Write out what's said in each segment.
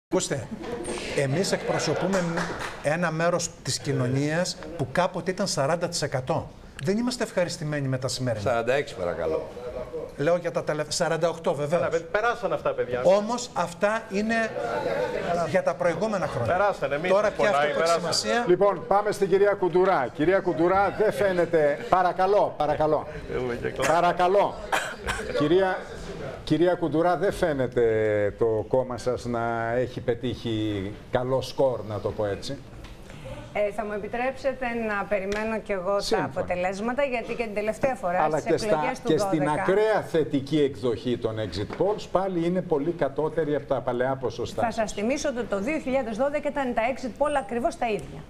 Ακούστε, εμείς εκπροσωπούμε ένα μέρος της κοινωνίας που κάποτε ήταν 40%. Δεν είμαστε ευχαριστημένοι με τα σημερινά. 46 παρακαλώ. Λέω για τα τελευταία. 48 βεβαίως. Περάσαν αυτά, παιδιά. Όμως αυτά είναι για τα προηγούμενα χρόνια. Περάσανε, τώρα πια αυτό που έχει σημασία. Λοιπόν, πάμε στην κυρία Κουντουρά. Κυρία Κουντουρά, δεν φαίνεται. Παρακαλώ, παρακαλώ. Παρακαλώ. Κυρία Κουντουρά, δεν φαίνεται το κόμμα σας να έχει πετύχει καλό σκορ, να το πω έτσι. Θα μου επιτρέψετε να περιμένω κι εγώ τα αποτελέσματα, γιατί και την τελευταία φορά αλλά στις εκλογές του 12... και στην ακραία θετική εκδοχή των exit polls πάλι είναι πολύ κατώτερη από τα παλαιά ποσοστά. Θα σας θυμίσω ότι το 2012 ήταν τα exit poll ακριβώς τα ίδια.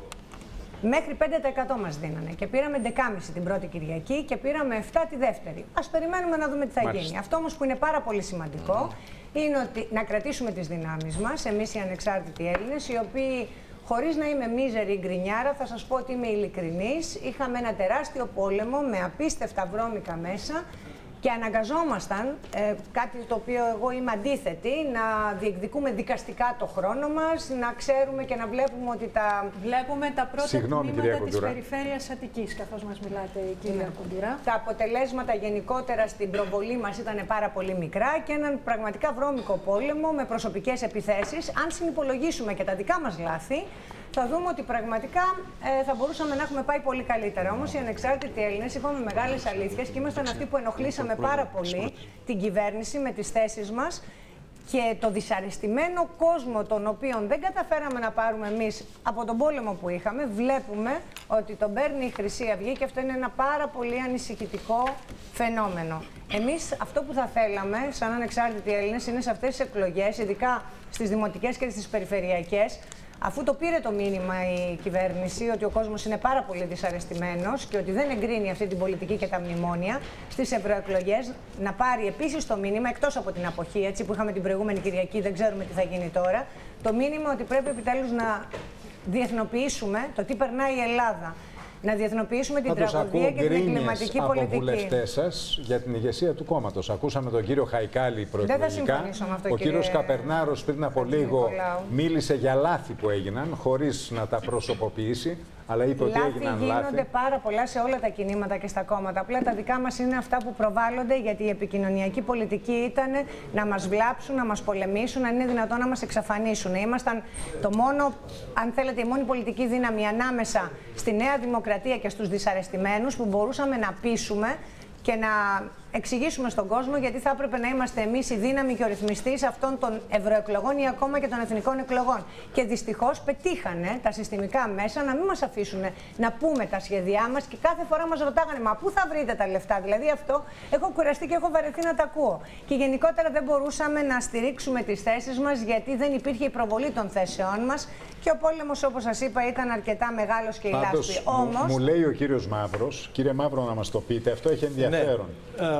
Μέχρι 5% μας δίνανε και πήραμε 11,5 την πρώτη Κυριακή και πήραμε 7 τη δεύτερη. Ας περιμένουμε να δούμε τι θα γίνει. Αυτό όμως που είναι πάρα πολύ σημαντικό είναι ότι να κρατήσουμε τις δυνάμεις μας, εμείς οι ανεξάρτητοι Έλληνες, οι οποίοι, χωρίς να είμαι μίζερη γκρινιάρα, θα σας πω ότι είμαι ειλικρινής, είχαμε ένα τεράστιο πόλεμο με απίστευτα βρώμικα μέσα και αναγκαζόμασταν, κάτι το οποίο εγώ είμαι αντίθετη, να διεκδικούμε δικαστικά το χρόνο μας, να ξέρουμε και να βλέπουμε ότι τα... Βλέπουμε τα πρώτα τμήματα της περιφέρειας Αττικής, καθώς μας μιλάτε, κυρία Κουντουρά. Τα αποτελέσματα γενικότερα στην προβολή μας ήταν πάρα πολύ μικρά και έναν πραγματικά βρώμικο πόλεμο με προσωπικές επιθέσεις. Αν συνυπολογίσουμε και τα δικά μας λάθη, θα δούμε ότι πραγματικά θα μπορούσαμε να έχουμε πάει πολύ καλύτερα. Όμως οι ανεξάρτητοι Έλληνες είπαμε μεγάλες αλήθειες και ήμασταν αυτοί που ενοχλήσαμε πάρα πολύ την κυβέρνηση με τις θέσεις μας και το δυσαρεστημένο κόσμο τον οποίο δεν καταφέραμε να πάρουμε εμείς από τον πόλεμο που είχαμε, βλέπουμε ότι τον παίρνει η Χρυσή Αυγή και αυτό είναι ένα πάρα πολύ ανησυχητικό φαινόμενο. Εμείς αυτό που θα θέλαμε σαν ανεξάρτητοι Έλληνες είναι σε αυτές τις εκλογές, ειδικά στις δημοτικές και στις περιφερειακές, αφού το πήρε το μήνυμα η κυβέρνηση ότι ο κόσμος είναι πάρα πολύ δυσαρεστημένος και ότι δεν εγκρίνει αυτή την πολιτική και τα μνημόνια, στις ευρωεκλογές να πάρει επίσης το μήνυμα, εκτός από την αποχή, έτσι που είχαμε την προηγούμενη Κυριακή, δεν ξέρουμε τι θα γίνει τώρα, το μήνυμα ότι πρέπει επιτέλους να διεθνοποιήσουμε το τι περνάει η Ελλάδα. Να διεθνοποιήσουμε την τραγωδία και την εγκληματική πολιτική. Από βουλευτές σας για την ηγεσία του κόμματος. Ακούσαμε τον κύριο Χαϊκάλη προεκλογικά. Δεν θα συμφωνήσω με αυτό, ο κύριος Καπερνάρος πριν από λίγο μίλησε για λάθη που έγιναν, χωρίς να τα προσωποποιήσει. Αλλά είπε ότι έγιναν λάθη. Γίνονται πάρα πολλά σε όλα τα κινήματα και στα κόμματα. Απλά τα δικά μας είναι αυτά που προβάλλονται, γιατί η επικοινωνιακή πολιτική ήταν να μας βλάψουν, να μας πολεμήσουν, αν είναι δυνατόν να μας εξαφανίσουν. Ήμασταν το μόνο, αν θέλετε, η μόνη πολιτική δύναμη ανάμεσα στη Νέα Δημοκρατία και στους δυσαρεστημένους που μπορούσαμε να πείσουμε και να εξηγήσουμε στον κόσμο γιατί θα έπρεπε να είμαστε εμείς η δύναμη και ο ρυθμιστής αυτών των ευρωεκλογών ή ακόμα και των εθνικών εκλογών. Και δυστυχώς πετύχανε τα συστημικά μέσα να μην μας αφήσουν να πούμε τα σχέδιά μας και κάθε φορά μας ρωτάγανε «Μα πού θα βρείτε τα λεφτά?» Δηλαδή αυτό έχω κουραστεί και έχω βαρεθεί να τα ακούω. Και γενικότερα δεν μπορούσαμε να στηρίξουμε τις θέσεις μας γιατί δεν υπήρχε η προβολή των θέσεών μας και ο πόλεμος, όπως σας είπα, ήταν αρκετά μεγάλος και ηλάσπη. Όμως... Μου λέει ο κύριος Μαύρος, κύριε Μαύρο, να μας το πείτε, αυτό έχει ενδιαφέρον. Ναι.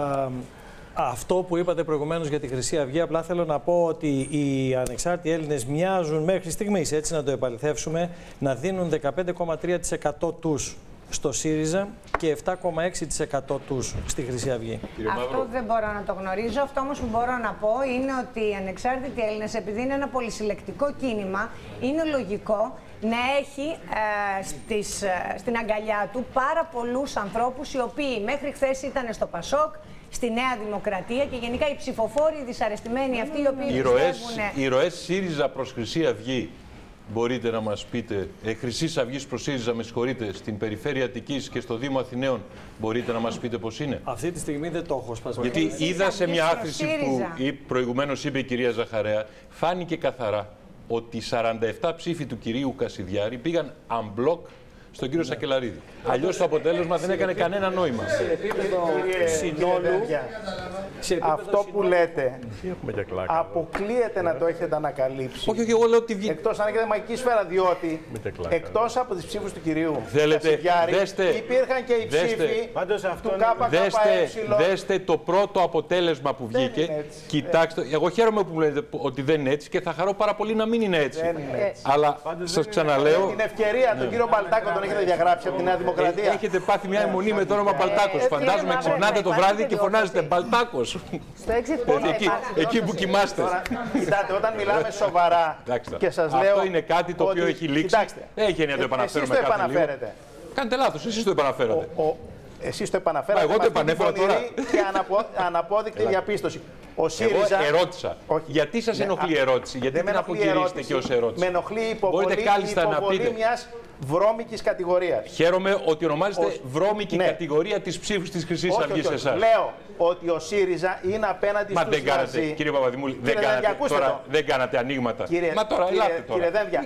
Αυτό που είπατε προηγουμένως για τη Χρυσή Αυγή, απλά θέλω να πω ότι οι ανεξάρτητοι Έλληνες μοιάζουν μέχρι στιγμής, έτσι να το επαληθεύσουμε, να δίνουν 15,3% τους στο ΣΥΡΙΖΑ και 7,6% τους στη Χρυσή Αυγή. Αυτό δεν μπορώ να το γνωρίζω. Αυτό όμως που μπορώ να πω είναι ότι οι ανεξάρτητοι Έλληνες, επειδή είναι ένα πολυσυλλεκτικό κίνημα, είναι λογικό να έχει στην αγκαλιά του πάρα πολλούς ανθρώπους οι οποίοι μέχρι χθες ήταν στο ΠΑΣΟΚ, στη Νέα Δημοκρατία και γενικά οι ψηφοφόροι, οι δυσαρεστημένοι αυτοί οι οποίοι οι ροές ΣΥΡΙΖΑ προς Χρυσή Αυγή, μπορείτε να μας πείτε, Χρυσής Αυγής προς ΣΥΡΙΖΑ, με συγχωρείτε, στην περιφέρεια Αττικής και στο Δήμο Αθηναίων, μπορείτε να μας πείτε πώς είναι? Αυτή τη στιγμή δεν το έχω σπασμένο. Γιατί είδα σε μια άκρηση που προηγουμένως είπε η κυρία Ζαχαρέα, φάνηκε καθαρά ότι 47 ψήφοι του κυρίου Κασιδιάρη πήγαν unblock στον κύριο Σακελαρίδη. Αλλιώς το αποτέλεσμα δεν έκανε κανένα νόημα. Σε επίπεδο συνόλου, αυτό που λέτε αποκλείεται να το έχετε ανακαλύψει. Όχι, εγώ λέω ότι εκτός αν έχετε μαγική σφαίρα, διότι εκτός από τις ψήφους του κυρίου Κασιδιάρη υπήρχαν και οι ψήφοι του ΚΚΕ. Δέστε το πρώτο αποτέλεσμα που βγήκε. Κοιτάξτε, εγώ χαίρομαι που μου λέτε ότι δεν είναι έτσι και θα χαρώ πάρα πολύ να μην είναι έτσι. Αλλά σας ξαναλέω. Την ευκαιρία τον κύριο Μπαλτάκο τον έχετε διαγράψει από τη Νέα Δημοκρατία. Έχετε πάθει μια αιμονή με το όνομα Μπαλτάκος. Φαντάζομαι ξυπνάτε το βράδυ και φωνάζετε Μπαλτάκος. Στο exit poll εκεί που κοιμάστε. Κοιτάτε, όταν μιλάμε σοβαρά και σας λέω. Αυτό είναι κάτι το οποίο έχει λήξει. Έχει να το επαναφέρουμε κάτι. Κάνετε λάθος, εσείς το επαναφέρατε. Εσείς το επαναφέρατε. Εγώ το επανέφερα τώρα. Και αναπόδεικτη διαπίστωση. Ο ΣΥΡΙΖΑ. Εγώ ερώτησα. Γιατί σας ενοχλεί η ερώτηση, γιατί την αποκηρύσετε και ως ερώτηση. Με ενοχλεί η υποβολή μιας βρώμικης κατηγορίας. Χαίρομαι ότι ονομάζετε βρώμικη κατηγορία της ψήφου της Χρυσής Αυγής σε εσάς. Λέω ότι ο ΣΥΡΙΖΑ είναι απέναντι στους δεν κάνατε, Ναζί. κύριε Παπαδημούλη, δεν κάνατε ανοίγματα. Μα τώρα ελάτε τώρα.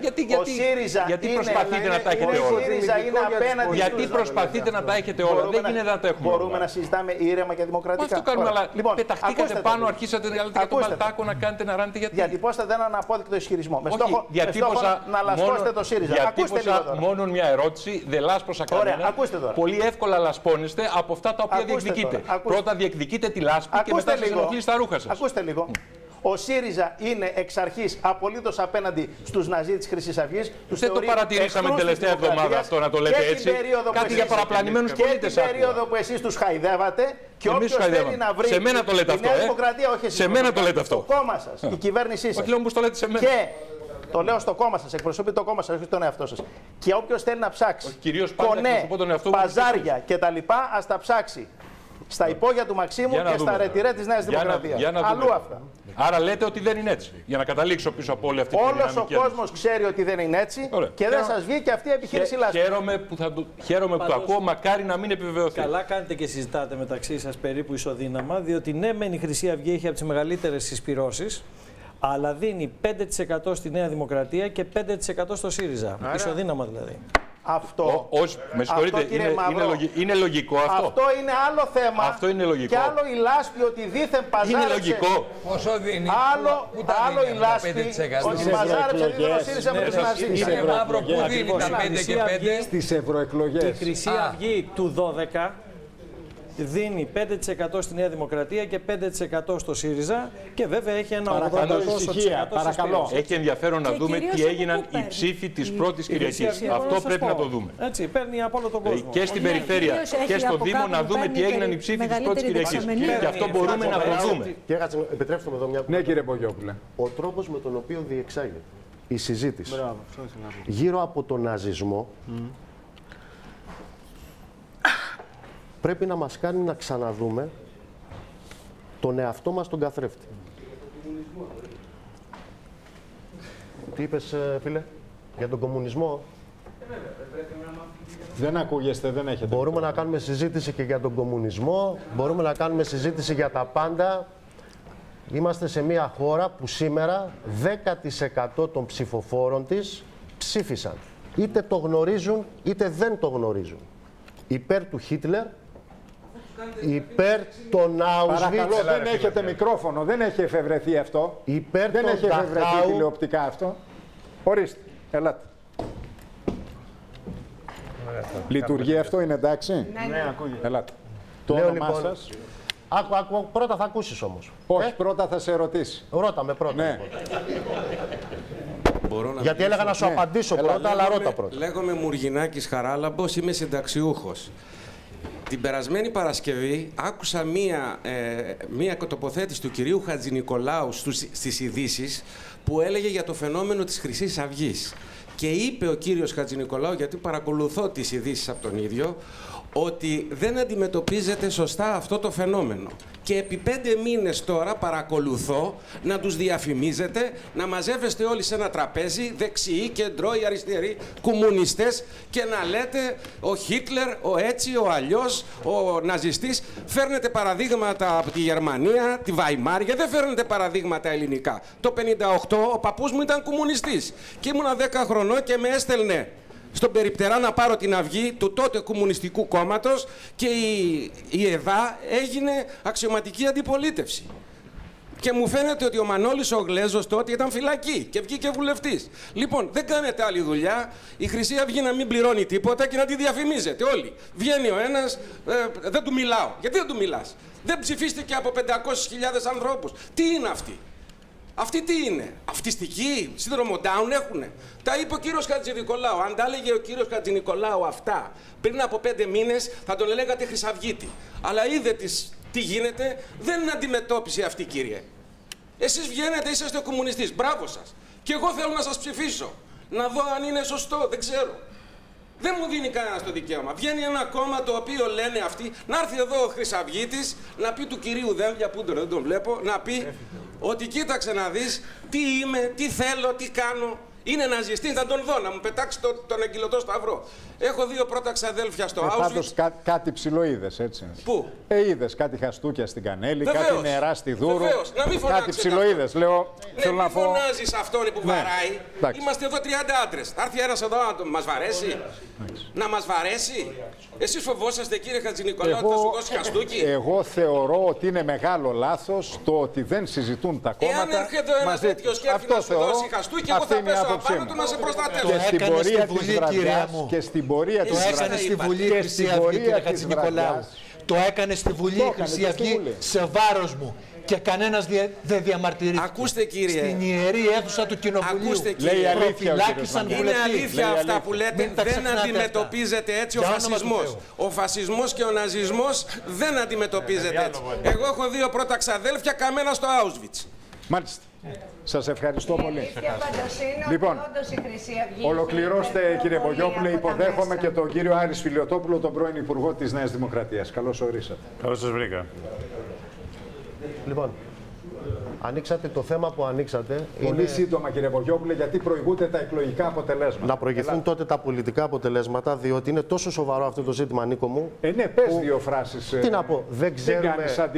Γιατί προσπαθείτε να τα έχετε όλα. Γιατί προσπαθείτε να τα έχετε όλα. Δεν γίνεται να τα έχουμε όλα. Μπορούμε να συζητάμε ήρεμα και δημοκρατικά. Αυτό κάνουμε, αλλά πεταχτήκατε πάνω, αρχίσατε για τον Μπαλτάκο να κάνετε να ράνετε γιατί. Διατυπώσατε έναν απόδεικτο ισχυρισμό. Με στόχο να λασπώσετε το ΣΥΡΙΖΑ. Διατύπωσα μόνο μια ερώτηση, δεν λάσπωσα κανένα. Πολύ εύκολα λασπώνεστε από αυτά τα οποία διεκδικείτε. Πρώτα διεκδικείτε τη λάσπη και μετά σας ενοχλεί στα ρούχα σας. Ακούστε λίγο. Ο ΣΥΡΙΖΑ είναι εξ αρχής απολύτως απέναντι στους Ναζί της Χρυσής Αυγής. Δεν το παρατηρήσαμε την τελευταία εβδομάδα αυτό να το λέτε έτσι. Κάτι για παραπλανημένους πολίτες. Και την περίοδο που εσείς τους χαϊδεύατε. Και όποιος θέλει να βρει. Σε μένα το λέτε αυτό. Σε μένα το λέτε αυτό. Το κόμμα σας, η κυβέρνησή σας. Όχι, λέω όμως το λέτε σε μένα. Το λέω στο κόμμα σας, εκπροσωπεί το κόμμα σας, όχι τον εαυτό σας. Και όποιος θέλει να ψάξει κονέ, παζάρια κτλ. Ας τα ψάξει στα υπόγεια του Μαξίμου και στα ρετυρέ της Νέας Δημοκρατίας. Αλλού αυτά. Άρα λέτε ότι δεν είναι έτσι. Για να καταλήξω πίσω από όλη αυτή τη όλος ο κόσμος ξέρει ότι δεν είναι έτσι. Και δεν σας βγήκε αυτή η επιχείρηση λάθος. Χαίρομαι που το ακούω, μακάρι να μην επιβεβαιωθεί. Καλά κάνετε και συζητάτε μεταξύ σας περίπου ισοδύναμα, διότι ναι, μεν η Χρυσή Αυγή έχει από τις μεγαλύτερες συσπυρώσεις, αλλά δίνει 5% στη Νέα Δημοκρατία και 5% στο ΣΥΡΙΖΑ. Ισοδύναμα δηλαδή. Αυτό. Με συγχωρείτε, είναι λογικό αυτό. Αυτό είναι άλλο θέμα. Αυτό είναι λογικό. Και άλλο η λάσπη ότι δήθεν παζάρεψε. Είναι λογικό. Πόσο δίνει. Άλλο η λάσπη ότι παζάρεψε δίδυνο ΣΥΡΙΖΑ με τους Ναζί. Είναι μαύρο που δίνει τα 5 και 5. Στις ευρωεκλογές. Η Χρυσή Αυγή του 12 δίνει 5% στη Νέα Δημοκρατία και 5% στο ΣΥΡΙΖΑ και βέβαια έχει ένα 80%. Παρακαλώ. Έχει ενδιαφέρον να δούμε τι έγιναν οι ψήφοι της πρώτης Κυριακής. Αυτό πρέπει να το δούμε. Έτσι, παίρνει από όλο τον κόσμο. Και στην περιφέρεια και στο Δήμο να δούμε τι έγιναν οι ψήφοι της πρώτης Κυριακής. Και αυτό μπορούμε να το δούμε. Επιτρέψτε μου εδώ μια Ναι, κύριε Μπογιόπουλε. Ο τρόπος με τον οποίο διεξάγεται η συζήτηση γύρω από τον ναζισμό πρέπει να μας κάνει να ξαναδούμε τον εαυτό μας τον καθρέφτη. Τι είπες, φίλε, για τον κομμουνισμό? Δεν ακούγεστε, δεν έχετε. Μπορούμε να κάνουμε συζήτηση και για τον κομμουνισμό, μπορούμε να κάνουμε συζήτηση για τα πάντα. Είμαστε σε μια χώρα που σήμερα 10% των ψηφοφόρων της ψήφισαν. Είτε το γνωρίζουν, είτε δεν το γνωρίζουν. Υπέρ του Χίτλερ, υπέρ των Auschwitz. Παρακαλώ, δεν έχετε μικρόφωνο, δεν έχει εφευρεθεί αυτό. Υπέρ δεν έχει εφευρεθεί τηλεοπτικά αυτό. Ορίστε, ελάτε. Λειτουργεί αυτό, είναι εντάξει? Ναι, ακούγεται. Ελάτε. Το όνομά σας? Άκου, πρώτα θα ακούσεις όμως. Όχι, πρώτα θα σε ρωτήσει. Ρώτα με πρώτα. Ναι. Γιατί έλεγα να σου απαντήσω πρώτα, αλλά ρώτα πρώτα. Λέγομαι Μουργινάκης Χαράλαμπος, είμαι συνταξιούχος. Την περασμένη Παρασκευή άκουσα μία τοποθέτηση του κυρίου Χατζηνικολάου στις ειδήσεις που έλεγε για το φαινόμενο της Χρυσής Αυγής. Και είπε ο κύριος Χατζηνικολάου, γιατί παρακολουθώ τις ειδήσεις από τον ίδιο, ότι δεν αντιμετωπίζεται σωστά αυτό το φαινόμενο. Και επί 5 μήνες τώρα παρακολουθώ να τους διαφημίζετε, να μαζεύεστε όλοι σε ένα τραπέζι, δεξιοί, κεντρώοι, αριστεροί, κομμουνιστές, και να λέτε ο Χίτλερ, ο έτσι, ο αλλιώς, ο ναζιστής. Φέρνετε παραδείγματα από τη Γερμανία, τη Βαϊμάρη, δεν φέρνετε παραδείγματα ελληνικά. Το 1958 ο παππούς μου ήταν κομμουνιστής και ήμουνα 10 χρονών και με έστελνε στον Περιπτερά να πάρω την αυγή του τότε Κομμουνιστικού Κόμματος και η ΕΔΑ έγινε αξιωματική αντιπολίτευση. Και μου φαίνεται ότι ο Μανώλης ο Γλέζος τότε ήταν φυλακή και βγήκε βουλευτής. Λοιπόν, δεν κάνετε άλλη δουλειά. Η Χρυσή Αυγή να μην πληρώνει τίποτα και να τη διαφημίζετε όλοι. Βγαίνει ο ένας, δεν του μιλάω. Γιατί δεν του μιλάς? Δεν ψηφίστηκε από 500.000 ανθρώπους. Τι είναι αυτοί? Αυτή τι είναι, αυτιστική, σύνδρομο Down έχουνε. Τα είπε ο κύριος Χατζηνικολάου. Αν τα έλεγε ο κύριος Χατζηνικολάου αυτά πριν από 5 μήνες, θα τον έλεγατε Χρυσαυγίτη. Αλλά είδε τι γίνεται, δεν αντιμετώπισε αυτή, κύριε. Εσείς βγαίνετε, είσαστε κομμουνιστής. Μπράβο σας. Και εγώ θέλω να σας ψηφίσω. Να δω αν είναι σωστό, δεν ξέρω. Δεν μου δίνει κανένα το δικαίωμα. Βγαίνει ένα κόμμα το οποίο λένε αυτοί, να έρθει εδώ ο Χρυσαυγίτης, να πει του κυρίου Δένδια, που δεν τον βλέπω, να πει ότι κοίταξε να δεις τι είμαι, τι θέλω, τι κάνω. Είναι ναζιστής, θα τον δω, να μου πετάξει τον εγκυλωτό σταυρό. Έχω 2 πρώτα ξαδέλφια στο Auschwitz. Πάντως κάτι ψηλό είδες, έτσι. Πού? Είδες κάτι χαστούκια στην Κανέλη, Βεβαίως. Κάτι νερά στη Δούρου. Βεβαίως. Να μην κάτι ψηλό είδες. Λέω, θέλω να πω... φωνάζεις αυτόν που βαράει. Εντάξει. Είμαστε εδώ 30 άντρες. Θα έρθει ένας εδώ να μας βαρέσει. Να μας βαρέσει. Εσείς φοβόσαστε, κύριε Χατζηνικολάου, ότι θα σου δώσει χαστούκι? Εγώ θεωρώ ότι είναι μεγάλο λάθος το ότι δεν συζητούν τα κόμματα. Εάν έρχεται ένας τέτοιος και έρθει να σου δώσει χαστούκι, εγώ θα πέσω απάνω του να σε προστατεύω. Και στην πορεία της βραδιάς, και στην πορεία της βραδιάς, έκανε στη Βουλή η Χρυσή Αυγή, κύριε Χατζηνικολάου. Το έκανε στη Βουλή η Χρυσή Αυγή σε βάρος μου. Και κανένας δεν διαμαρτυρήθηκε. Ακούστε, κύριε. Στην ιερή αίθουσα του Κοινοβουλίου. Ακούστε, κύριε. Λέει αλήθεια. Είναι αλήθεια αυτά που λέτε. Δεν αντιμετωπίζεται έτσι ο φασισμός. Ο φασισμός και ο ναζισμός δεν αντιμετωπίζεται έτσι. Εγώ έχω 2 πρώτα ξαδέλφια καμένα στο Auschwitz. Μάλιστα. Σας ευχαριστώ πολύ. Λοιπόν, ολοκληρώστε, κύριε Μπογιόπουλε. Υποδέχομαι και τον κύριο Άρη Φιλιοτόπουλο, τον πρώην Υπουργό της Νέας Δημοκρατίας. Καλώς ορίσατε. Καλώς σας βρήκα. Λοιπόν, ανοίξατε το θέμα που ανοίξατε. Πολύ σύντομα, κύριε Μπογιόπουλε, γιατί προηγούνται τα εκλογικά αποτελέσματα. Να προηγηθούν τότε τα πολιτικά αποτελέσματα, διότι είναι τόσο σοβαρό αυτό το ζήτημα, Νίκο μου. Ναι, πες 2 φράσεις. Τι να πω, δεν ξέρουμε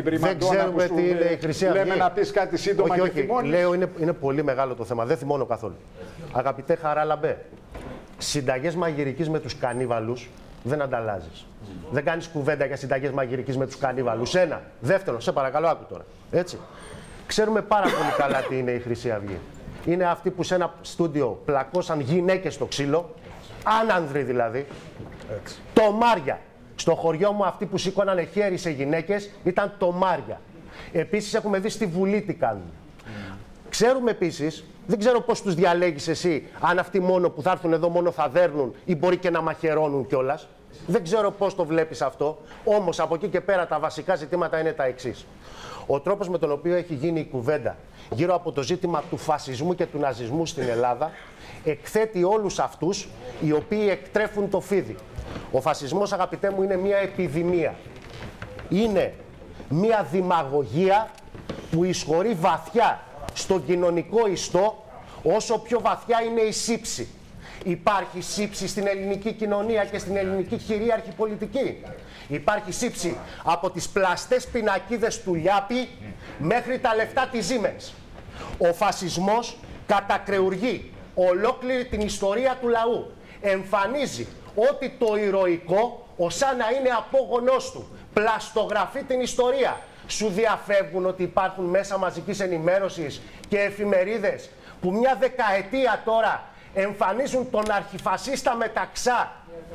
τι είναι η Χρυσή Αυγή. Λέμε να πεις κάτι σύντομα και θυμώνεις. Λέω είναι πολύ μεγάλο το θέμα, δεν θυμώνω καθόλου. Αγαπητέ Χαράλαμπε, συνταγές μαγειρικής με τους κανίβαλους δεν ανταλλάζεις. Δεν κάνεις κουβέντα για συνταγές μαγειρικής με τους κανίβαλους. Ένα. Δεύτερο, σε παρακαλώ, άκου τώρα. Έτσι. Ξέρουμε πάρα πολύ καλά τι είναι η Χρυσή Αυγή. Είναι αυτοί που σε ένα στούντιο πλακώσαν γυναίκες στο ξύλο, άνανδροι δηλαδή. Έτσι. Τομάρια. Στο χωριό μου αυτοί που σήκωνανε χέρι σε γυναίκες ήταν τομάρια. Επίσης έχουμε δει στη Βουλή τι κάνουν. Ξέρουμε επίσης, δεν ξέρω πώς τους διαλέγεις εσύ, αν αυτοί μόνο που θα έρθουν εδώ μόνο θα δέρνουν ή μπορεί και να μαχαιρώνουν κιόλας. Δεν ξέρω πώς το βλέπεις αυτό, όμως από εκεί και πέρα τα βασικά ζητήματα είναι τα εξής. Ο τρόπος με τον οποίο έχει γίνει η κουβέντα γύρω από το ζήτημα του φασισμού και του ναζισμού στην Ελλάδα εκθέτει όλους αυτούς οι οποίοι εκτρέφουν το φίδι. Ο φασισμός, αγαπητέ μου, είναι μια επιδημία. Είναι μια δημαγωγία που εισχωρεί βαθιά στον κοινωνικό ιστό, όσο πιο βαθιά είναι η σύψη. Υπάρχει σύψη στην ελληνική κοινωνία και στην ελληνική κυρίαρχη πολιτική. Υπάρχει σύψη από τις πλαστές πινακίδες του Λιάπη μέχρι τα λεφτά της Siemens. Ο φασισμός κατακρεουργεί ολόκληρη την ιστορία του λαού. Εμφανίζει ότι το ηρωικό ως να είναι απόγονός του. Πλαστογραφεί την ιστορία. Σου διαφεύγουν ότι υπάρχουν μέσα μαζικής ενημέρωσης και εφημερίδες που μια δεκαετία τώρα εμφανίζουν τον αρχιφασίστα Μεταξά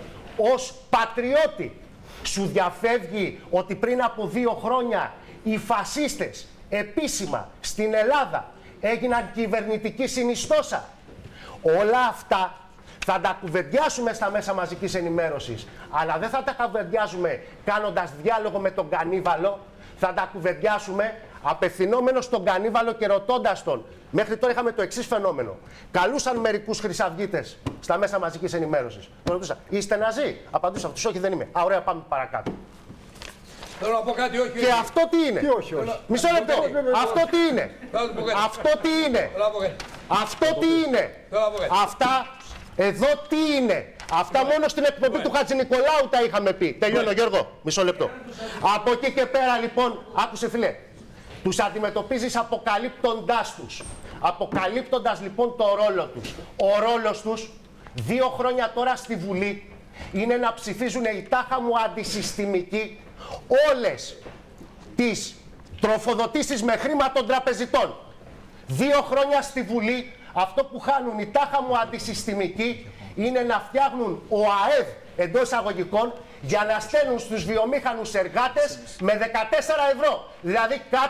ως πατριώτη. Σου διαφεύγει ότι πριν από 2 χρόνια οι φασίστες επίσημα στην Ελλάδα έγιναν κυβερνητική συνιστόσα. Όλα αυτά θα τα κουβεντιάσουμε στα μέσα μαζικής ενημέρωσης, αλλά δεν θα τα κουβεντιάσουμε κάνοντας διάλογο με τον κανίβαλο, θα τα κουβεντιάσουμε απευθυνόμενος στον κανίβαλο και ρωτώντας τον. Μέχρι τώρα είχαμε το εξής φαινόμενο. Καλούσαν μερικούς χρυσαυγίτες στα μέσα μαζικής ενημέρωσης. Τον ρωτούσα, είστε ναζί? Απαντούσα αυτούς, όχι δεν είμαι. Α, ωραία, πάμε παρακάτω. Θέλω να πω κάτι, όχι. Και αυτό τι είναι? Τι όχι, όχι. Μισό λεπτό. Αυτό τι είναι? Αυτό τι είναι? Αυτό τι είναι? Αυτά εδώ τι είναι? Αυτά μόνο στην εκπομπή του Χατζηνικολάου τα είχαμε πει. Τελειώνω, Γιώργο. Μισό λεπτό. Από εκεί και πέρα, λοιπόν, άκουσε φίλε. Τους αντιμετωπίζεις αποκαλύπτοντάς τους. Αποκαλύπτοντας λοιπόν το ρόλο τους. Ο ρόλος τους 2 χρόνια τώρα στη Βουλή είναι να ψηφίζουν οι τάχα μου αντισυστημικοί όλες τις τροφοδοτήσεις με χρήμα των τραπεζιτών. 2 χρόνια στη Βουλή αυτό που χάνουν οι τάχα μου αντισυστημικοί είναι να φτιάχνουν ο ΑΕΔ εντός εισαγωγικών για να στέλνουν στους βιομήχανους εργάτες με 14 ευρώ. Δηλαδή κάτω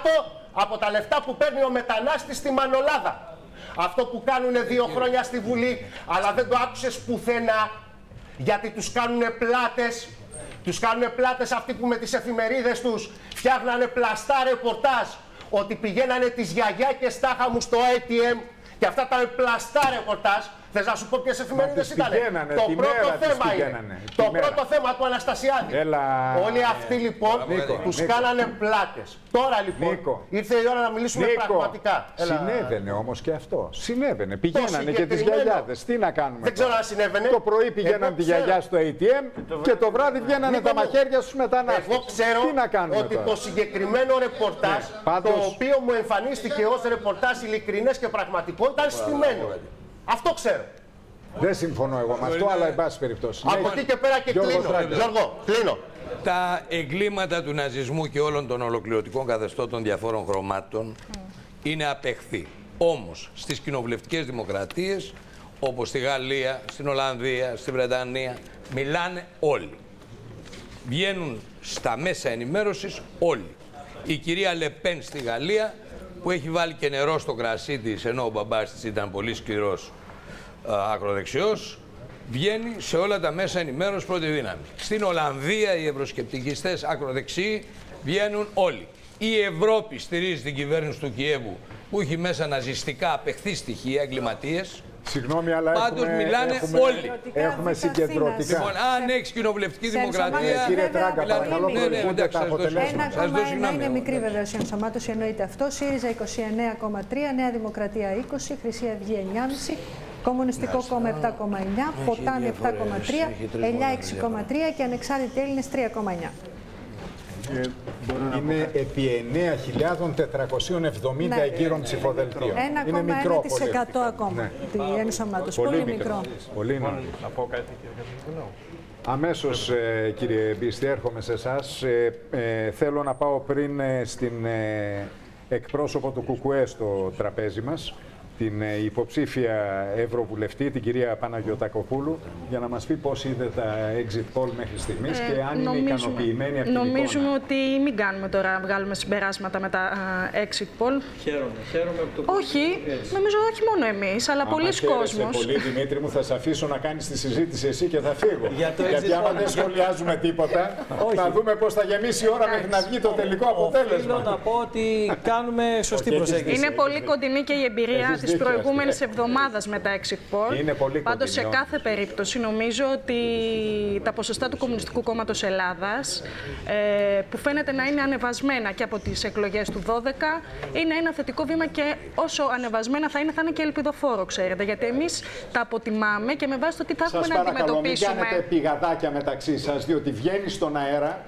από τα λεφτά που παίρνει ο μετανάστης στη Μανολάδα. Αυτό που κάνουν 2 χρόνια στη Βουλή, αλλά δεν το άκουσες πουθενά, γιατί τους κάνουνε πλάτες. Τους κάνουνε πλάτες αυτοί που με τις εφημερίδες τους φτιάχνανε πλαστά ρεπορτάζ ότι πηγαίνανε τις γιαγιάκες τάχα μου στο ATM και αυτά τα πλαστά ρεπορτάζ. Θες να σου πω ποιες εφημερίδες ήταν? Το πρώτο θέμα είναι. Το πρώτο θέμα του Αναστασιάδη. Όλοι αυτοί λοιπόν τους κάνανε πλάτες. Τώρα λοιπόν ήρθε η ώρα να μιλήσουμε πραγματικά. Συνέβαινε όμως και αυτό. Συνέβαινε. Πηγαίνανε και τις γιαγιάδες. Τι να κάνουμε? Δεν ξέρω αν συνέβαινε. Το πρωί πηγαίνανε τη γιαγιά στο ATM και το βράδυ βγαίνανε τα μαχαίρια στους μετανάστες. Εγώ ξέρω ότι το συγκεκριμένο ρεπορτάζ, το οποίο μου εμφανίστηκε ως ρεπορτάζ ειλικρινές και πραγματικό, ήταν στημένο. Αυτό ξέρω. Δεν συμφωνώ εγώ με αυτό, αλλά εν πάση περιπτώσει. Από εκεί και πέρα και κλείνω. Γιώργο, κλείνω. Τα εγκλήματα του ναζισμού και όλων των ολοκληρωτικών καθεστώτων διαφόρων χρωμάτων είναι απεχθή. Όμως στις κοινοβουλευτικές δημοκρατίες, όπως στη Γαλλία, στην Ολλανδία, στη Βρετανία, μιλάνε όλοι. Βγαίνουν στα μέσα ενημέρωσης όλοι. Η κυρία Λεπέν στη Γαλλία, που έχει βάλει και νερό στο κρασί της, ενώ ο μπαμπάς της ήταν πολύ σκληρός ακροδεξιός, βγαίνει σε όλα τα μέσα ενημέρωσης πρώτη δύναμη. Στην Ολλανδία οι ευρωσκεπτικιστές ακροδεξιοί βγαίνουν όλοι. Η Ευρώπη στηρίζει την κυβέρνηση του Κιέβου, που έχει μέσα ναζιστικά απεχθή στοιχεία, εγκληματίες. Συγγνώμη, αλλά πάντως μιλάνε όλοι. Έχουμε συγκεντρωτικά. Λοιπόν, αν έχει κοινοβουλευτική δημοκρατία. Κύριε Τράγκα, παρακαλώ, προηγούνται τα αποτελέσματα. Να είναι μικρή βεβαίως η ενσωμάτωση, εννοείται αυτό. ΣΥΡΙΖΑ 29,3, Νέα Δημοκρατία 20, Χρυσή Αυγή 9,5. Κομμουνιστικό Κόμμα 7,9, Ποτάμι 7,3, Ελιά 6,3 και Ανεξάρτητοι Έλληνες 3,9. Είναι επί 9.470 εγκύρων ψηφοδελτίων. 1,1% ακόμα η ενσωμάτωση. Πολύ μικρό. Πολύ μικρό. Να πω κάτι, κύριε Χατζηνικολάου. Αμέσως, κύριε Μπίστη, έρχομαι σε εσάς. Θέλω να πάω πριν στην εκπρόσωπο του ΚΚΕ στο τραπέζι μας, την υποψήφια Ευρωβουλευτή, την κυρία Παναγιωτακοπούλου, για να μας πει πώς είδε τα exit poll μέχρι στιγμής και αν είναι ικανοποιημένη από την εικόνα. Νομίζουμε ότι μην κάνουμε τώρα, βγάλουμε συμπεράσματα με τα exit poll. Χαίρομαι από το όχι, νομίζω όχι μόνο εμείς, αλλά πολλοί κόσμος. Πολύ, Δημήτρη μου, θα σε αφήσω να κάνεις τη συζήτηση εσύ και θα φύγω. Γιατί άμα δεν σχολιάζουμε τίποτα, θα δούμε πώς θα γεμίσει η ώρα μέχρι να βγει το τελικό αποτέλεσμα. Θέλω να πω ότι κάνουμε σωστή προσέγγιση. Είναι πολύ κοντινή και η εμπειρία της προηγούμενης εβδομάδας με τα exit poll. Πάντως, σε κάθε περίπτωση, νομίζω ότι τα ποσοστά του Κομμουνιστικού Κόμματος Ελλάδας, που φαίνεται να είναι ανεβασμένα και από τις εκλογές του 2012, είναι ένα θετικό βήμα και όσο ανεβασμένα θα είναι και ελπιδοφόρο, ξέρετε. Γιατί εμείς τα αποτιμάμε και με βάση το τι θα έχουμε να αντιμετωπίσουμε. Μην κάνετε πηγαδάκια μεταξύ σας, διότι βγαίνει στον αέρα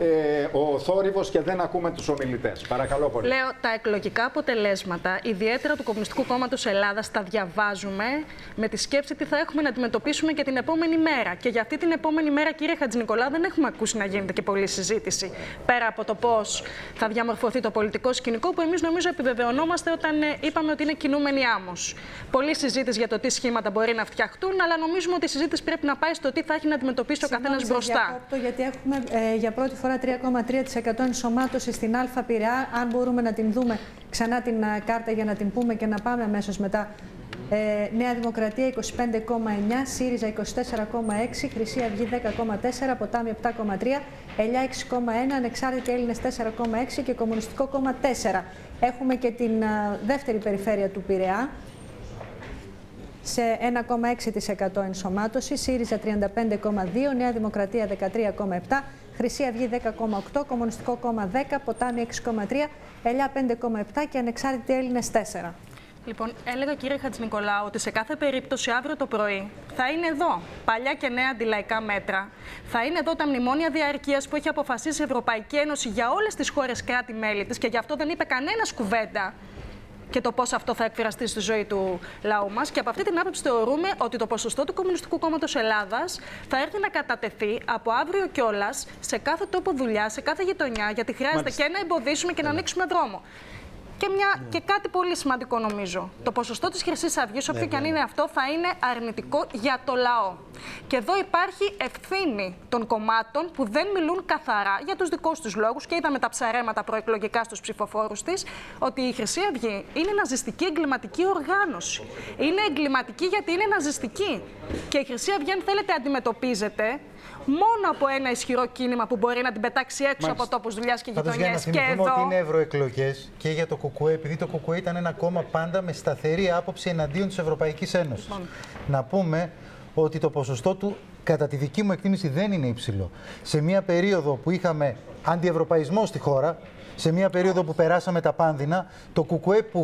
ο θόρυβος και δεν ακούμε τους ομιλητές. Παρακαλώ πολύ. Λέω, τα εκλογικά αποτελέσματα, ιδιαίτερα του Κομμουνιστικού Κόμματος Ελλάδας, τα διαβάζουμε με τη σκέψη τι θα έχουμε να αντιμετωπίσουμε και την επόμενη μέρα. Και για αυτή την επόμενη μέρα, κύριε Χατζηνικολάου, δεν έχουμε ακούσει να γίνεται και πολλή συζήτηση. Πέρα από το πώς θα διαμορφωθεί το πολιτικό σκηνικό, που εμείς νομίζω επιβεβαιωνόμαστε όταν είπαμε ότι είναι κινούμενη άμμος. Πολλή συζήτηση για το τι σχήματα μπορεί να φτιαχτούν, αλλά νομίζουμε ότι η συζήτηση πρέπει να πάει στο τι θα έχει να αντιμετωπίσει ο καθένας μπροστά. Γιατί έχουμε για πρώτη φορά 3,3% ενσωμάτωση στην Α Πειραιά. Αν μπορούμε να την δούμε ξανά την κάρτα για να την πούμε και να πάμε αμέσως μετά. Νέα Δημοκρατία 25,9, ΣΥΡΙΖΑ 24,6, Χρυσή Αυγή 10,4, Ποτάμι 7,3, Ελιά 6,1, Ανεξάρτητοι Έλληνες 4,6 και Κομμουνιστικό Κόμμα 4. Έχουμε και την δεύτερη περιφέρεια του Πειραιά σε 1,6% ενσωμάτωση, ΣΥΡΙΖΑ 35,2, Νέα Δημοκρατία 13,7, Χρυσή Αυγή 10,8, Κομμουνιστικό Κόμμα 10, Ποτάμι 6,3, Ελιά 5,7 και Ανεξάρτητοι Έλληνες 4. Λοιπόν, έλεγα, κύριε Χατζηνικολάου, ότι σε κάθε περίπτωση αύριο το πρωί θα είναι εδώ παλιά και νέα αντιλαϊκά μέτρα. Θα είναι εδώ τα μνημόνια διαρκείας που έχει αποφασίσει η Ευρωπαϊκή Ένωση για όλες τις χώρες κράτη-μέλη της και γι' αυτό δεν είπε κανένας κουβέντα και το πώς αυτό θα εκφραστεί στη ζωή του λαού μας. Και από αυτή την άποψη θεωρούμε ότι το ποσοστό του Κομμουνιστικού Κόμματος Ελλάδας θα έρθει να κατατεθεί από αύριο κιόλας σε κάθε τόπο δουλειά, σε κάθε γειτονιά, γιατί χρειάζεται και να εμποδίσουμε και να ανοίξουμε δρόμο. Και κάτι πολύ σημαντικό νομίζω. Το ποσοστό της Χρυσής Αυγής, όποιο και αν είναι αυτό, θα είναι αρνητικό για το λαό. Και εδώ υπάρχει ευθύνη των κομμάτων που δεν μιλούν καθαρά για τους δικούς τους λόγους, και είδαμε τα ψαρέματα προεκλογικά στους ψηφοφόρους της, ότι η Χρυσή Αυγή είναι ναζιστική εγκληματική οργάνωση. Είναι εγκληματική γιατί είναι ναζιστική. Και η Χρυσή Αυγή, αν θέλετε, αντιμετωπίζεται μόνο από ένα ισχυρό κίνημα που μπορεί να την πετάξει έξω από τόπους δουλειάς και γειτονιές. Και εδώ ότι είναι ευρωεκλογές και για το ΚΚΕ, επειδή το ΚΚΕ ήταν ένα κόμμα πάντα με σταθερή άποψη εναντίον της Ευρωπαϊκής Ένωσης. Να πούμε ότι το ποσοστό του, κατά τη δική μου εκτίμηση, δεν είναι υψηλό. Σε μια περίοδο που είχαμε αντιευρωπαϊσμό στη χώρα, σε μια περίοδο που περάσαμε τα πάνδυνα, το ΚΚΕ που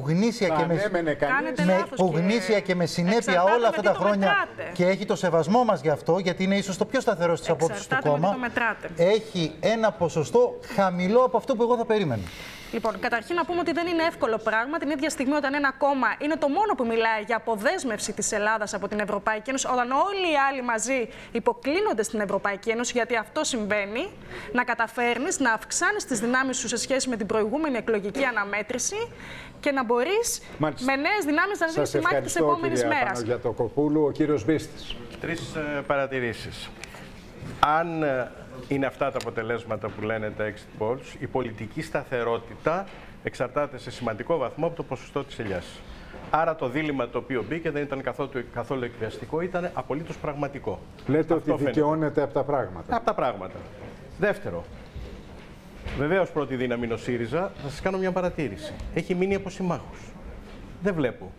γνήσια και με συνέπεια όλα αυτά τα χρόνια, και έχει το σεβασμό μας γι' αυτό, γιατί είναι ίσως το πιο σταθερό στις απόψεις του κόμμα, έχει ένα ποσοστό χαμηλό από αυτό που εγώ θα περίμενα. Λοιπόν, καταρχήν να πούμε ότι δεν είναι εύκολο πράγμα την ίδια στιγμή όταν ένα κόμμα είναι το μόνο που μιλάει για αποδέσμευση της Ελλάδας από την Ευρωπαϊκή Ένωση, όταν όλοι οι άλλοι μαζί υποκλίνονται στην Ευρωπαϊκή Ένωση, γιατί αυτό συμβαίνει, να καταφέρνεις να αυξάνεις τις δυνάμεις σου σε σχέση με την προηγούμενη εκλογική αναμέτρηση και να μπορείς με νέες δυνάμεις να δίνεις τη μάχη της επόμενης μέρας. Για το Κοπούλου, ο κύριος Μπίστης. 3 παρατηρήσεις. Αν είναι αυτά τα αποτελέσματα που λένε τα exit polls, η πολιτική σταθερότητα εξαρτάται σε σημαντικό βαθμό από το ποσοστό της ελιάς. Άρα το δίλημμα το οποίο μπήκε δεν ήταν καθόλου εκβιαστικό, ήταν απολύτως πραγματικό. Λέτε αυτό ότι δικαιώνεται από τα πράγματα. Από τα πράγματα. Δεύτερο, βεβαίως πρώτη δύναμη είναι ο ΣΥΡΙΖΑ. Θα σας κάνω μια παρατήρηση. Έχει μείνει από συμμάχους. Δεν βλέπω.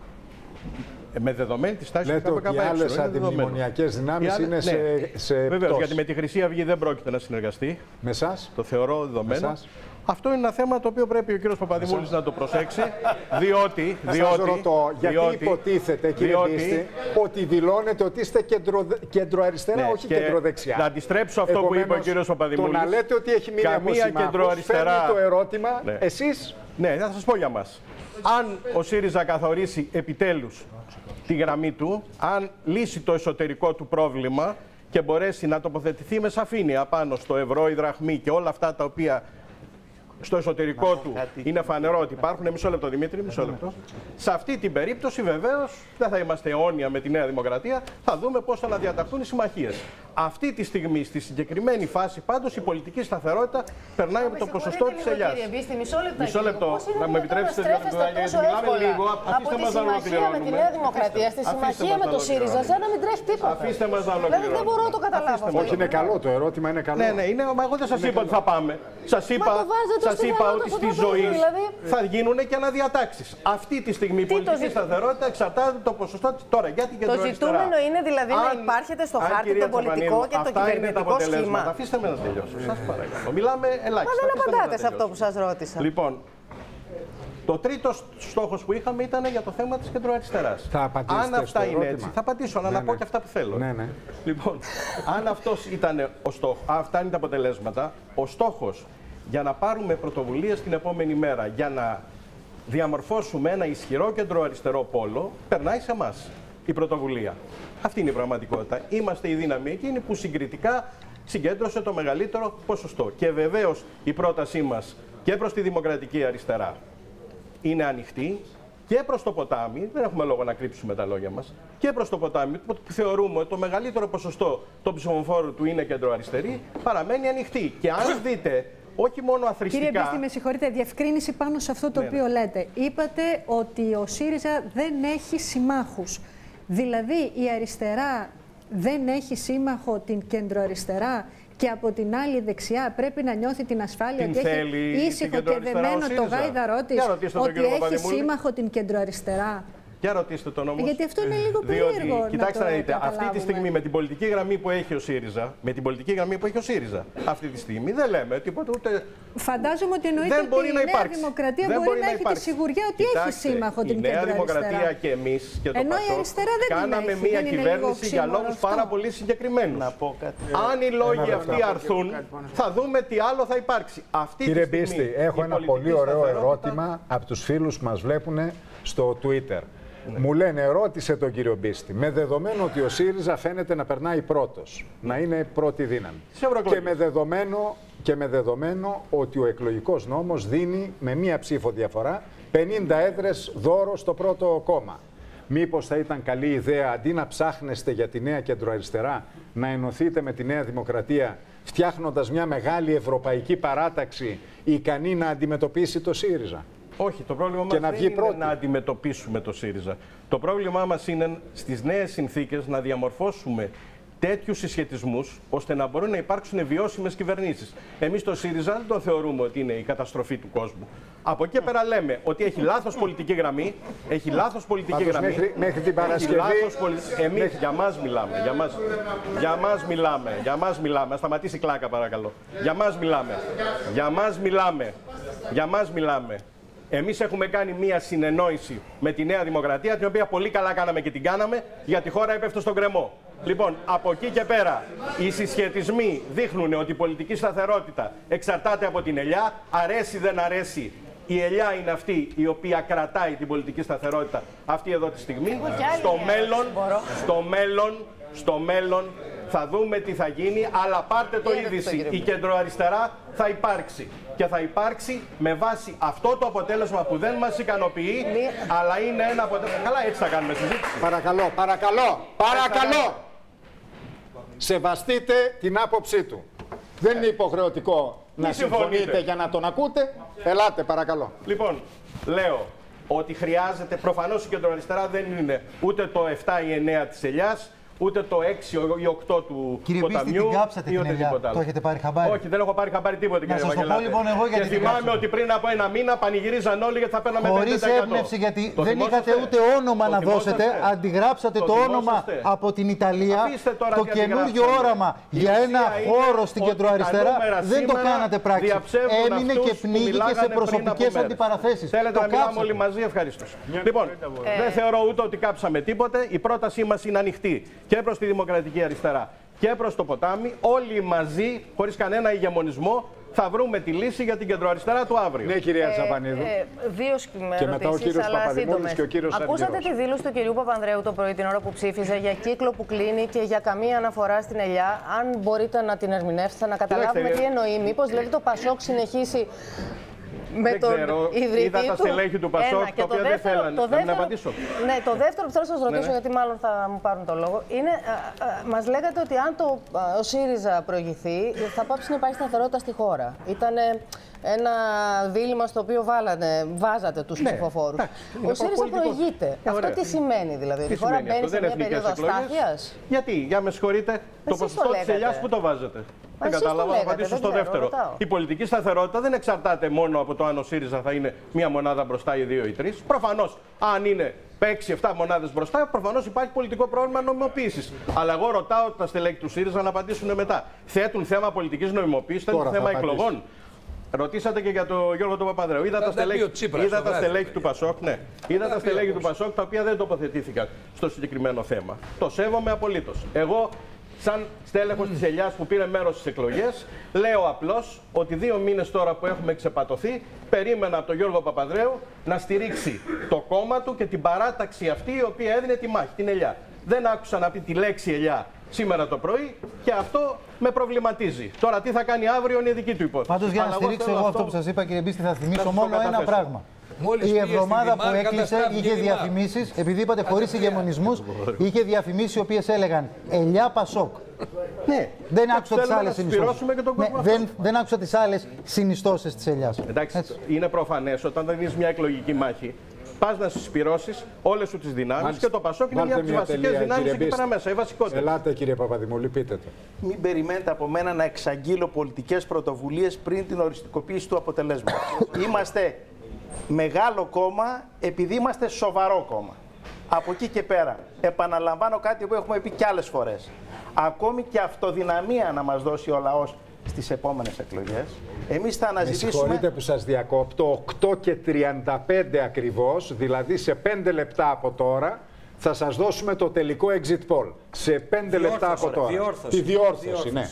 Με δεδομένη τη τάση του ΚΚΕ. Οι άλλες αντιμνημονιακές δυνάμεις είναι σε βεβαίως, γιατί με τη Χρυσή Αυγή δεν πρόκειται να συνεργαστεί. Με εσάς. Το θεωρώ δεδομένο. Αυτό είναι ένα θέμα το οποίο πρέπει ο κύριος Παπαδημούλης να το προσέξει, διότι... γιατί υποτίθεται, κύριε Μπίστη, ότι δηλώνετε ότι είστε κεντροαριστερά, όχι κεντροδεξιά. Να αντιστρέψω αυτό που είπε ο κύριος Παπαδημούλης. Το να λέτε ότι έχει μείνει από συμμάχους, φέρνει το ερώτημα, εσείς... Ναι, θα σας πω για μας. Αν ο ΣΥΡΙΖΑ καθορίσει επιτέλους τη γραμμή του, αν λύσει το εσωτερικό του πρόβλημα και μπορέσει να τοποθετηθεί με σαφήνεια πάνω στο ευρώ, η δραχμή και όλα αυτά τα οποία στο εσωτερικό του είναι φανερό ότι υπάρχουν. Μισό λεπτό, Δημήτρη, μισό λεπτό. Σε αυτή την περίπτωση, βεβαίως, δεν θα είμαστε αιώνια με τη Νέα Δημοκρατία. Θα δούμε πώς θα αναδιαταχθούν οι συμμαχίες. Αυτή τη στιγμή, στη συγκεκριμένη φάση, πάντως, η πολιτική σταθερότητα περνάει από το ποσοστό της ελιάς. Μισό λεπτό, να μου επιτρέψετε δύο λεπτά, γιατί μιλάμε λίγο. Από τη συμμαχία με τη Νέα Δημοκρατία, στη συμμαχία με το ΣΥΡΙΖΑ, σαν να μην τρέχει τίποτα. Αφήστε μας να ολοκληρώνουμε. Δηλαδή δεν μπορώ να το καταλάβω. Όχι, είναι καλό το ερώτημα, είναι καλό. Ναι, είναι, μα εγώ δεν σας είπα ότι θα πάμε. Σας είπα ότι στη ζωή θα γίνουν και αναδιατάξεις. Αυτή τη στιγμή η πολιτική σταθερότητα εξαρτάται από το ποσοστό της. Τώρα, για την κεντροαριστερά. Το ζητούμενο είναι δηλαδή να υπάρχετε στο χάρτη το πολιτικό και το κυβερνητικό σχήμα. Αφήστε με να τελειώσω. Σας παρακαλώ. Μιλάμε ελάχιστα. Μα δεν απαντάτε σε αυτό που σας ρώτησα. Λοιπόν, το τρίτο στόχος που είχαμε ήταν για το θέμα της κεντροαριστεράς. Αν αυτά είναι έτσι, θα απαντήσω, αλλά να πω και αυτά που θέλω. Λοιπόν, αν αυτός ήταν ο στόχος, αυτά είναι τα αποτελέσματα, ο στόχος για να πάρουμε πρωτοβουλίες την επόμενη μέρα, για να διαμορφώσουμε ένα ισχυρό κεντροαριστερό πόλο, περνάει σε εμάς η πρωτοβουλία. Αυτή είναι η πραγματικότητα. Είμαστε η δύναμη εκείνη που συγκριτικά συγκέντρωσε το μεγαλύτερο ποσοστό. Και βεβαίως η πρότασή μας και προς τη δημοκρατική αριστερά είναι ανοιχτή και προς το ποτάμι, δεν έχουμε λόγο να κρύψουμε τα λόγια μας, και προς το ποτάμι που θεωρούμε ότι το μεγαλύτερο ποσοστό των ψηφοφόρων του είναι κεντροαριστερή, παραμένει ανοιχτή. Και αν δείτε, όχι μόνο αθρηστικά... Κύριε Μπίστη, με συγχωρείτε, διευκρίνηση πάνω σε αυτό το οποίο λέτε. Είπατε ότι ο ΣΥΡΙΖΑ δεν έχει συμμάχους. Δηλαδή η αριστερά δεν έχει σύμμαχο την κεντροαριστερά και από την άλλη δεξιά πρέπει να νιώθει την ασφάλεια ότι έχει ήσυχο και δεμένο το γάιδαρό της, ότι έχει σύμμαχο την κεντροαριστερά. Για ρωτήστε τον όμως. Γιατί αυτό είναι λίγο περίεργο. Κοιτάξτε να δείτε, αυτή τη στιγμή με την πολιτική γραμμή που έχει ο ΣΥΡΙΖΑ, αυτή τη στιγμή δεν λέμε τίποτα ούτε. Φαντάζομαι ότι εννοείται ότι η Νέα Δημοκρατία μπορεί να έχει τη σιγουριά ότι έχει σύμμαχο την κεντροαριστερά. Η Νέα Δημοκρατία και εμείς και το ΠΑΣΟΚ κάναμε μια κυβέρνηση για λόγους πάρα πολύ συγκεκριμένους. Αν οι λόγοι αυτοί αρθούν, θα δούμε τι άλλο θα υπάρξει. Κύριε Μπίστη, έχω ένα πολύ ωραίο ερώτημα από τους φίλους που μας βλέπουν στο Twitter. Μου λένε, ρώτησε τον κύριο Μπίστη, με δεδομένο ότι ο ΣΥΡΙΖΑ φαίνεται να περνάει πρώτος, να είναι πρώτη δύναμη. Και με δεδομένο ότι ο εκλογικός νόμος δίνει με μία ψήφο διαφορά 50 έδρες δώρο στο πρώτο κόμμα. Μήπως θα ήταν καλή ιδέα, αντί να ψάχνεστε για τη Νέα Κεντροαριστερά, να ενωθείτε με τη Νέα Δημοκρατία, φτιάχνοντας μια μεγάλη ευρωπαϊκή παράταξη ικανή να αντιμετωπίσει το ΣΥΡΙΖΑ? Όχι, το πρόβλημα μας δεν είναι να αντιμετωπίσουμε το ΣΥΡΙΖΑ. Το πρόβλημά μας είναι στις νέες συνθήκες να διαμορφώσουμε τέτοιους συσχετισμούς ώστε να μπορούν να υπάρξουν βιώσιμες κυβερνήσεις. Εμείς το ΣΥΡΙΖΑ δεν τον θεωρούμε ότι είναι η καταστροφή του κόσμου. Από εκεί πέρα λέμε ότι έχει λάθος πολιτική γραμμή. Έχει λάθος πολιτική γραμμή. Μέχρι την Παρασκευή. Εμείς για μας μιλάμε. Για μας μιλάμε. Ας σταματήσει η κλάκα, παρακαλώ. Για μας μιλάμε. Εμείς έχουμε κάνει μία συνεννόηση με τη Νέα Δημοκρατία, την οποία πολύ καλά κάναμε και την κάναμε, γιατί η χώρα έπεφτε στον κρεμό. Λοιπόν, από εκεί και πέρα, οι συσχετισμοί δείχνουν ότι η πολιτική σταθερότητα εξαρτάται από την ελιά. Αρέσει δεν αρέσει, η ελιά είναι αυτή η οποία κρατάει την πολιτική σταθερότητα αυτή εδώ τη στιγμή. Στο μέλλον θα δούμε τι θα γίνει, αλλά πάρτε το είδηση. Η κεντροαριστερά θα υπάρξει. Και θα υπάρξει με βάση αυτό το αποτέλεσμα που δεν μας ικανοποιεί, αλλά είναι ένα αποτέλεσμα. Καλά, έτσι θα κάνουμε συζήτηση. Παρακαλώ. Σεβαστείτε την άποψή του. Δεν είναι υποχρεωτικό να συμφωνείτε για να τον ακούτε. Ελάτε, παρακαλώ. Λοιπόν, λέω ότι χρειάζεται, προφανώς η κεντροαριστερά δεν είναι ούτε το 7 ή 9 της ελιάς, ούτε το 6 ή 8 του Κύριε ποταμιού. Την κάψατε την ελιά. Το έχετε πάρει χαμπάρι? Όχι, δεν έχω πάρει χαμπάρι τίποτα, κύριε Βαγγελάτη. Λοιπόν, και θυμάμαι ότι πριν από ένα μήνα πανηγυρίζαν όλοι γιατί θα παίρναμε 50%. Χωρίς έμπνευση, γιατί δεν είχατε ούτε όνομα να δώσετε. Αντιγράψατε το όνομα από την Ιταλία. Το καινούριο όραμα για ένα χώρο στην κεντροαριστερά δεν το κάνατε πράξη. Έμεινε και πνίγηκε σε προσωπικές αντιπαραθέσεις. Θέλετε να μιλάμε όλοι μαζί? Ευχαριστώ. Λοιπόν, δεν θεωρώ ούτε ότι κάψαμε τίποτε. Η πρότασή μας είναι ανοιχτή και προς τη Δημοκρατική Αριστερά και προς το ποτάμι, όλοι μαζί, χωρίς κανένα ηγεμονισμό, θα βρούμε τη λύση για την κεντροαριστερά του αύριο. Ναι, κυρία Τσαπανίδου. Δύο ερωτήσεις, αλλά σύντομες. Ακούσατε τη δήλωση του κυρίου Παπανδρέου το πρωί, την ώρα που ψήφιζε, για κύκλο που κλείνει και για καμία αναφορά στην ελιά. Αν μπορείτε να την ερμηνεύσετε, να καταλάβουμε τι εννοεί. Μήπως δηλαδή το Πασόκ συνεχίσει με τον ιδρυτή είδα τα στελέχη του Πασόκ, τα οποία δεν θέλανε. Να μην απαντήσω. Ναι, το δεύτερο που θέλω να σας ρωτήσω, γιατί μάλλον θα μου πάρουν το λόγο, είναι, μας λέγατε ότι αν ο ΣΥΡΙΖΑ προηγηθεί, θα πάψει να υπάρχει σταθερότητα στη χώρα. Ήταν ένα δίλημμα στο οποίο βάζατε τους ψηφοφόρους. Ο ΣΥΡΙΖΑ προηγείται. Αυτό τι σημαίνει δηλαδή? Η χώρα μπαίνει σε μια περίοδο αστάθειας? Γιατί, για με συγχωρείτε, το ποσοστό της ελιάς που το βάζετε? Δεν κατάλαβα, να απαντήσω στο δεύτερο. Ρωτάω. Η πολιτική σταθερότητα δεν εξαρτάται μόνο από το αν ο ΣΥΡΙΖΑ θα είναι μία μονάδα μπροστά ή 2 ή 3. Προφανώς, αν είναι 6-7 μονάδες μπροστά, προφανώς υπάρχει πολιτικό πρόβλημα νομιμοποίησης. Αλλά εγώ ρωτάω τα στελέχη του ΣΥΡΙΖΑ να απαντήσουν μετά. Θέτουν θέμα πολιτικής νομιμοποίησης, θέτουν θέμα εκλογών? Ρωτήσατε και για τον Γιώργο τον Παπανδρέου. Είδα τα στελέχη του Πασόκ, ναι. Είδα τα στελέχη του Πασόκ, τα οποία δεν τοποθετήθηκαν στο συγκεκριμένο θέμα. Το σέβομαι απολύτως. Εγώ, σαν στέλεχος της ελιάς που πήρε μέρος στις εκλογές, λέω απλώς ότι 2 μήνες τώρα που έχουμε εξεπατωθεί, περίμενα από τον Γιώργο Παπανδρέου να στηρίξει το κόμμα του και την παράταξη αυτή η οποία έδινε τη μάχη, την ελιά. Δεν άκουσα να πει τη λέξη ελιά σήμερα το πρωί και αυτό με προβληματίζει. Τώρα τι θα κάνει αύριο είναι δική του υπόθεση. Πάντως για να στηρίξω εγώ αυτό που σας είπα, κύριε Μπίστη, θα θυμίσω μόνο ένα πράγμα. Η εβδομάδα που έκλεισε είχε διαφημίσεις, επειδή είπατε χωρίς ηγεμονισμούς, είχε διαφημίσεις οι οποίες έλεγαν Ελιά Πασόκ. Ναι. Δεν άκουσα τις άλλες συνιστώσεις. Δεν άκουσα τις άλλες συνιστώσεις της Ελιάς. Εντάξει, είναι προφανές όταν δεν δίνεις μια εκλογική μάχη, πας να συσπηρώσεις όλες σου τις δυνάμεις και το Πασόκ είναι μια από τις βασικές δυνάμεις εκεί πέρα μέσα. Η βασικότερη. Ελάτε, κύριε Παπαδημούλη, πείτε το. Μην περιμένετε από μένα να εξαγγείλω πολιτικές πρωτοβουλίες πριν την οριστικοποίηση του αποτελέσματος. Είμαστε μεγάλο κόμμα επειδή είμαστε σοβαρό κόμμα. Από εκεί και πέρα, επαναλαμβάνω κάτι που έχουμε πει κι άλλες φορές. Ακόμη και αυτοδυναμία να μας δώσει ο λαός στις επόμενες εκλογές, εμείς θα αναζητήσουμε... Με συγχωρείτε που σας διακόπτω, 8:35 ακριβώς, δηλαδή σε 5 λεπτά από τώρα, θα σας δώσουμε το τελικό exit poll. Σε 5 λεπτά από τώρα. Τη διόρθωση, ναι.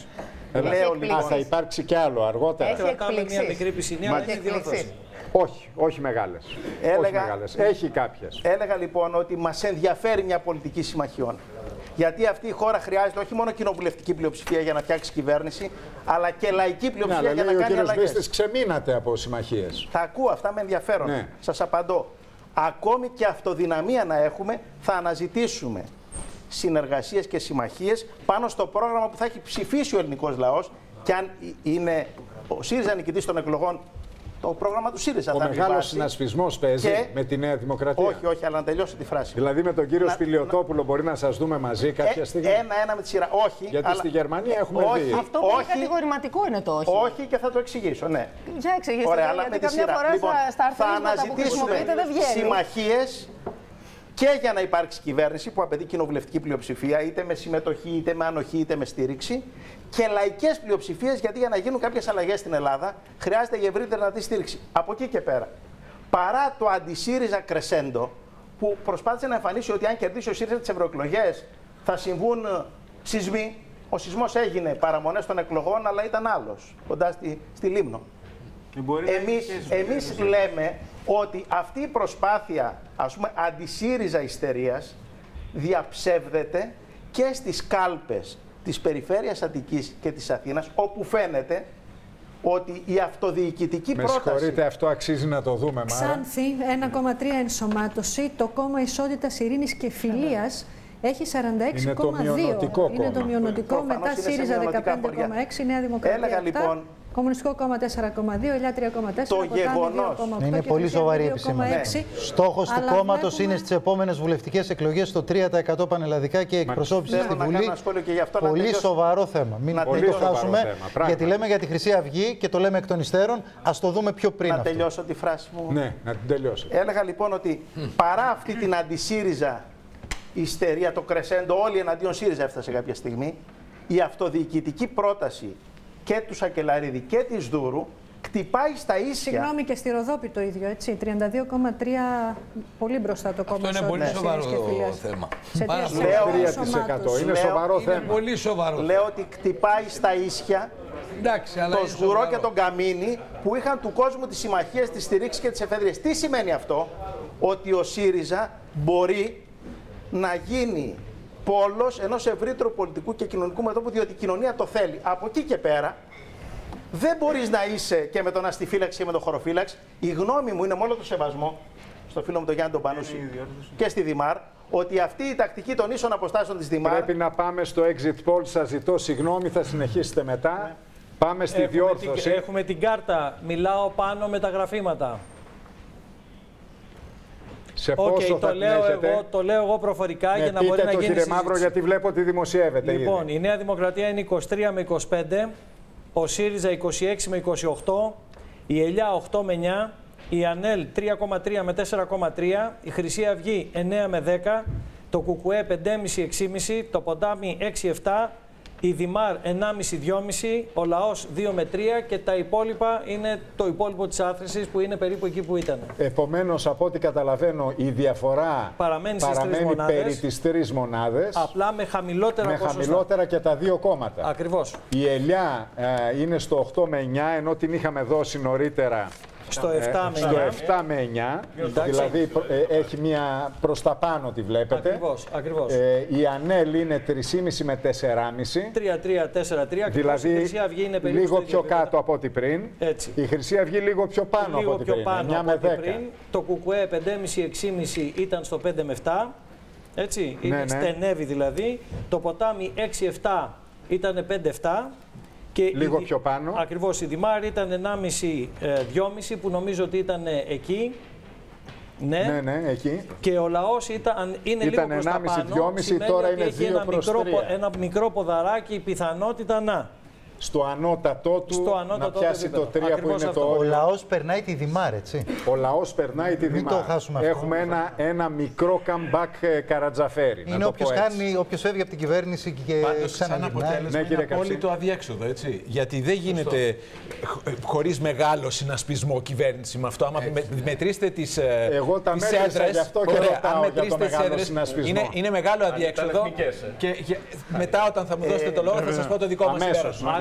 Θα υπάρξει κι άλλο αργότερα. Έχει εκπληξείς. Μια μικρή πισινιά, έχει διόρθωση. Όχι μεγάλες. Έχει κάποιες. Έλεγα λοιπόν ότι μας ενδιαφέρει μια πολιτική συμμαχιών. Γιατί αυτή η χώρα χρειάζεται όχι μόνο κοινοβουλευτική πλειοψηφία για να φτιάξει κυβέρνηση, αλλά και λαϊκή πλειοψηφία για να κάνει αλλαγές. Ο κύριος Μπίστης ξεμείνατε από συμμαχίες. Τα ακούω, αυτά με ενδιαφέρον. Ναι. Σας απαντώ. Ακόμη και αυτοδυναμία να έχουμε, θα αναζητήσουμε συνεργασίες και συμμαχίες πάνω στο πρόγραμμα που θα έχει ψηφίσει ο ελληνικός λαός, και αν είναι ο ΣΥΡΙΖΑ νικητής των εκλογών, το πρόγραμμα του ΣΥΡΙΖΑ θα ανεβάσει. Ο μεγάλος συνασπισμός παίζει με τη Νέα Δημοκρατία. Όχι, όχι, αλλά να τελειώσω τη φράση. Δηλαδή με τον κύριο Σπηλιωτόπουλο μπορεί να σας δούμε μαζί κάποια στιγμή. Ένα με τη σειρά. Όχι. Γιατί στη Γερμανία έχουμε δει. Αυτό που είναι κατηγορηματικό είναι το όχι. Όχι, και θα το εξηγήσω, ναι. Για εξηγήστε. Ωραία, αλλά με τη σειρά. Λοιπόν, στα αρθρίσματα που χρησιμοποιείτε δεν βγαίνει. Συμμαχίες και για να υπάρξει κυβέρνηση που απαιτεί κοινοβουλευτική πλειοψηφία, είτε με συμμετοχή, είτε με ανοχή, είτε με στήριξη, και λαϊκές πλειοψηφίες, γιατί για να γίνουν κάποιες αλλαγές στην Ελλάδα χρειάζεται η ευρύτερη δυνατή στήριξη. Από εκεί και πέρα, παρά το αντισύριζα κρεσέντο που προσπάθησε να εμφανίσει ότι αν κερδίσει ο ΣΥΡΙΖΑ τις ευρωεκλογές θα συμβούν σεισμοί. Ο σεισμός έγινε παραμονές των εκλογών, αλλά ήταν άλλος, κοντά στη Λίμνο. Εμείς λέμε ότι αυτή η προσπάθεια, ας πούμε, αντισύριζα ιστερίας διαψεύδεται και στις κάλπες της περιφέρειας Αττικής και της Αθήνας, όπου φαίνεται ότι η αυτοδιοικητική πρόταση... Με συγχωρείτε, αυτό αξίζει να το δούμε. Ξάνθη, 1,3 ενσωμάτωση. Το κόμμα Ισότητας, Ειρήνης και Φιλίας έχει 46,2. Είναι το μειονοτικό κόμμα. Είναι το μειονοτικό. Μετά ΣΥΡΙΖΑ 15,6, Νέα Δημοκρατία 7. Κομμουνιστικό κόμμα 4,2, ΕΛΙΑ 3,4. Το γεγονός. Είναι πολύ σοβαρή επισήμανση. Στόχος του κόμματος είναι στις επόμενες βουλευτικές εκλογές το 3% πανελλαδικά και εκπροσώπηση στη Βουλή. Πολύ σοβαρό θέμα. Μην το χάσουμε. Γιατί λέμε για τη Χρυσή Αυγή και το λέμε εκ των υστέρων. Ας το δούμε πιο πριν. Να τελειώσω τη φράση μου. Ναι, να την τελειώσω. Έλεγα λοιπόν ότι παρά αυτή την αντισύριζα ιστερία, το κρεσέντο, όλοι εναντίον ΣΥΡΙΖΑ έφτασε κάποια στιγμή, η αυτοδιοικητική πρόταση και του Σακελαρίδη και της Δούρου κτυπάει στα ίσια. Συγγνώμη, και στη Ροδόπη το ίδιο, έτσι. 32,3, πολύ μπροστά το κόμμα. Αυτό είναι πολύ σοβαρό θέμα. Πάρα 3%. Είναι σοβαρό θέμα. Είναι πολύ σοβαρό. Λέω ότι κτυπάει στα ίσια. Εντάξει, αλλά το Σγουρό και τον Καμίνη που είχαν του κόσμου τις συμμαχίες, τις στηρίξεις και τις εφεδρίες. Τι σημαίνει αυτό? Ότι ο ΣΥΡΙΖΑ μπορεί να γίνει πόλος ενός ευρύτερου πολιτικού και κοινωνικού μετώπου, διότι η κοινωνία το θέλει. Από εκεί και πέρα δεν μπορείς να είσαι και με τον αστιφύλαξη και με τον χωροφύλαξη. Η γνώμη μου είναι, με όλο το σεβασμό στο φίλο μου τον Γιάννη τον Πανούση και στη Δημάρ, ότι αυτή η τακτική των ίσων αποστάσεων της Δημάρ... Πρέπει να πάμε στο exit poll. Σας ζητώ συγγνώμη, θα συνεχίσετε μετά. Ναι. Πάμε στη διόρθωση. Έχουμε την κάρτα. Μιλάω πάνω με τα γραφήματα. Σε πόσο θα το λέω εγώ προφορικά για να μπορεί να γίνει κύριε Μαύρο, γιατί βλέπω ότι δημοσιεύεται. Λοιπόν, η Νέα Δημοκρατία είναι 23 με 25, ο ΣΥΡΙΖΑ 26 με 28, η ΕΛΙΑ 8 με 9, η ΑΝΕΛ 3,3 με 4,3, η Χρυσή Αυγή 9 με 10, το ΚΚΕ 5,5-6,5, το Ποτάμι 6-7, η Δημάρ 1,5-2,5, ο Λαός 2 με 3 και τα υπόλοιπα είναι το υπόλοιπο της άθροισης που είναι περίπου εκεί που ήταν. Επομένως, από ό,τι καταλαβαίνω, η διαφορά παραμένει περί τις 3 μονάδες. Απλά με χαμηλότερα ποσοστά. Με χαμηλότερα και τα 2 κόμματα. Ακριβώς. Η ΕΛΙΑ είναι στο 8 με 9, ενώ την είχαμε δώσει νωρίτερα στο 7 με 9, δηλαδή έχει μία προς τα πάνω τη βλέπετε. Ακριβώς. Η ΑΝΕΛ είναι 3,5 με 4,5. 3-3-4-3. Δηλαδή η Χρυσή Αυγή είναι λίγο πιο κάτω από ό,τι πριν. Έτσι. Η Χρυσή Αυγή λίγο πιο πάνω από ό,τι πριν. 9 με 10. Πριν. Το ΚΚΕ 5,5-6,5 ήταν στο 5 με 7. Έτσι. Στενεύει δηλαδή. Το Ποτάμι 6-7 ήταν 5-7. Και λίγο πιο πάνω. Ακριβώς, η Δημάρ ήταν 1,5-2,5 που νομίζω ότι ήταν εκεί. Ναι, εκεί. Και ο Λαός είναι λίγο προς τα πάνω. 1,5-2,5, τώρα είναι 2 προς 3. Ένα μικρό ποδαράκι, η πιθανότητα να... Στο ανώτατό του να πιάσει το 3 που είναι το όριο. Ο λαός περνάει τη Δημάρ, έτσι. Ο λαός περνάει τη Δημάρ. Έχουμε ένα μικρό comeback Καρατζαφέρη. Είναι όποιος φεύγει από την κυβέρνηση και ξαναγυρνάει. Ναι, είναι απόλυτο αδιέξοδο, έτσι. Γιατί δεν γίνεται χωρίς μεγάλο συνασπισμό κυβέρνηση με αυτό. Άμα μετρήσετε τις έδρες. Εγώ τα μέτρησα γι' αυτό και ρωτάω για το μεγάλο συνασπισμό. Είναι μεγάλο αδιέξοδο. Και μετά όταν θα μου δώσετε το λόγο θα σας πω το δικό μας συμπέρασμα.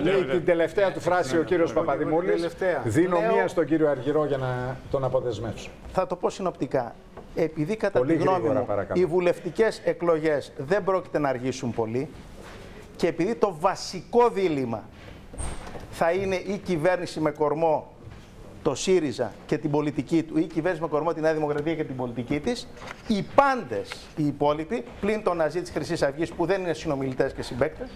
λέει την τελευταία του φράση ο κύριος Παπαδημούλης. Δίνω μία στον κύριο Αργυρό για να τον αποδεσμεύσω. Θα το πω συνοπτικά. Επειδή κατά τη γνώμη μου οι βουλευτικές εκλογές δεν πρόκειται να αργήσουν πολύ και επειδή το βασικό δίλημμα θα είναι η κυβέρνηση με κορμό το ΣΥΡΙΖΑ και την πολιτική του ή η κυβέρνηση με κορμό τη Νέα Δημοκρατία και την πολιτική της, οι πάντες οι υπόλοιποι, πλην τον Ναζί της Χρυσής Αυγής που δεν είναι συνομιλητές και συμπαίκτες,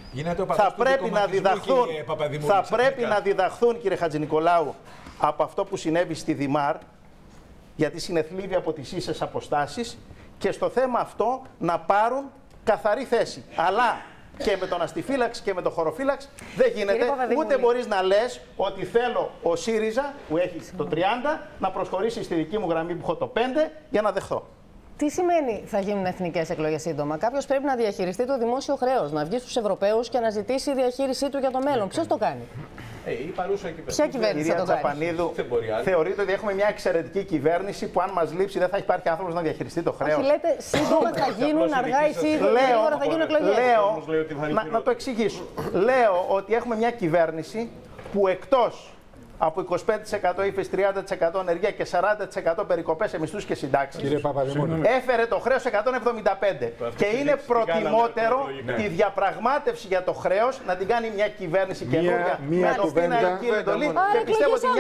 θα πρέπει να διδαχθούν, κύριε Χατζηνικολάου, από αυτό που συνέβη στη Δημάρ, γιατί συνεθλίβει από τις ίσες αποστάσεις και στο θέμα αυτό να πάρουν καθαρή θέση. Αλλά και με τον αστιφύλαξη και με τον χωροφύλαξη δεν γίνεται. Ούτε μπορείς να λες ότι θέλω ο ΣΥΡΙΖΑ που έχει το 30 να προσχωρήσει στη δική μου γραμμή που έχω το 5 για να δεχθώ. Τι σημαίνει θα γίνουν εθνικές εκλογές σύντομα? Κάποιος πρέπει να διαχειριστεί το δημόσιο χρέος, να βγει στους Ευρωπαίους και να ζητήσει η διαχείρισή του για το μέλλον. Ποιος το κάνει? Ποια κυβέρνηση θα το κάνει? Τσαπανίδου, θεωρείτε ότι έχουμε μια εξαιρετική κυβέρνηση που αν μας λείψει δεν θα υπάρχει άνθρωπος να διαχειριστεί το χρέος? Όχι, λέτε σύντομα θα γίνουν, αργά ή γρήγορα θα γίνουν εκλογές. Να το εξηγήσω. Λέω ότι έχουμε μια κυβέρνηση που εκτός από 25% ύφεση, 30% ενεργεία και 40% περικοπές σε μισθούς και συντάξεις, έφερε το χρέος 175. Και είναι προτιμότερο τη διαπραγμάτευση για το χρέος να την κάνει μια κυβέρνηση καινούργια με αυτή την αερική εντολή. Και πιστεύω ότι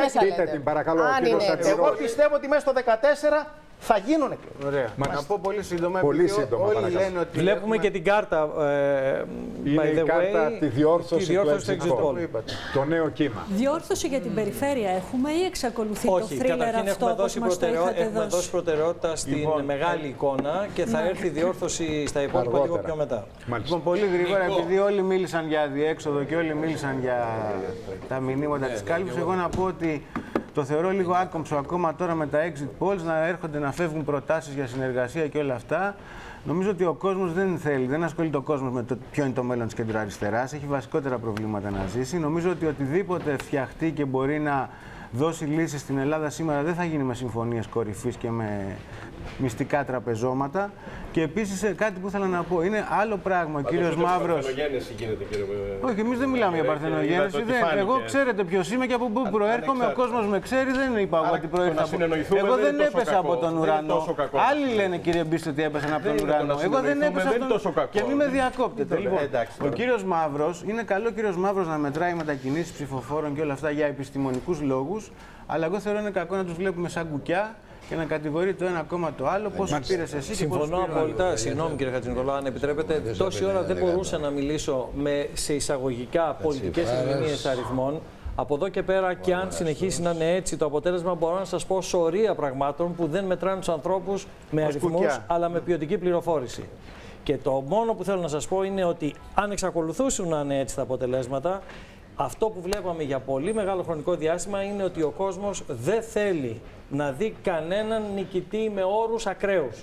εγώ πιστεύω ότι μέσα στο 2014 θα γίνουν εκλογές. Ωραία. Να πω πολύ σύντομα. Όλοι λένε ότι βλέπουμε και την κάρτα. Είναι η κάρτα τη διόρθωση του exit poll. Το νέο κύμα. Διόρθωση για την περιφέρεια έχουμε ή εξακολουθεί το θρίλερ αυτό όπως μας το είχατε δώσει? Έχουμε δώσει προτεραιότητα στην μεγάλη εικόνα και θα έρθει η διόρθωση στα υπόλοιπα λίγο πιο μετά. Λοιπόν, πολύ γρήγορα, επειδή όλοι μίλησαν για διέξοδο και όλοι μίλησαν για τα μηνύματα της κάλυψης, εγώ να πω ότι το θεωρώ λίγο άκομψο ακόμα τώρα με τα exit polls να έρχονται να φεύγουν προτάσεις για συνεργασία και όλα αυτά. Νομίζω ότι ο κόσμος δεν θέλει, δεν ασχολείται ο κόσμος με το ποιο είναι το μέλλον της κεντροαριστεράς. Έχει βασικότερα προβλήματα να ζήσει. Νομίζω ότι οτιδήποτε φτιαχτεί και μπορεί να δώσει λύσεις στην Ελλάδα σήμερα δεν θα γίνει με συμφωνίες κορυφής και με μυστικά τραπεζώματα. Και επίσης κάτι που ήθελα να πω, είναι άλλο πράγμα. Ο κύριος Μαύρος. Παρθενογέννηση γίνεται, κύριε. Όχι, εμείς δεν μιλάμε για παρθενογέννηση. Εγώ ξέρετε ποιος είμαι και από πού προέρχομαι. Ο κόσμος με ξέρει, δεν είπα εγώ ότι προέρχομαι. Εγώ δεν έπεσα από τον ουρανό. Άλλοι λένε, κύριε Μπίστε, ότι έπεσαν από τον ουρανό. Εγώ δεν έπεσα από τον ουρανό. Και μην με διακόπτετε. Ο κύριος Μαύρος, είναι καλό ο κύριος Μαύρος να μετράει μετακινήσεις ψηφοφόρων και όλα αυτά για επιστημονικούς λόγους. Αλλά εγώ θεωρώ είναι κακό να τους βλέπουμε σαν κουκιά και να κατηγορεί το ένα κόμμα το άλλο. Πόσο πήρες εσύ? Συμφωνώ απόλυτα. Συγγνώμη, κύριε Χατζηνικολάου, αν επιτρέπετε. Τόση ώρα δεν μπορούσα να μιλήσω σε εισαγωγικά πολιτικές ερμηνείες αριθμών. Από εδώ και πέρα, και αν συνεχίσει να είναι έτσι το αποτέλεσμα, μπορώ να σας πω σωρία πραγμάτων που δεν μετράνε τους ανθρώπους με αριθμούς, αλλά με ποιοτική πληροφόρηση. Και το μόνο που θέλω να σας πω είναι ότι αν εξακολουθούσαν να είναι έτσι τα αποτελέσματα, αυτό που βλέπαμε για πολύ μεγάλο χρονικό διάστημα είναι ότι ο κόσμος δεν θέλει να δει κανέναν νικητή με όρους ακραίους.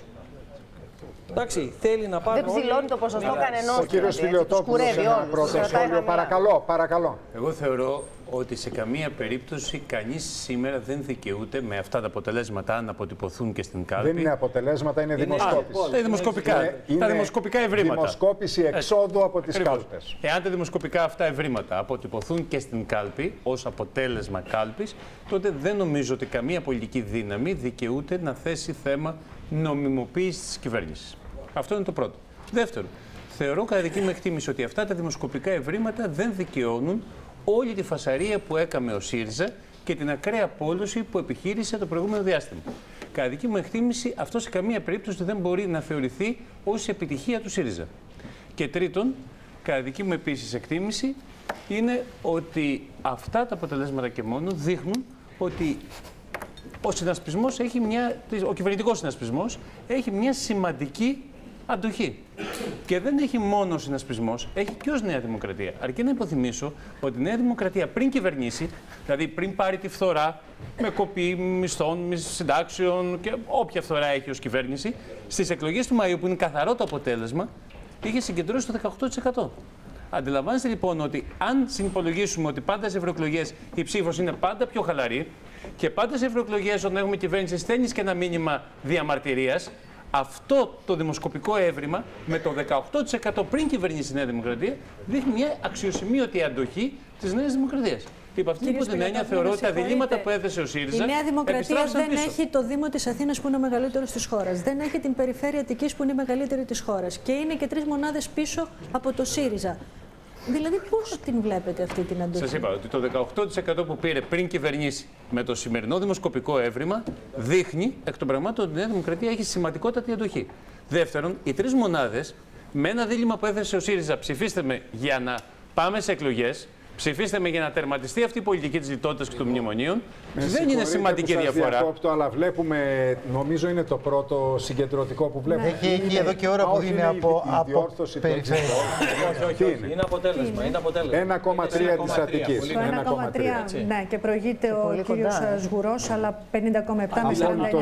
Εντάξει, θέλει να πάρει. Δεν ψηλώνει το ποσοστό κανενός. Ο κύριος Φιλιοτόπουλος, ένα πρώτο σχόλιο. Παρακαλώ, παρακαλώ. Εγώ θεωρώ ότι σε καμία περίπτωση κανείς σήμερα δεν δικαιούται με αυτά τα αποτελέσματα, αν αποτυπωθούν και στην κάλπη. Δεν είναι αποτελέσματα, είναι δημοσκόπηση. Τα δημοσκοπικά. Τα δημοσκοπικά ευρήματα. Δημοσκόπηση εξόδου από τις κάλπες. Εάν τα δημοσκοπικά αυτά ευρήματα αποτυπωθούν και στην κάλπη ως αποτέλεσμα κάλπης, τότε δεν νομίζω ότι καμία πολιτική δύναμη δικαιούται να θέσει θέμα νομιμοποίηση της κυβέρνησης. Αυτό είναι το πρώτο. Δεύτερο, θεωρώ κατά δική μου εκτίμηση ότι αυτά τα δημοσκοπικά ευρήματα δεν δικαιώνουν όλη τη φασαρία που έκαμε ο ΣΥΡΙΖΑ και την ακραία πόλωση που επιχείρησε το προηγούμενο διάστημα. Κατά δική μου εκτίμηση, αυτό σε καμία περίπτωση δεν μπορεί να θεωρηθεί ως επιτυχία του ΣΥΡΙΖΑ. Και τρίτον, κατά δική μου επίσης εκτίμηση, είναι ότι αυτά τα αποτελέσματα και μόνο δείχνουν ότι ο συνασπισμός έχει ο κυβερνητικός συνασπισμός έχει μια σημαντική αντοχή. Και δεν έχει μόνο ο συνασπισμός, έχει και ως Νέα Δημοκρατία. Αρκεί να υποθυμίσω ότι η Νέα Δημοκρατία πριν κυβερνήσει, δηλαδή πριν πάρει τη φθορά με κοπή μισθών, συντάξεων και όποια φθορά έχει ως κυβέρνηση, στις εκλογές του Μαΐου, που είναι καθαρό το αποτέλεσμα, είχε συγκεντρώσει το 18%. Αντιλαμβάνεστε λοιπόν ότι αν συνυπολογίσουμε ότι πάντα σε ευρωεκλογές η ψήφος είναι πάντα πιο χαλαρή και πάντα σε ευρωεκλογές όταν έχουμε κυβέρνηση στέλνεις και ένα μήνυμα διαμαρτυρίας, Αυτό το δημοσκοπικό έβριμα με το 18% πριν κυβερνήσει η Νέα Δημοκρατία δείχνει μια αξιοσημείωτη αντοχή της Νέας Δημοκρατίας. Υπ' αυτήν την έννοια θεωρώ ότι τα διλήμματα που έθεσε ο ΣΥΡΙΖΑ. Η Νέα Δημοκρατία δεν έχει το Δήμο της Αθήνας που είναι ο μεγαλύτερος της χώρας. Δεν έχει την Περιφέρεια Αττικής που είναι η μεγαλύτερη της χώρας. Και είναι και 3 μονάδες πίσω από το ΣΥΡΙΖΑ. Δηλαδή, πώς την βλέπετε αυτή την αντοχή? Σας είπα ότι το 18% που πήρε πριν κυβερνήσει με το σημερινό δημοσκοπικό έβριμα δείχνει εκ των πραγμάτων ότι η Νέα Δημοκρατία έχει σημαντικότατη αντοχή. Δεύτερον, οι 3 μονάδες με ένα δίλημμα που έθεσε ο ΣΥΡΙΖΑ, ψηφίστε με για να πάμε σε εκλογές. Ψηφίστε με για να τερματιστεί αυτή η πολιτική της λιτότητας και των μνημονίων. Δεν είναι σημαντική διαφορά. Διακόπτω, αλλά βλέπουμε, νομίζω είναι το πρώτο συγκεντρωτικό που βλέπουμε. Έχει εδώ και ώρα που είναι από περιφέρεια. Όχι, είναι αποτέλεσμα. 1,3 της Αττικής. 1,3, ναι, και προηγείται ο κύριος Σγουρός, αλλά 50,7 με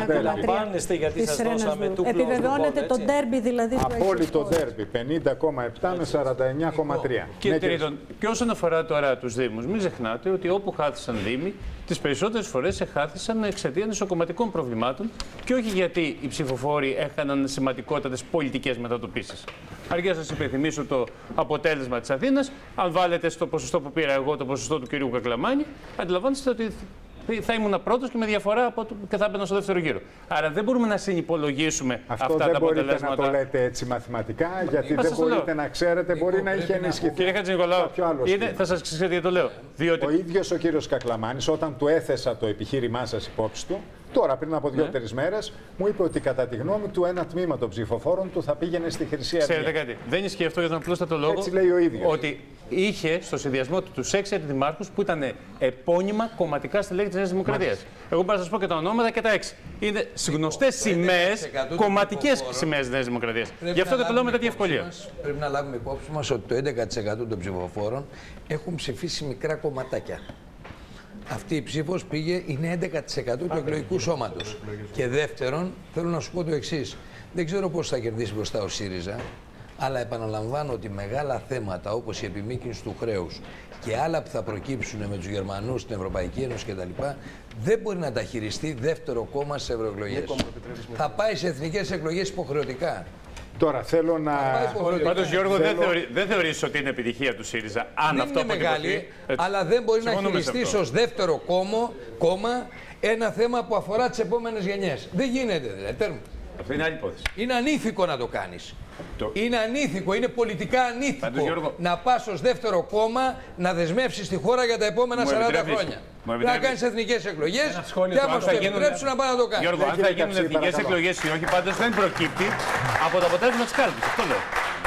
49,3 της Ρένας Βουρού. Επιβεβαιώνεται το ντέρμπι δηλαδή. Απόλυτο ντέρμπι, 50,7 με 49,3. Και τρίτον, και όσον αφορά τώρα τους Δήμους, μην ξεχνάτε ότι όπου χάθησαν Δήμοι, τις περισσότερες φορές εχάθησαν εξαιτία νοσοκομματικών προβλημάτων και όχι γιατί οι ψηφοφόροι έκαναν σημαντικότατες πολιτικές μετατοπίσεις. Αρκεί να σας υπενθυμίσω το αποτέλεσμα της Αθήνας. Αν βάλετε στο ποσοστό που πήρα εγώ το ποσοστό του κυρίου Κακλαμάνη, αντιλαμβάνεστε ότι θα ήμουν πρώτος και με διαφορά και θα έμπαινα στο δεύτερο γύρο. Άρα δεν μπορούμε να συνυπολογίσουμε αυτά τα αποτελέσματα. Αυτό δεν μπορείτε να το λέτε έτσι μαθηματικά, γιατί δεν μπορείτε να ξέρετε, μπορεί να είχε ενισχυθεί. Κύριε Χατζηνικολάου, θα σας ξέρετε γιατί το λέω. Ο ίδιος ο κύριος Κακλαμάνης, όταν του έθεσα το επιχείρημά σας υπόψη του, τώρα πριν από 2-3 μέρες, μου είπε ότι κατά τη γνώμη του ένα τμήμα των ψηφοφόρων του θα πήγαινε στη Χρυσή Αυγή. Ξέρετε κάτι, δεν ισχύει αυτό για τον απλούστατο λόγο. Έτσι λέει ο ίδιος. Ότι είχε στο συνδυασμό του τους 6 αντιδημάρχους που ήταν επώνυμα κομματικά στελέχη της Νέας Δημοκρατίας. Εγώ μπορώ να σας πω και τα ονόματα και τα 6. Είναι γνωστές σημαίες, κομματικές σημαίες της Νέας Δημοκρατίας. Γι' αυτό και το λέω με τέτοια ευκολία. Πρέπει να λάβουμε υπόψη μας ότι το 11% των ψηφοφόρων έχουν ψηφίσει μικρά κομματάκια. Αυτή η ψήφος είναι 11% του εκλογικού σώματος. Και δεύτερον, θέλω να σου πω το εξής. Δεν ξέρω πώς θα κερδίσει μπροστά ο ΣΥΡΙΖΑ, αλλά επαναλαμβάνω ότι μεγάλα θέματα όπως η επιμήκυνση του χρέους και άλλα που θα προκύψουν με τους Γερμανούς στην Ευρωπαϊκή Ένωση κτλ. Δεν μπορεί να τα χειριστεί δεύτερο κόμμα στις ευρωεκλογές. Θα πάει σε εθνικές εκλογές υποχρεωτικά. Τώρα θέλω να. Πάντως, Γιώργο, δεν θεωρείς ότι είναι επιτυχία του ΣΥΡΙΖΑ. Αν αυτό είναι μεγάλη, αλλά δεν μπορεί να χειριστεί ως δεύτερο κόμμα ένα θέμα που αφορά τις επόμενες γενιές. Δεν γίνεται δηλαδή. Αυτό είναι άλλη υπόθεση. Είναι ανήθικο να το κάνεις. Είναι ανήθικο, είναι πολιτικά ανήθικο να πας ως δεύτερο κόμμα να δεσμεύσεις τη χώρα για τα επόμενα 40 χρόνια. Να κάνεις εθνικές εκλογές και άμα σου επιτρέψουν να πάνε να το κάνεις. Γιώργο, αν θα γίνουν εθνικές εκλογές ή όχι, πάντως δεν προκύπτει από το αποτέλεσμα της κάλπης. Αυτό λέω.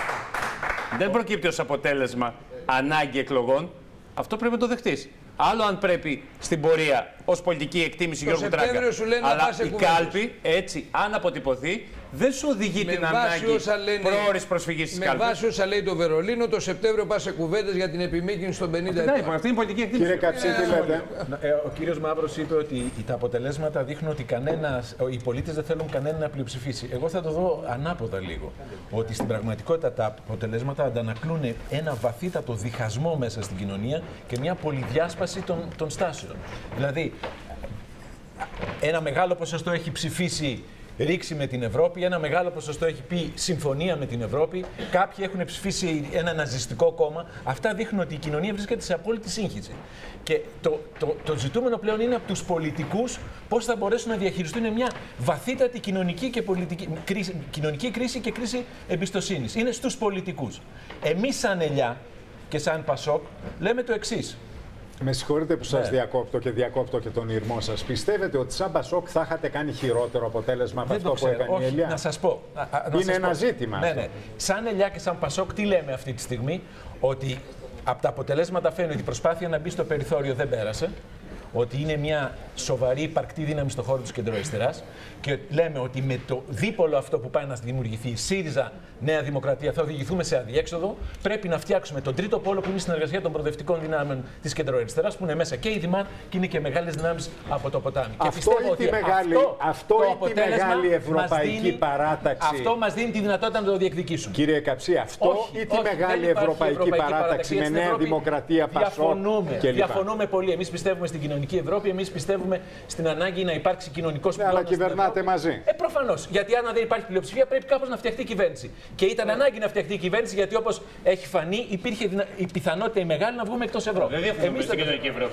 Δεν προκύπτει ως αποτέλεσμα ανάγκη εκλογών. Αυτό πρέπει να το δεχτείς. Άλλο αν πρέπει στην πορεία ως πολιτική εκτίμηση Γιώργου Τράγκα. Αλλά η κάλπη έτσι, αν αποτυπωθεί, δεν σου οδηγεί την ανάγκη πρόορης προσφυγής της κάλπης. Με βάση όσα λέει το Βερολίνο, το Σεπτέμβριο πας σε κουβέντες για την επιμήκυνση των 50 ετών. Αυτή είναι η πολιτική εκτίμηση. Κύριε Καψί, τι λέτε? Ο κύριος Μαύρος είπε ότι τα αποτελέσματα δείχνουν ότι οι πολίτες δεν θέλουν κανέναν να πλειοψηφίσει. Εγώ θα το δω ανάποδα λίγο. Ότι στην πραγματικότητα τα αποτελέσματα αντανακλούν ένα βαθύτατο διχασμό μέσα στην κοινωνία και μια πολυδιάσπαση των στάσεων. Δηλαδή, ένα μεγάλο ποσοστό έχει ψηφίσει ρήξη με την Ευρώπη, ένα μεγάλο ποσοστό έχει πει συμφωνία με την Ευρώπη, κάποιοι έχουν ψηφίσει ένα ναζιστικό κόμμα. Αυτά δείχνουν ότι η κοινωνία βρίσκεται σε απόλυτη σύγχυση. Και το ζητούμενο πλέον είναι από τους πολιτικούς πώς θα μπορέσουν να διαχειριστούν μια βαθύτατη κοινωνική κρίση και κρίση εμπιστοσύνης. Είναι στους πολιτικούς. Εμείς σαν Ελιά και σαν Πασόκ λέμε το εξής. Με συγχωρείτε που σας διακόπτω και διακόπτω και τον ήρμό σας. Πιστεύετε ότι σαν Πασόκ θα είχατε κάνει χειρότερο αποτέλεσμα από αυτό που έκανε η Ελιά? Να σας πω. Είναι ένα ζήτημα. Ναι. Σαν Ελιά και σαν Πασόκ τι λέμε αυτή τη στιγμή? Ότι από τα αποτελέσματα φαίνεται ότι η προσπάθεια να μπει στο περιθώριο δεν πέρασε. Ότι είναι μια σοβαρή υπαρκτή δύναμη στον χώρο της κεντροαριστεράς και λέμε ότι με το δίπολο αυτό που πάει να δημιουργηθεί, ΣΥΡΙΖΑ, Νέα Δημοκρατία, θα οδηγηθούμε σε αδιέξοδο. Πρέπει να φτιάξουμε τον τρίτο πόλο που είναι η συνεργασία των προοδευτικών δυνάμεων της κεντροαριστεράς, που είναι μέσα και η Δημάρ και είναι και μεγάλες δυνάμεις από το ποτάμι. Αυτό και πιστεύω ότι αυτό η μεγάλη ευρωπαϊκή παράταξη. Αυτό μας δίνει τη δυνατότητα να το διεκδικήσουμε. Κύριε Καψί, αυτό ή τη μεγάλη ευρωπαϊκή παράταξη με Νέα Δημοκρατία, Πασόκ κλπ? Διαφωνούμε πολύ. Εμείς πιστεύουμε στην κοινωνία κοινωνική Ευρώπη. Εμείς πιστεύουμε στην ανάγκη να υπάρξει κοινωνικός πυλώνας. Αλλά κυβερνάτε μαζί. Προφανώς. Γιατί αν δεν υπάρχει πλειοψηφία, πρέπει κάπως να φτιαχτεί η κυβέρνηση. Και ήταν ανάγκη να φτιαχτεί η κυβέρνηση, γιατί όπως έχει φανεί, υπήρχε η πιθανότητα η μεγάλη να βγούμε εκτός Ευρώπη. Δεν διαφωνούμε στην κοινωνική Ευρώπη.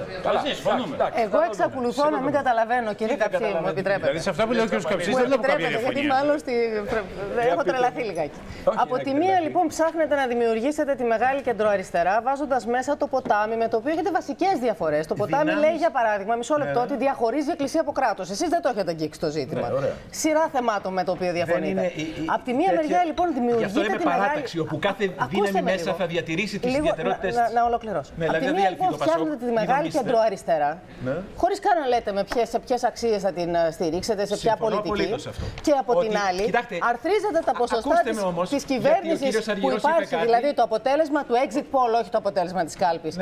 Εγώ εξακολουθώ να μην καταλαβαίνω, κύριε Καψί, μου επιτρέπετε. Δηλαδή σε αυτά που λέει ο κ. Καψής δεν βλέπω καμία διαφωνία. Γιατί μάλλον έχω τρελαθεί λιγάκι. Από τη μία λοιπόν ψάχνετε να δημιουργήσετε τη μεγάλη κεντροαριστερά, βάζοντας μέσα το ποτάμι, με το οποίο έχετε βασικές διαφορές. Το ποτάμι λέει, για παράδειγμα, μισό λεπτό, ότι διαχωρίζει εκκλησία από κράτος. Εσείς δεν το έχετε αγγίξει το ζήτημα. Σειρά θεμάτων με το οποίο διαφωνείτε. Από τη μία μεριά λοιπόν δημιουργείται τη μεγάλη. Παράταξη, όπου κάθε δύναμη μέσα θα διατηρήσει τις ιδιαιτερότητες. Να ολοκληρώσω. Από τη μία λοιπόν φτιάχνετε τη μεγάλη κεντροαριστερά, χωρίς καν να λέτε σε ποιες αξίες θα την στηρίξετε, σε ποια πολιτική. Και από την άλλη, αρθρίζετε τα ποσοστά της κυβέρνησης που υπάρχει, δηλαδή το αποτέλεσμα του exit poll, όχι το αποτέλεσμα της κάλπης.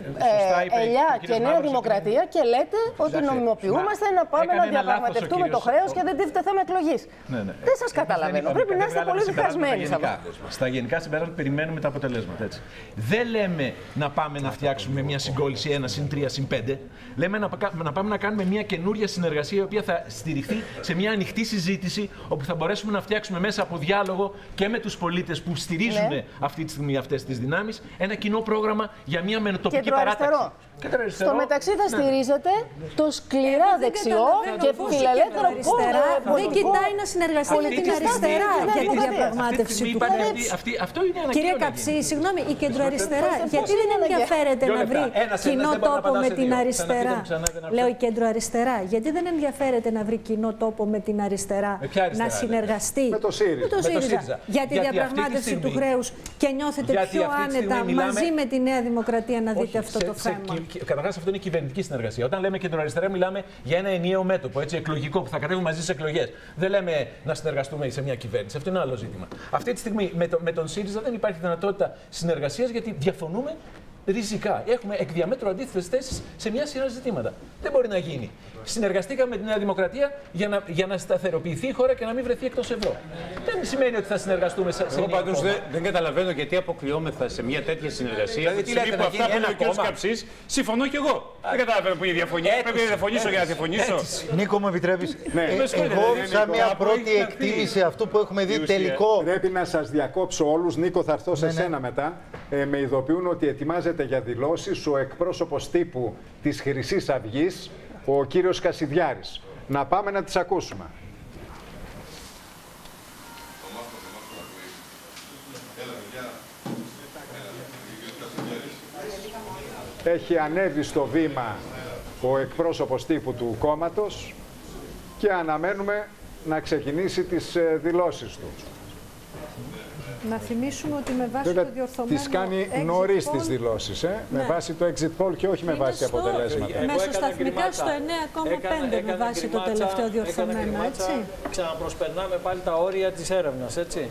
Ελιά και Νέα Δημοκρατία, και λέτε ότι νομιμοποιούμαστε να πάμε να διαπραγματευτούμε το χρέος και δεν τίθεται θέμα εκλογής. Δεν σας καταλαβαίνω. Πρέπει να είστε πολύ διχασμένοι. Στα γενικά συμπεράσματα περιμένουμε τα αποτελέσματα. Δεν λέμε να πάμε να φτιάξουμε μια συγκόλληση 1 συν 3 συν 5. Λέμε να πάμε να κάνουμε μια καινούρια συνεργασία, η οποία θα στηριχθεί σε μια ανοιχτή συζήτηση, όπου θα μπορέσουμε να φτιάξουμε μέσα από διάλογο και με τους πολίτες που στηρίζουν αυτή τη στιγμή αυτές τις δυνάμεις ένα κοινό πρόγραμμα για μια μετοπική παράταξη. Στο μεταξύ θα στηρίζετε το σκληρά δεξιό και φιλελεύθερο αριστερά. Δεν κοιτάει να συνεργαστεί με την αριστερά για τη διαπραγμάτευση του χρέους. Κύριε Καψί, συγγνώμη, η κεντροαριστερά γιατί δεν ενδιαφέρεται να βρει κοινό τόπο με την αριστερά? Λέω η κεντροαριστερά. Γιατί δεν ενδιαφέρεται να βρει κοινό τόπο με την αριστερά, να συνεργαστεί με το ΣΥΡΙΖΑ για τη διαπραγμάτευση του χρέους και νιώθετε πιο άνετα μαζί με τη Νέα Δημοκρατία να δείτε αυτό το θέμα? Καταρχάς, αυτό είναι κυβερνητική συνεργασία. Όταν λέμε κεντροαριστερά, μιλάμε για ένα ενιαίο μέτωπο, εκλογικό, που θα κατέβουμε μαζί στις εκλογές. Δεν λέμε να συνεργαστούμε σε μια κυβέρνηση. Αυτό είναι άλλο ζήτημα. Αυτή τη στιγμή με τον ΣΥΡΙΖΑ δεν υπάρχει δυνατότητα συνεργασίας, γιατί διαφωνούμε ριζικά. Έχουμε εκ διαμέτρου αντίθετες θέσεις σε μια σειρά ζητήματα. Δεν μπορεί να γίνει. Συνεργαστήκαμε με τη Νέα Δημοκρατία για να σταθεροποιηθεί η χώρα και να μην βρεθεί εκτός ευρώ. Δεν σημαίνει ότι θα συνεργαστούμε σε Εγώ πάντως δεν καταλαβαίνω γιατί αποκλειόμεθα σε μια τέτοια συνεργασία. Από τη στιγμή που αυτά που λέει ο κ. Καψής, συμφωνώ κι εγώ. Δεν καταλαβαίνω που είναι η διαφωνία. Πρέπει να διαφωνήσω για να διαφωνήσω. Νίκο, μου επιτρέπεις? Εγώ, σαν μια πρώτη εκτίμηση αυτού που έχουμε δει τελικό. Πρέπει να σας διακόψω όλους. Νίκο, θα έρθω σε σένα μετά. Με ειδοποιούν ότι ετοιμάζεται για δηλώσεις ο εκπρόσωπος τύπου της Χρυσής Αυγής, ο κύριος Κασιδιάρης. Να πάμε να τις ακούσουμε. Έχει ανέβει στο βήμα ο εκπρόσωπος τύπου του κόμματος και αναμένουμε να ξεκινήσει τις δηλώσεις του. Να θυμίσουμε ότι με βάση το διορθωμένο τις κάνει νωρίς τις δηλώσεις, με βάση το exit poll και όχι με βάση αποτελέσματα. Μεσοσταθμικά στο 9,5 με βάση το τελευταίο διορθωμένο, έτσι. Ξαναπροσπερνάμε πάλι τα όρια της έρευνας, έτσι.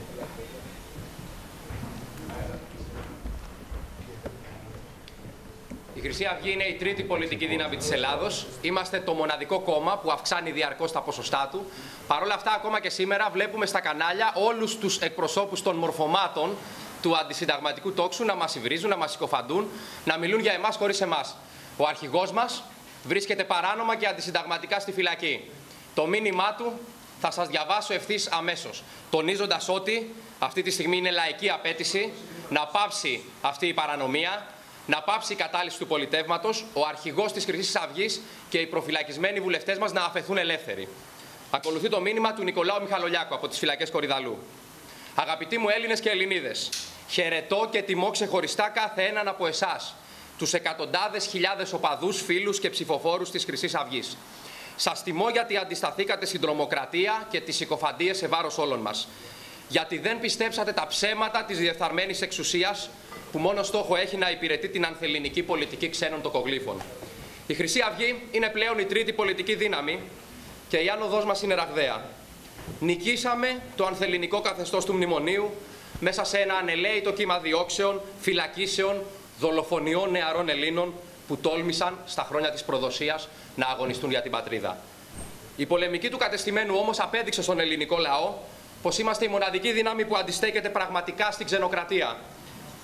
Η Χρυσή Αυγή είναι η τρίτη πολιτική δύναμη της Ελλάδος. Είμαστε το μοναδικό κόμμα που αυξάνει διαρκώς τα ποσοστά του. Παρ' όλα αυτά, ακόμα και σήμερα βλέπουμε στα κανάλια όλους τους εκπροσώπους των μορφωμάτων του αντισυνταγματικού τόξου να μας υβρίζουν, να μας συκοφαντούν, να μιλούν για εμάς χωρίς εμάς. Ο αρχηγός μας βρίσκεται παράνομα και αντισυνταγματικά στη φυλακή. Το μήνυμά του θα σας διαβάσω ευθύς αμέσως, τονίζοντας ότι αυτή τη στιγμή είναι λαϊκή απέτηση να πάψει αυτή η παρανομία, να πάψει η κατάλυση του πολιτεύματος, ο αρχηγός της Χρυσής Αυγής και οι προφυλακισμένοι βουλευτές μας να αφαιθούν ελεύθεροι. Ακολουθεί το μήνυμα του Νικολάου Μιχαλολιάκου από τις φυλακές Κορυδαλού. Αγαπητοί μου Έλληνες και Ελληνίδες, χαιρετώ και τιμώ ξεχωριστά κάθε έναν από εσάς, τους εκατοντάδες χιλιάδες οπαδούς, φίλους και ψηφοφόρους της Χρυσής Αυγής. Σας τιμώ γιατί αντισταθήκατε στην τρομοκρατία και τις συκοφαντίες σε βάρος όλων μας. Γιατί δεν πιστέψατε τα ψέματα της διεφθαρμένης εξουσίας που μόνο στόχο έχει να υπηρετεί την ανθελληνική πολιτική ξένων τοκογλύφων. Η Χρυσή Αυγή είναι πλέον η τρίτη πολιτική δύναμη και η άνοδός μας είναι ραγδαία. Νικήσαμε το ανθελληνικό καθεστώς του μνημονίου μέσα σε ένα ανελαίητο κύμα διώξεων, φυλακίσεων, δολοφονιών νεαρών Ελλήνων που τόλμησαν στα χρόνια της προδοσίας να αγωνιστούν για την πατρίδα. Η πολεμική του κατεστημένου όμως απέδειξε στον ελληνικό λαό πως είμαστε η μοναδική δύναμη που αντιστέκεται πραγματικά στην ξενοκρατία.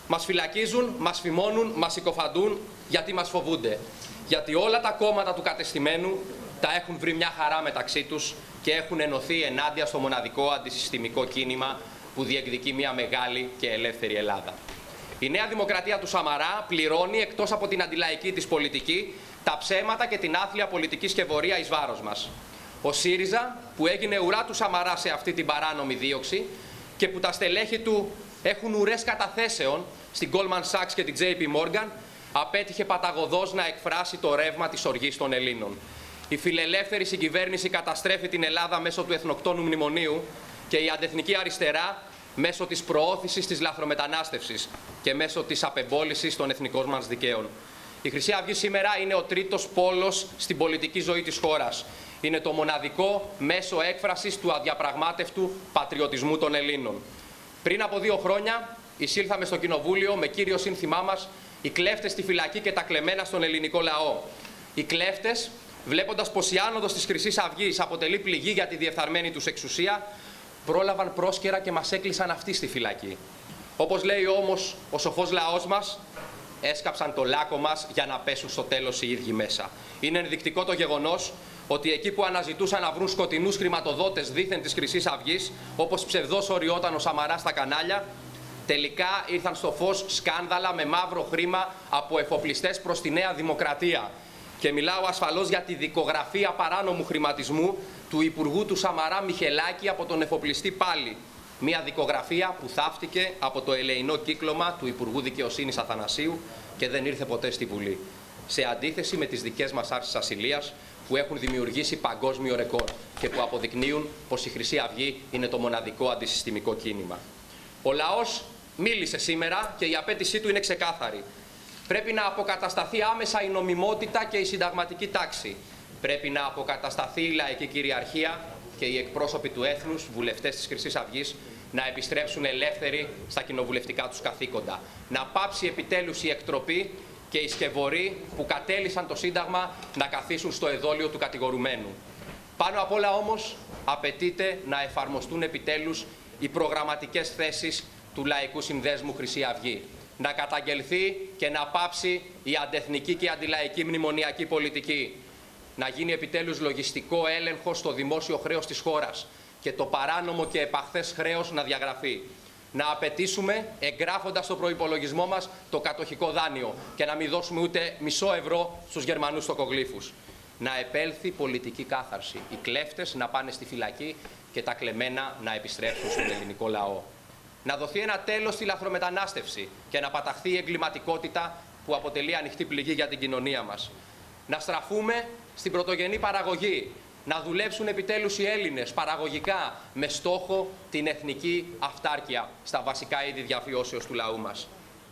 Μας φυλακίζουν, μας φημώνουν, μας συκοφαντούν γιατί μας φοβούνται. Γιατί όλα τα κόμματα του κατεστημένου τα έχουν βρει μια χαρά μεταξύ τους και έχουν ενωθεί ενάντια στο μοναδικό αντισυστημικό κίνημα που διεκδικεί μια μεγάλη και ελεύθερη Ελλάδα. Η Νέα Δημοκρατία του Σαμαρά πληρώνει, εκτός από την αντιλαϊκή της πολιτική, τα ψέματα και την άθλια πολιτική σκευωρία εις βάρος μας. Ο ΣΥΡΙΖΑ, που έγινε ουρά του Σαμαρά σε αυτή την παράνομη δίωξη και που τα στελέχη του έχουν ουρές καταθέσεων στην Goldman Sachs και την JP Morgan, απέτυχε παταγωδώς να εκφράσει το ρεύμα της οργής των Ελλήνων. Η φιλελεύθερη συγκυβέρνηση καταστρέφει την Ελλάδα μέσω του εθνοκτόνου μνημονίου και η αντεθνική αριστερά μέσω της προώθησης της λαθρομετανάστευσης και μέσω της απεμπόλησης των εθνικών μας δικαίων. Η Χρυσή Αυγή σήμερα είναι ο τρίτος πόλος στην πολιτική ζωή της χώρας. Είναι το μοναδικό μέσο έκφρασης του αδιαπραγμάτευτου πατριωτισμού των Ελλήνων. Πριν από 2 χρόνια εισήλθαμε στο Κοινοβούλιο με κύριο σύνθημά μας «Οι κλέφτες στη φυλακή και τα κλεμμένα στον ελληνικό λαό». Οι κλέφτες, βλέποντας πως η άνοδος της Χρυσής Αυγής αποτελεί πληγή για τη διεφθαρμένη τους εξουσία, πρόλαβαν πρόσκαιρα και μας έκλεισαν αυτοί στη φυλακή. Όπως λέει όμως ο σοφός λαός μας, έσκαψαν το λάκκο μας για να πέσουν στο τέλος οι ίδιοι μέσα. Είναι ενδεικτικό το γεγονός ότι εκεί που αναζητούσαν να βρουν σκοτεινούς χρηματοδότες δήθεν της Χρυσής Αυγής, όπως ψευδώς οριόταν ο Σαμαράς στα κανάλια, τελικά ήρθαν στο φως σκάνδαλα με μαύρο χρήμα από εφοπλιστές προς τη Νέα Δημοκρατία. Και μιλάω ασφαλώς για τη δικογραφία παράνομου χρηματισμού του Υπουργού του Σαμαρά Μιχελάκη από τον εφοπλιστή πάλι. Μια δικογραφία που θαύτηκε από το ελεεινό κύκλωμα του Υπουργού Δικαιοσύνης Αθανασίου και δεν ήρθε ποτέ στη Βουλή. Σε αντίθεση με τις δικές μας άρσεις ασυλίας που έχουν δημιουργήσει παγκόσμιο ρεκόρ και που αποδεικνύουν πως η Χρυσή Αυγή είναι το μοναδικό αντισυστημικό κίνημα. Ο λαός μίλησε σήμερα και η απέτησή του είναι ξεκάθαρη. Πρέπει να αποκατασταθεί άμεσα η νομιμότητα και η συνταγματική τάξη. Πρέπει να αποκατασταθεί η λαϊκή κυριαρχία και οι εκπρόσωποι του έθνους, βουλευτές της Χρυσής Αυγής, να επιστρέψουν ελεύθεροι στα κοινοβουλευτικά τους καθήκοντα. Να πάψει επιτέλους η εκτροπή και οι σκευωροί που κατέλυσαν το Σύνταγμα να καθίσουν στο εδόλιο του κατηγορουμένου. Πάνω απ' όλα όμως απαιτείται να εφαρμοστούν επιτέλους οι προγραμματικές θέσεις του Λαϊκού Συνδέσμου Χρυσή Αυγή. Να καταγγελθεί και να πάψει η αντεθνική και αντιλαϊκή μνημονιακή πολιτική. Να γίνει επιτέλους λογιστικό έλεγχο στο δημόσιο χρέος της χώρας και το παράνομο και επαχθές χρέος να διαγραφεί. Να απαιτήσουμε, εγγράφοντας στο προϋπολογισμό μας, το κατοχικό δάνειο και να μην δώσουμε ούτε μισό ευρώ στους Γερμανούς τοκογλύφους. Να επέλθει πολιτική κάθαρση. Οι κλέφτες να πάνε στη φυλακή και τα κλεμμένα να επιστρέψουν στον ελληνικό λαό. Να δοθεί ένα τέλος στη λαθρομετανάστευση και να παταχθεί η εγκληματικότητα που αποτελεί ανοιχτή πληγή για την κοινωνία μας. Να στραφούμε στην πρωτογενή παραγωγή. Να δουλέψουν επιτέλους οι Έλληνες παραγωγικά με στόχο την εθνική αυτάρκεια στα βασικά είδη διαβιώσεως του λαού μας.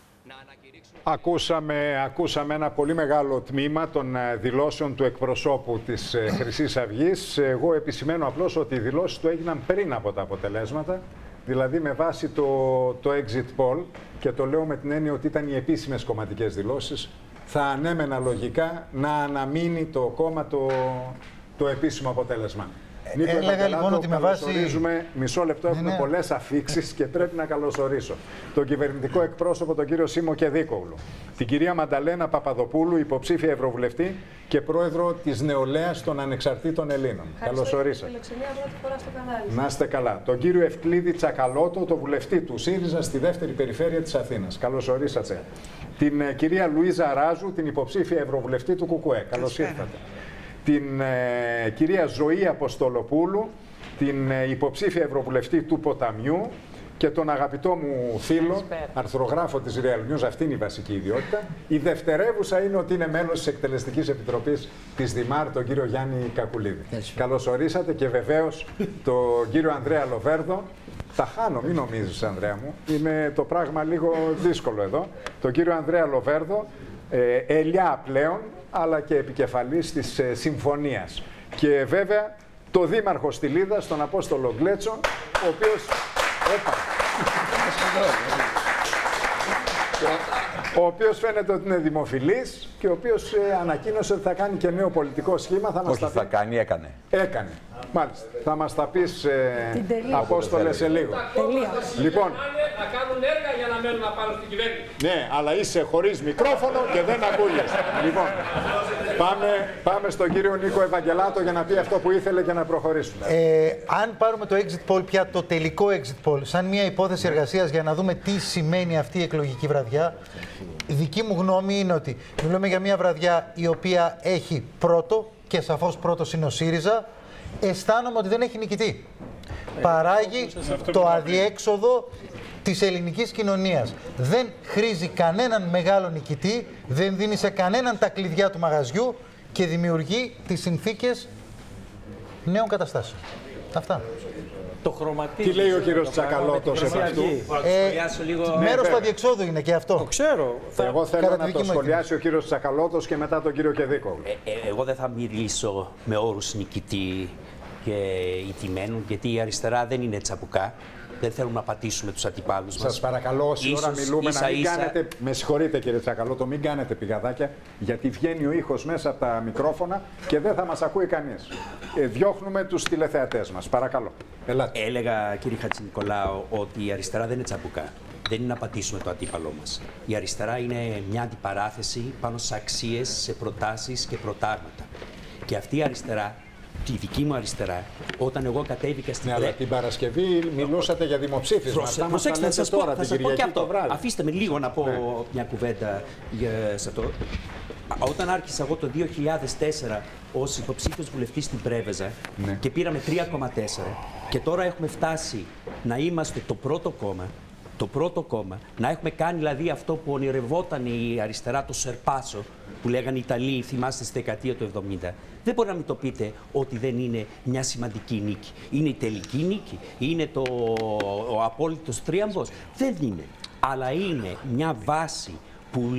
Ακούσαμε ένα πολύ μεγάλο τμήμα των δηλώσεων του εκπροσώπου της Χρυσής Αυγής. Εγώ επισημαίνω απλώς ότι οι δηλώσεις του έγιναν πριν από τα αποτελέσματα, δηλαδή με βάση το exit poll, και το λέω με την έννοια ότι ήταν οι επίσημες κομματικές δηλώσεις. Θα ανέμενα λογικά να αναμείνει το κόμμα το επίσημο αποτέλεσμα. Έλεγα λοιπόν ότι με βάση... Μισό λεπτό, έχουμε πολλές αφίξεις και πρέπει να καλωσορίσω τον κυβερνητικό εκπρόσωπο, τον κύριο Σίμω Κεδίκογλου, την κυρία Μανταλένα Παπαδοπούλου, υποψήφια ευρωβουλευτή και πρόεδρο της Νεολαίας των Ανεξαρτήτων Ελλήνων. Καλωσορίσατε. Να είστε καλά. Τον κύριο Ευκλήδη Τσακαλώτο, το βουλευτή του ΣΥΡΙΖΑ στη δεύτερη περιφέρεια της Αθήνας. Καλωσορίσατε. Την κυρία Λουίζα Ράζου, την υποψήφια ευρωβουλευτή του ΚΚΕ. Καλώς ήρθατε. Την κυρία Ζωή Αποστολοπούλου, την υποψήφια ευρωβουλευτή του Ποταμιού, και τον αγαπητό μου φίλο, αρθρογράφο της Real News, αυτή είναι η βασική ιδιότητα. Η δευτερεύουσα είναι ότι είναι μέλος της Εκτελεστικής Επιτροπής της ΔΙΜΑΡ, τον κύριο Γιάννη Κακουλίδη. Καλώς ορίσατε, και βεβαίως τον κύριο Ανδρέα Λοβέρδο. Τα χάνω, μην νομίζεις, Ανδρέα μου. Είναι το πράγμα λίγο δύσκολο εδώ. Τον κύριο Ανδρέα Λοβέρδο, ελιά πλέον, αλλά και επικεφαλής της Συμφωνίας. Και βέβαια το δήμαρχο Στυλίδας, τον Απόστολο Γκλέτσο, ο οποίος... ο οποίος φαίνεται ότι είναι δημοφιλής και ο οποίος ανακοίνωσε ότι θα κάνει και νέο πολιτικό σχήμα. Θα κάνει, έκανε. Έκανε. Μάλιστα. Θα μας τα πεις, Απόστολε, σε λίγο. Λοιπόν, να κάνουν έργα για να αναμένουν να πάρουν στην κυβέρνηση. Ναι, αλλά είσαι χωρίς μικρόφωνο και δεν ακούγεσαι. Λοιπόν, πάμε στον κύριο Νίκο Ευαγγελάτο για να πει αυτό που ήθελε και να προχωρήσουμε. Αν πάρουμε το exit poll πια, το τελικό exit poll, σαν μια υπόθεση εργασίας για να δούμε τι σημαίνει αυτή η εκλογική βραδιά, η δική μου γνώμη είναι ότι μιλούμε για μια βραδιά η οποία έχει πρώτο, και σαφώς πρώτος είναι ο ΣΥΡΙΖΑ, αισθάνομαι ότι δεν έχει νικητή. Παράγει το αδιέξοδο της ελληνικής κοινωνίας. Δεν χρήζει κανέναν μεγάλο νικητή, δεν δίνει σε κανέναν τα κλειδιά του μαγαζιού και δημιουργεί τις συνθήκες νέων καταστάσεων. Αυτά. Το χρωματίζει. Τι λέει ο κύριος Τσακαλώτος επ' αυτού? Μέρος του αδιεξόδου είναι και αυτό. Το ξέρω. Εγώ θέλω να το σχολιάσει ο κύριος Τσακαλώτος και μετά τον κύριο Κεδίκο. Εγώ δεν θα μιλήσω με όρους νικητή και ηττημένου, γιατί η αριστερά δεν είναι τσαπουκά. Δεν θέλουμε να πατήσουμε τους αντιπάλους μας. Σας παρακαλώ, όση ώρα μιλούμε, να μην κάνετε. Με συγχωρείτε κύριε Τσακαλώτο, μην κάνετε πηγαδάκια, γιατί βγαίνει ο ήχος μέσα από τα μικρόφωνα και δεν θα μας ακούει κανείς. Διώχνουμε τους τηλεθεατές μας. Παρακαλώ. Ελάτε. Έλεγα, κύριε Χατζηνικολάου, ότι η αριστερά δεν είναι τσαπουκά. Δεν είναι να πατήσουμε το αντίπαλό μας. Η αριστερά είναι μια αντιπαράθεση πάνω σε αξίες, σε προτάσεις και προτάγματα. Και αυτή η αριστερά, τη δική μου αριστερά, όταν εγώ κατέβηκα στην αλλά την Παρασκευή μιλούσατε για δημοψήφισμα. Προσέξτε, θα σας πω και αυτό. Αφήστε με λίγο να πω μια κουβέντα σε αυτό. Όταν άρχισα εγώ το 2004 ως υποψήφιος βουλευτής στην Πρέβεζα και πήραμε 3,4 και τώρα έχουμε φτάσει να είμαστε το πρώτο κόμμα, να έχουμε κάνει δηλαδή αυτό που ονειρευόταν η αριστερά, το Σερπάσο, που λέγανε οι Ιταλοί, θυμάστε, στη δεκαετία του 70. Δεν μπορεί να μην το πείτε ότι δεν είναι μια σημαντική νίκη. Είναι η τελική νίκη, είναι ο απόλυτος τρίαμβος. Δεν είναι. Αλλά είναι μια βάση που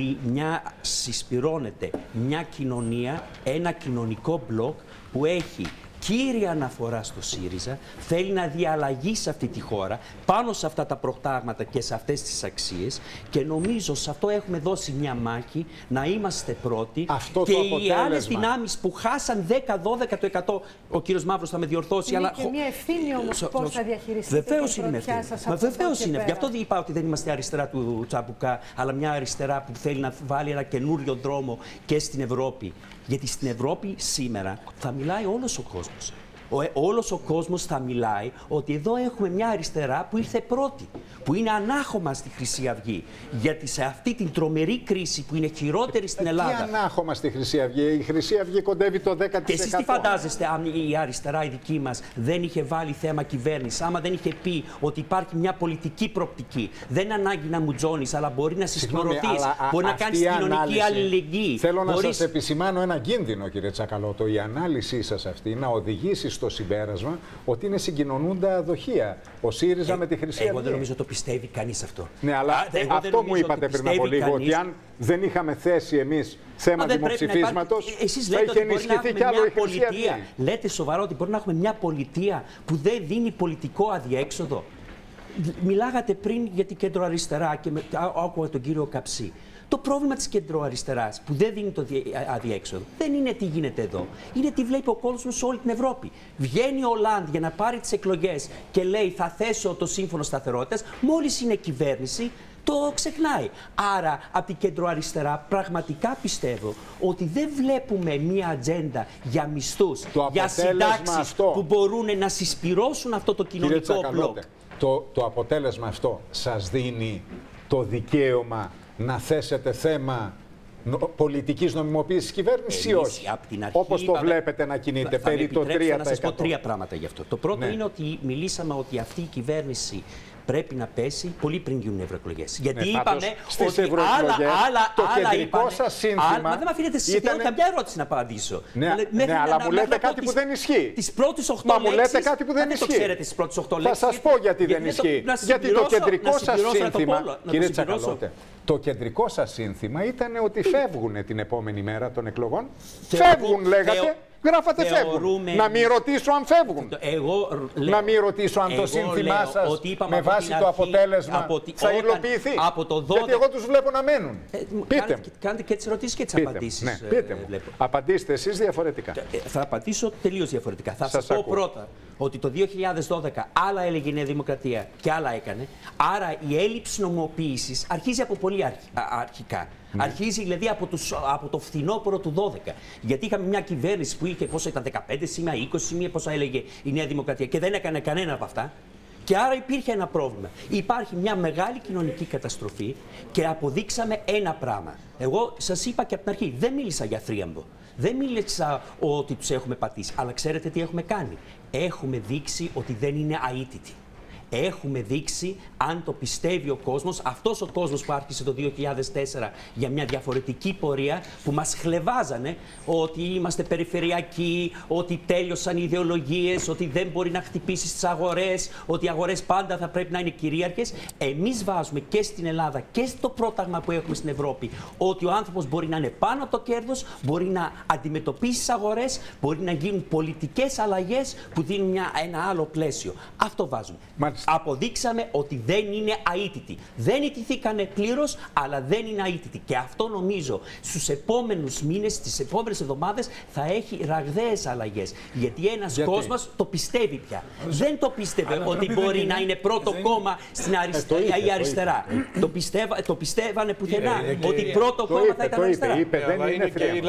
συσπυρώνεται μια κοινωνία, ένα κοινωνικό μπλοκ που έχει κύρια αναφορά στο ΣΥΡΙΖΑ, θέλει να διαλλαγεί σε αυτή τη χώρα πάνω σε αυτά τα προτάγματα και σε αυτές τις αξίες και νομίζω σε αυτό έχουμε δώσει μια μάχη να είμαστε πρώτοι και οι άλλες δυνάμεις που χάσαν 10-12%, ο κύριος Μαύρος θα με διορθώσει, είναι αλλά... και μια ευθύνη όμως πώς θα διαχειριστείτε βεβαίως την είναι πρωτιά σας από βεβαίως είναι. πέρα. Γι' αυτό είπα ότι δεν είμαστε αριστερά του τσαμπουκά, αλλά μια αριστερά που θέλει να βάλει ένα καινούριο δρόμο και στην Ευρώπη. Γιατί στην Ευρώπη σήμερα θα μιλάει όλος ο κόσμος. Όλος ο κόσμος θα μιλάει ότι εδώ έχουμε μια αριστερά που ήρθε πρώτη, που είναι ανάχωμα στη Χρυσή Αυγή. Γιατί σε αυτή την τρομερή κρίση που είναι χειρότερη στην Ελλάδα. Τι ανάχωμα στη Χρυσή Αυγή? Η Χρυσή Αυγή κοντεύει το 10%. Και εσείς τι φαντάζεστε, αν η αριστερά η δική μας δεν είχε βάλει θέμα κυβέρνηση, άμα δεν είχε πει ότι υπάρχει μια πολιτική προοπτική, δεν είναι ανάγκη να μουτζώνεις, αλλά μπορεί να συσπηρωθείς, μπορεί να κάνεις κοινωνική αλληλεγγύη. Θέλω να σας επισημάνω ένα κίνδυνο, κύριε Τσακαλώτο. Η ανάλυση σας αυτή να οδηγήσει στο συμπέρασμα ότι είναι συγκοινωνούντα δοχεία ο ΣΥΡΙΖΑ με τη Χρυσή Αυγή. Εγώ δεν νομίζω το πιστεύει κανείς αυτό. Ναι, αλλά αυτό μου είπατε πριν από λίγο, ότι αν δεν είχαμε θέσει εμείς θέμα δημοψηφίσματος, θα είχε ενισχυθεί κι άλλο η Χρυσή Αυγή. Λέτε σοβαρά ότι μπορεί να έχουμε μια πολιτεία που δεν δίνει πολιτικό αδιέξοδο? Μιλάγατε πριν για την κεντροαριστερά και άκουγα τον κύριο Καψί. Το πρόβλημα της κεντροαριστεράς που δεν δίνει το αδιέξοδο δεν είναι τι γίνεται εδώ. Είναι τι βλέπει ο κόσμος σε όλη την Ευρώπη. Βγαίνει ο Ολάντ για να πάρει τις εκλογές και λέει θα θέσω το σύμφωνο σταθερότητας. Μόλις είναι κυβέρνηση, το ξεχνάει. Άρα, από την κεντροαριστερά, πραγματικά πιστεύω ότι δεν βλέπουμε μία ατζέντα για μισθούς, για συντάξεις που μπορούν να συσπυρώσουν αυτό το κοινωνικό μπλοκ. Το αποτέλεσμα αυτό σας δίνει το δικαίωμα να θέσετε θέμα πολιτικής νομιμοποίησης κυβέρνησης ή όχι? Όπως το βλέπετε να κινείται περί το 3%. Να σας πω τρία πράγματα γι' αυτό. Το πρώτο είναι ότι μιλήσαμε ότι αυτή η κυβέρνηση πρέπει να πέσει πολύ πριν γίνουν ευρωεκλογές. Γιατί είπαμε ότι άλλα κεντρικό σας σύνθημα. Μα δεν με αφήνετε σε καμιά ερώτηση να απαντήσω. Ναι, αλλά μου λέτε κάτι που δεν ισχύει. Τις πρώτες 8 λέξεις. Μα μου λέτε κάτι που δεν ισχύει. Δεν το ξέρετε τις πρώτες 8 λέξεις. Θα σας πω γιατί δεν ισχύει. Γιατί το κεντρικό σας σύνθημα, κύριε Τσακαλώτε, το κεντρικό σας σύνθημα ήταν ότι φεύγουν την επόμενη μέρα των εκλογών. Φεύγουν, λέγατε. Γράφατε φεύγουν. Να μην ρωτήσω αν φεύγουν. Να μην ρωτήσω αν το σύνθημά σας με βάση το αποτέλεσμα θα υλοποιηθεί. Γιατί εγώ τους βλέπω να μένουν. Πείτε μου. Κάντε και τις ερωτήσεις και τις απαντήσεις. Ναι, πείτε μου. Απαντήστε εσείς διαφορετικά. Θα απαντήσω τελείως διαφορετικά. Θα σας πω πρώτα ότι το 2012 άλλα έλεγε η Νέα Δημοκρατία και άλλα έκανε. Άρα η έλλειψη νομιμοποίησης αρχίζει από πολύ αρχικά. Ναι. Αρχίζει δηλαδή από το φθινόπωρο του 12. Γιατί είχαμε μια κυβέρνηση που είχε πόσα ήταν 15 σημεία, 20 σημεία, πόσα έλεγε η Νέα Δημοκρατία και δεν έκανε κανένα από αυτά. Και άρα υπήρχε ένα πρόβλημα. Υπάρχει μια μεγάλη κοινωνική καταστροφή και αποδείξαμε ένα πράγμα. Εγώ σας είπα και από την αρχή, δεν μίλησα για θρίαμβο. Δεν μίλησα ότι τους έχουμε πατήσει. Αλλά ξέρετε τι έχουμε κάνει. Έχουμε δείξει ότι δεν είναι αίτητοι. Έχουμε δείξει, αν το πιστεύει ο κόσμος, αυτός ο κόσμος που άρχισε το 2004 για μια διαφορετική πορεία, που μας χλεβάζανε ότι είμαστε περιφερειακοί, ότι τέλειωσαν οι ιδεολογίες, ότι δεν μπορεί να χτυπήσει στις αγορές, ότι οι αγορές πάντα θα πρέπει να είναι κυρίαρχες. Εμείς βάζουμε και στην Ελλάδα και στο πρόταγμα που έχουμε στην Ευρώπη ότι ο άνθρωπος μπορεί να είναι πάνω από το κέρδος, μπορεί να αντιμετωπίσει τις αγορές, μπορεί να γίνουν πολιτικές αλλαγές που δίνουν ένα άλλο πλαίσιο. Αυτό βάζουμε. Αποδείξαμε ότι δεν είναι αίτητοι. Δεν ιτηθήκανε πλήρως, αλλά δεν είναι αίτητοι. Και αυτό νομίζω στους επόμενους μήνες, στις επόμενες εβδομάδες θα έχει ραγδαίες αλλαγές. Γιατί ένας κόσμος το πιστεύει πια. Δεν το πίστευε ότι μπορεί να είναι πρώτο κόμμα στην αριστερά. Το πιστεύανε πουθενά ότι πρώτο κόμμα θα ήταν αριστερά. Δεν είναι η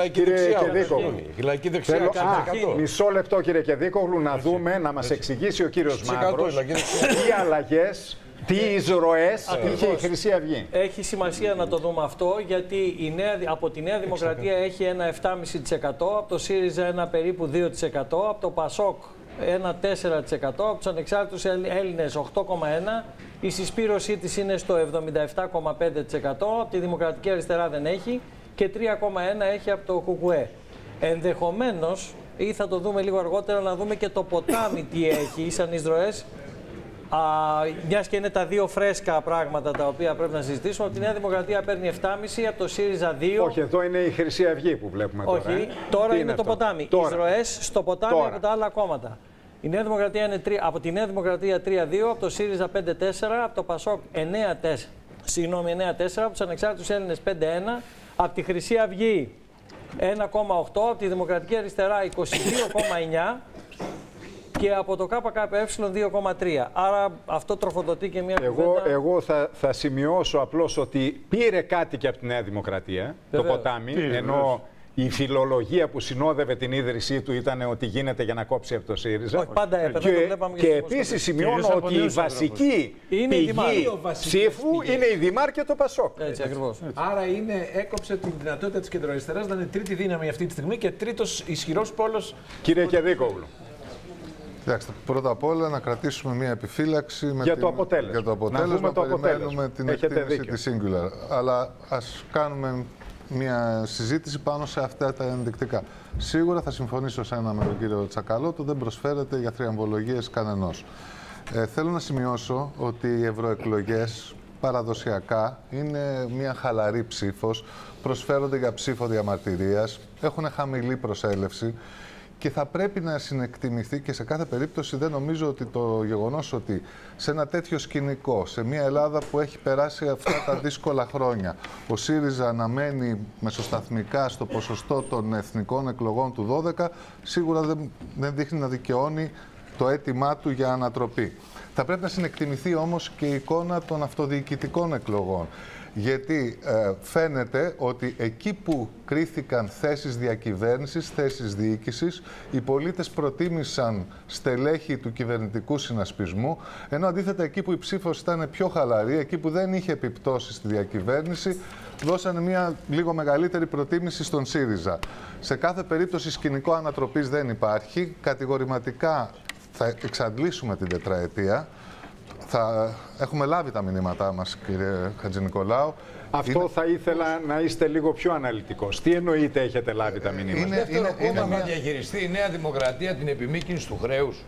λαϊκή δεξιά. Μισό λεπτό, κύριε Κεδίκογλου, να δούμε, να μας εξηγήσει ο κύριος Μαύρος τι αλλαγές, τι εισρωές είχε η Χρυσή Αυγή. Έχει σημασία να το δούμε αυτό, γιατί από τη Νέα Δημοκρατία έχει ένα 7,5%, από το ΣΥΡΙΖΑ ένα περίπου 2%, από το ΠΑΣΟΚ ένα 4%, από τους ανεξάρτητους Έλληνες 8,1%, η συσπήρωσή της είναι στο 77,5%, από τη Δημοκρατική Αριστερά δεν έχει και 3,1% έχει από το ΚΚΕ. Ενδεχομένως, ή θα το δούμε λίγο αργότερα, να δούμε και το ποτάμι τι έχει σαν εισρωές. Μιας και είναι τα δύο φρέσκα πράγματα τα οποία πρέπει να συζητήσουμε. Από τη Νέα Δημοκρατία παίρνει 7,5, από το ΣΥΡΙΖΑ 2. Όχι, εδώ είναι η Χρυσή Αυγή που βλέπουμε τώρα. Όχι, τώρα είναι το ποτάμι. Οι εισρωές στο ποτάμι από τα άλλα κόμματα. Η Νέα Δημοκρατία είναι από τη Νέα Δημοκρατία 3-2, από το ΣΥΡΙΖΑ 5-4, από το ΠΑΣΟΚ 9-4. Συγγνώμη, 9-4, από τους ανεξάρτητους Έλληνες 5-1, από τη Χρυσή Αυγή 1,8, από τη Δημοκρατική Αριστερά 22,9 και από το ΚΚΕ 2,3. Άρα αυτό τροφοδοτεί και μια κουβέντα. Εγώ θα σημειώσω απλώς ότι πήρε κάτι και από τη Νέα Δημοκρατία, το ποτάμι, ενώ η φιλολογία που συνόδευε την ίδρυσή του ήταν ότι γίνεται για να κόψει από το ΣΥΡΙΖΑ. Όχι, πάντα έπαιρνε, και επίσης σημειώνω ότι η βασική πηγή ψήφου είναι η Δημάρ και το ΠΑΣΟΚ. Έτσι, ακριβώς. Άρα έκοψε την δυνατότητα της κεντροαριστεράς να είναι τρίτη δύναμη αυτή τη στιγμή και τρίτος ισχυρός πόλος. Κύριε Κεδίκογλου. Κοιτάξτε, πρώτα απ' όλα να κρατήσουμε μια επιφύλαξη για το αποτέλεσμα. Για το αποτέλεσμα, περιμένουμε την εκτίμηση της Singular. Αλλά ας κάνουμε μια συζήτηση πάνω σε αυτά τα ενδεικτικά. Σίγουρα θα συμφωνήσω σε ένα με τον κύριο Τσακαλώτο, δεν προσφέρεται για θριαμβολογίες κανενός. Θέλω να σημειώσω ότι οι ευρωεκλογές παραδοσιακά είναι μια χαλαρή ψήφος, προσφέρονται για ψήφο διαμαρτυρίας, έχουν χαμηλή προσέλευση. Και θα πρέπει να συνεκτιμηθεί και σε κάθε περίπτωση δεν νομίζω ότι το γεγονός ότι σε ένα τέτοιο σκηνικό, σε μια Ελλάδα που έχει περάσει αυτά τα δύσκολα χρόνια, ο ΣΥΡΙΖΑ να μένει μεσοσταθμικά στο ποσοστό των εθνικών εκλογών του 12, σίγουρα δεν δείχνει να δικαιώνει το αίτημά του για ανατροπή. Θα πρέπει να συνεκτιμηθεί όμως και η εικόνα των αυτοδιοικητικών εκλογών. Γιατί φαίνεται ότι εκεί που κρίθηκαν θέσεις διακυβέρνησης, θέσεις διοίκησης, οι πολίτες προτίμησαν στελέχη του κυβερνητικού συνασπισμού, ενώ αντίθετα εκεί που η ψήφος ήταν πιο χαλαρή, εκεί που δεν είχε επιπτώσεις στη διακυβέρνηση, δώσανε μια λίγο μεγαλύτερη προτίμηση στον ΣΥΡΙΖΑ. Σε κάθε περίπτωση σκηνικό ανατροπής δεν υπάρχει. Κατηγορηματικά θα εξαντλήσουμε την τετραετία. Θα έχουμε λάβει τα μηνύματά μας, κύριε Χατζηνικολάου. Αυτό θα ήθελα να είστε λίγο πιο αναλυτικός. Τι εννοείτε έχετε λάβει τα μηνύματα? Είναι να διαχειριστεί η Νέα Δημοκρατία την επιμήκυνση του χρέους.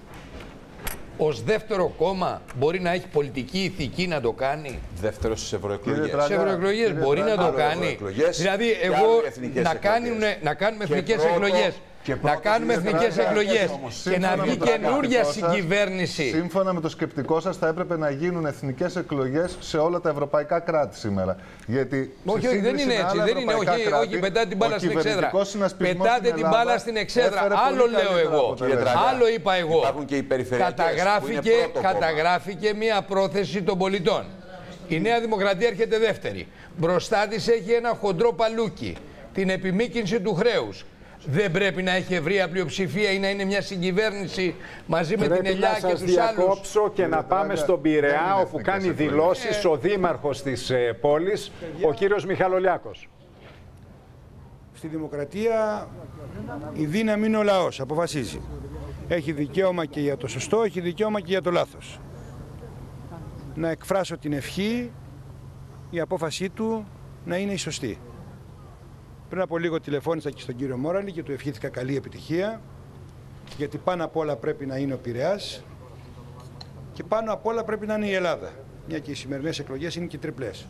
Ως δεύτερο κόμμα μπορεί να έχει πολιτική ηθική να το κάνει. Δεύτερο στις ευρωεκλογές. Στις ευρωεκλογές μπορεί να το κάνει. Δηλαδή, εγώ να κάνουμε εθνικές εκλογές να κάνουμε εθνικές εκλογές και να βγει καινούρια συγκυβέρνηση. Σύμφωνα με το σκεπτικό σας, θα έπρεπε να γίνουν εθνικές εκλογές σε όλα τα ευρωπαϊκά κράτη σήμερα. Γιατί όχι, δεν είναι έτσι. Δεν είναι, όχι, πετάτε την μπάλα στην εξέδρα. Πετάτε την μπάλα στην εξέδρα. Άλλο λέω εγώ. Άλλο είπα εγώ. Καταγράφηκε μια πρόθεση των πολιτών. Η Νέα Δημοκρατία έρχεται δεύτερη. Μπροστά της έχει ένα χοντρό παλούκι. Την επιμήκυνση του χρέους. Δεν πρέπει να έχει ευρεία πλειοψηφία ή να είναι μια συγκυβέρνηση μαζί με την Ελιά και τους άλλους? Πρέπει να σας διακόψω και να πάμε στον Πειραιά, όπου κάνει δηλώσεις ο δήμαρχος της πόλης, ο κύριος Μιχαλολιάκος. Στη δημοκρατία η δύναμη είναι ο λαός, αποφασίζει. Έχει δικαίωμα και για το σωστό, έχει δικαίωμα και για το λάθος. Να εκφράσω την ευχή, η απόφασή του να είναι η σωστή. Πριν από λίγο τηλεφώνησα και στον κύριο Μόραλη και του ευχήθηκα καλή επιτυχία, γιατί πάνω απ' όλα πρέπει να είναι ο Πειραιάς και πάνω απ' όλα πρέπει να είναι η Ελλάδα, μια και οι σημερινές εκλογές είναι και τριπλές.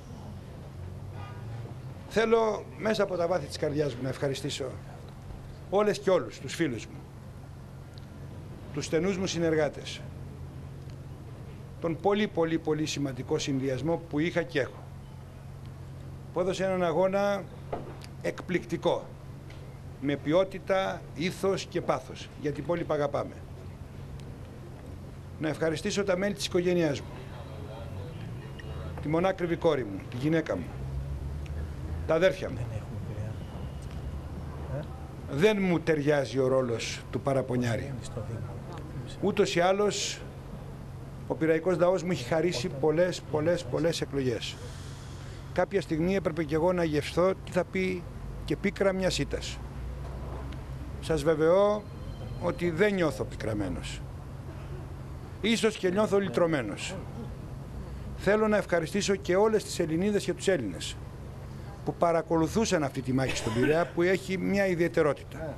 Θέλω μέσα από τα βάθη της καρδιάς μου να ευχαριστήσω όλες και όλους τους φίλους μου, τους στενούς μου συνεργάτες, τον πολύ σημαντικό συνδυασμό που είχα και έχω, που έδωσε έναν αγώνα εκπληκτικό, με ποιότητα, ήθος και πάθος, γιατί την πόλη που αγαπάμε. Να ευχαριστήσω τα μέλη της οικογένειάς μου, τη μονάκριβη κόρη μου, τη γυναίκα μου, τα αδέρφια μου. Δεν μου ταιριάζει ο ρόλος του παραπονιάρη. Ούτως ή άλλως, ο πειραϊκός λαός μου έχει χαρίσει πολλές εκλογές. Κάποια στιγμή έπρεπε και εγώ να γευστώ τι θα πει και πίκρα μιας ήττας. Σας βεβαιώ ότι δεν νιώθω πικραμένος. Ίσως και νιώθω λυτρωμένος. Θέλω να ευχαριστήσω και όλες τις Ελληνίδες και τους Έλληνες που παρακολουθούσαν αυτή τη μάχη στον Πειραιά, που έχει μια ιδιαιτερότητα.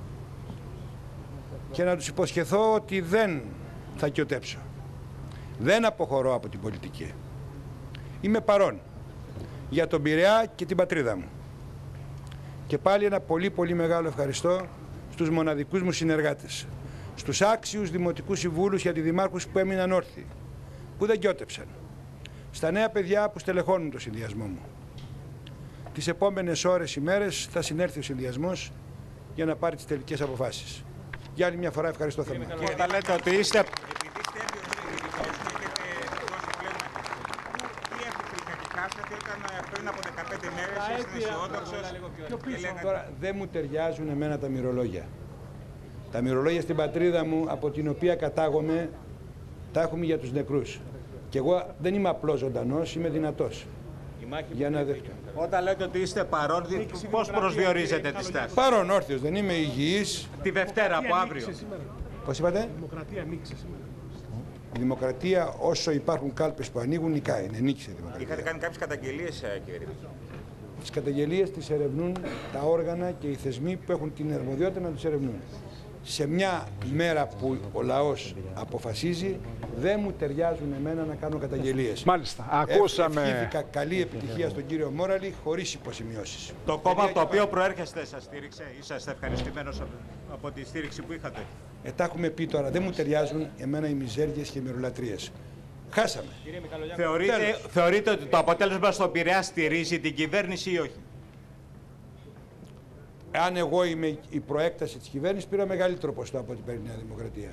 Και να τους υποσχεθώ ότι δεν θα κοιοτέψω. Δεν αποχωρώ από την πολιτική. Είμαι παρόν για τον Πειραιά και την πατρίδα μου. Και πάλι ένα πολύ μεγάλο ευχαριστώ στους μοναδικούς μου συνεργάτες, στους άξιους δημοτικούς συμβούλους και αντιδημάρχους που έμειναν όρθιοι, που δεν κοιότεψαν, στα νέα παιδιά που στελεχώνουν το συνδυασμό μου. Τις επόμενες ώρες, ημέρες θα συνέρθει ο συνδυασμός για να πάρει τις τελικές αποφάσεις. Για άλλη μια φορά ευχαριστώ θερμά. Και όταν λέτε ότι είστε... Πριν από 15 μέρες ήσουν αισιόδοξος. Τώρα δεν μου ταιριάζουν εμένα τα μυρολόγια. Τα μυρολόγια στην πατρίδα μου, από την οποία κατάγομαι, τα έχουμε για τους νεκρούς. Και εγώ δεν είμαι απλός ζωντανός, είμαι δυνατός. Για να δεχτώ. Όταν λέτε ότι είστε παρόν, πώς προσδιορίζετε τη στάση? Παρόν, όρθιος, δεν είμαι υγιής. Τη Δευτέρα από αύριο. Πώς είπατε? Δημοκρατία ανοίξει σήμερα. Η δημοκρατία, όσο υπάρχουν κάλπες που ανοίγουν, νικάει. Είναι νίκησε η δημοκρατία. Είχατε κάνει κάποιες καταγγελίες, κύριε Ρήπη? Τις καταγγελίες τις ερευνούν τα όργανα και οι θεσμοί που έχουν την αρμοδιότητα να τις ερευνούν. Σε μια μέρα που ο λαός αποφασίζει, δεν μου ταιριάζουν εμένα να κάνω καταγγελίες. Μάλιστα. Ακούσαμε. Ευχήθηκα καλή επιτυχία στον κύριο Μόραλη, χωρίς υποσημειώσεις. Το κόμμα από το οποίο προέρχεστε σας στήριξε? Είσαστε ευχαριστημένος από τη στήριξη που είχατε? Τα έχουμε πει τώρα. Δεν μου ταιριάζουν εμένα οι μιζέριες και οι μυρολατρίες. Χάσαμε. Θεωρείτε ότι το αποτέλεσμα στον Πειραιά στηρίζει την κυβέρνηση ή όχι? Αν εγώ είμαι η προέκταση της κυβέρνησης, πήρα μεγαλύτερο ποστό από την παίρνει η Νέα Δημοκρατία.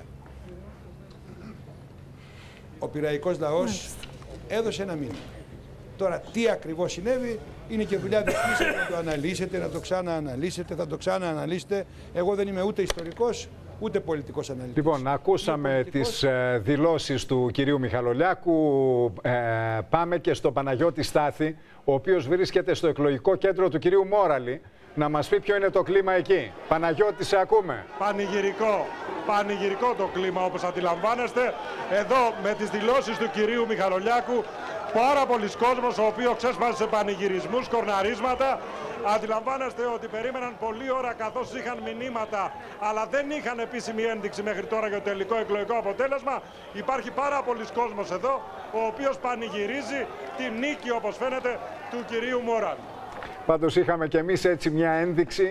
Ο πειραϊκός λαός έδωσε ένα μήνυμα. Τώρα τι ακριβώς συνέβη είναι και δουλειά δική σας να το αναλύσετε, να το ξανααναλύσετε, θα το ξανααναλύσετε. Εγώ δεν είμαι ούτε ιστορικός, ούτε πολιτικός αναλυτής. Λοιπόν, ακούσαμε τις δηλώσεις του κυρίου Μιχαλολιάκου. Πάμε και στο Παναγιώτη Στάθη, ο οποίος βρίσκεται στο εκλογικό κέντρο του κυρίου Μόραλη, να μας πει ποιο είναι το κλίμα εκεί. Παναγιώτη, σε ακούμε. Πανηγυρικό το κλίμα, όπως αντιλαμβάνεστε. Εδώ με τις δηλώσεις του κυρίου Μιχαλολιάκου, πάρα πολλοί κόσμος ο οποίος ξέσπασε σε πανηγυρισμούς, κορναρίσματα. Αντιλαμβάνεστε ότι περίμεναν πολλή ώρα καθώς είχαν μηνύματα, αλλά δεν είχαν επίσημη ένδειξη μέχρι τώρα για το τελικό εκλογικό αποτέλεσμα. Υπάρχει πάρα πολλοί κόσμος εδώ, ο οποίος πανηγυρίζει τη νίκη, όπως φαίνεται, του κυρίου Μόραλη. Πάντως είχαμε και εμείς έτσι μια ένδειξη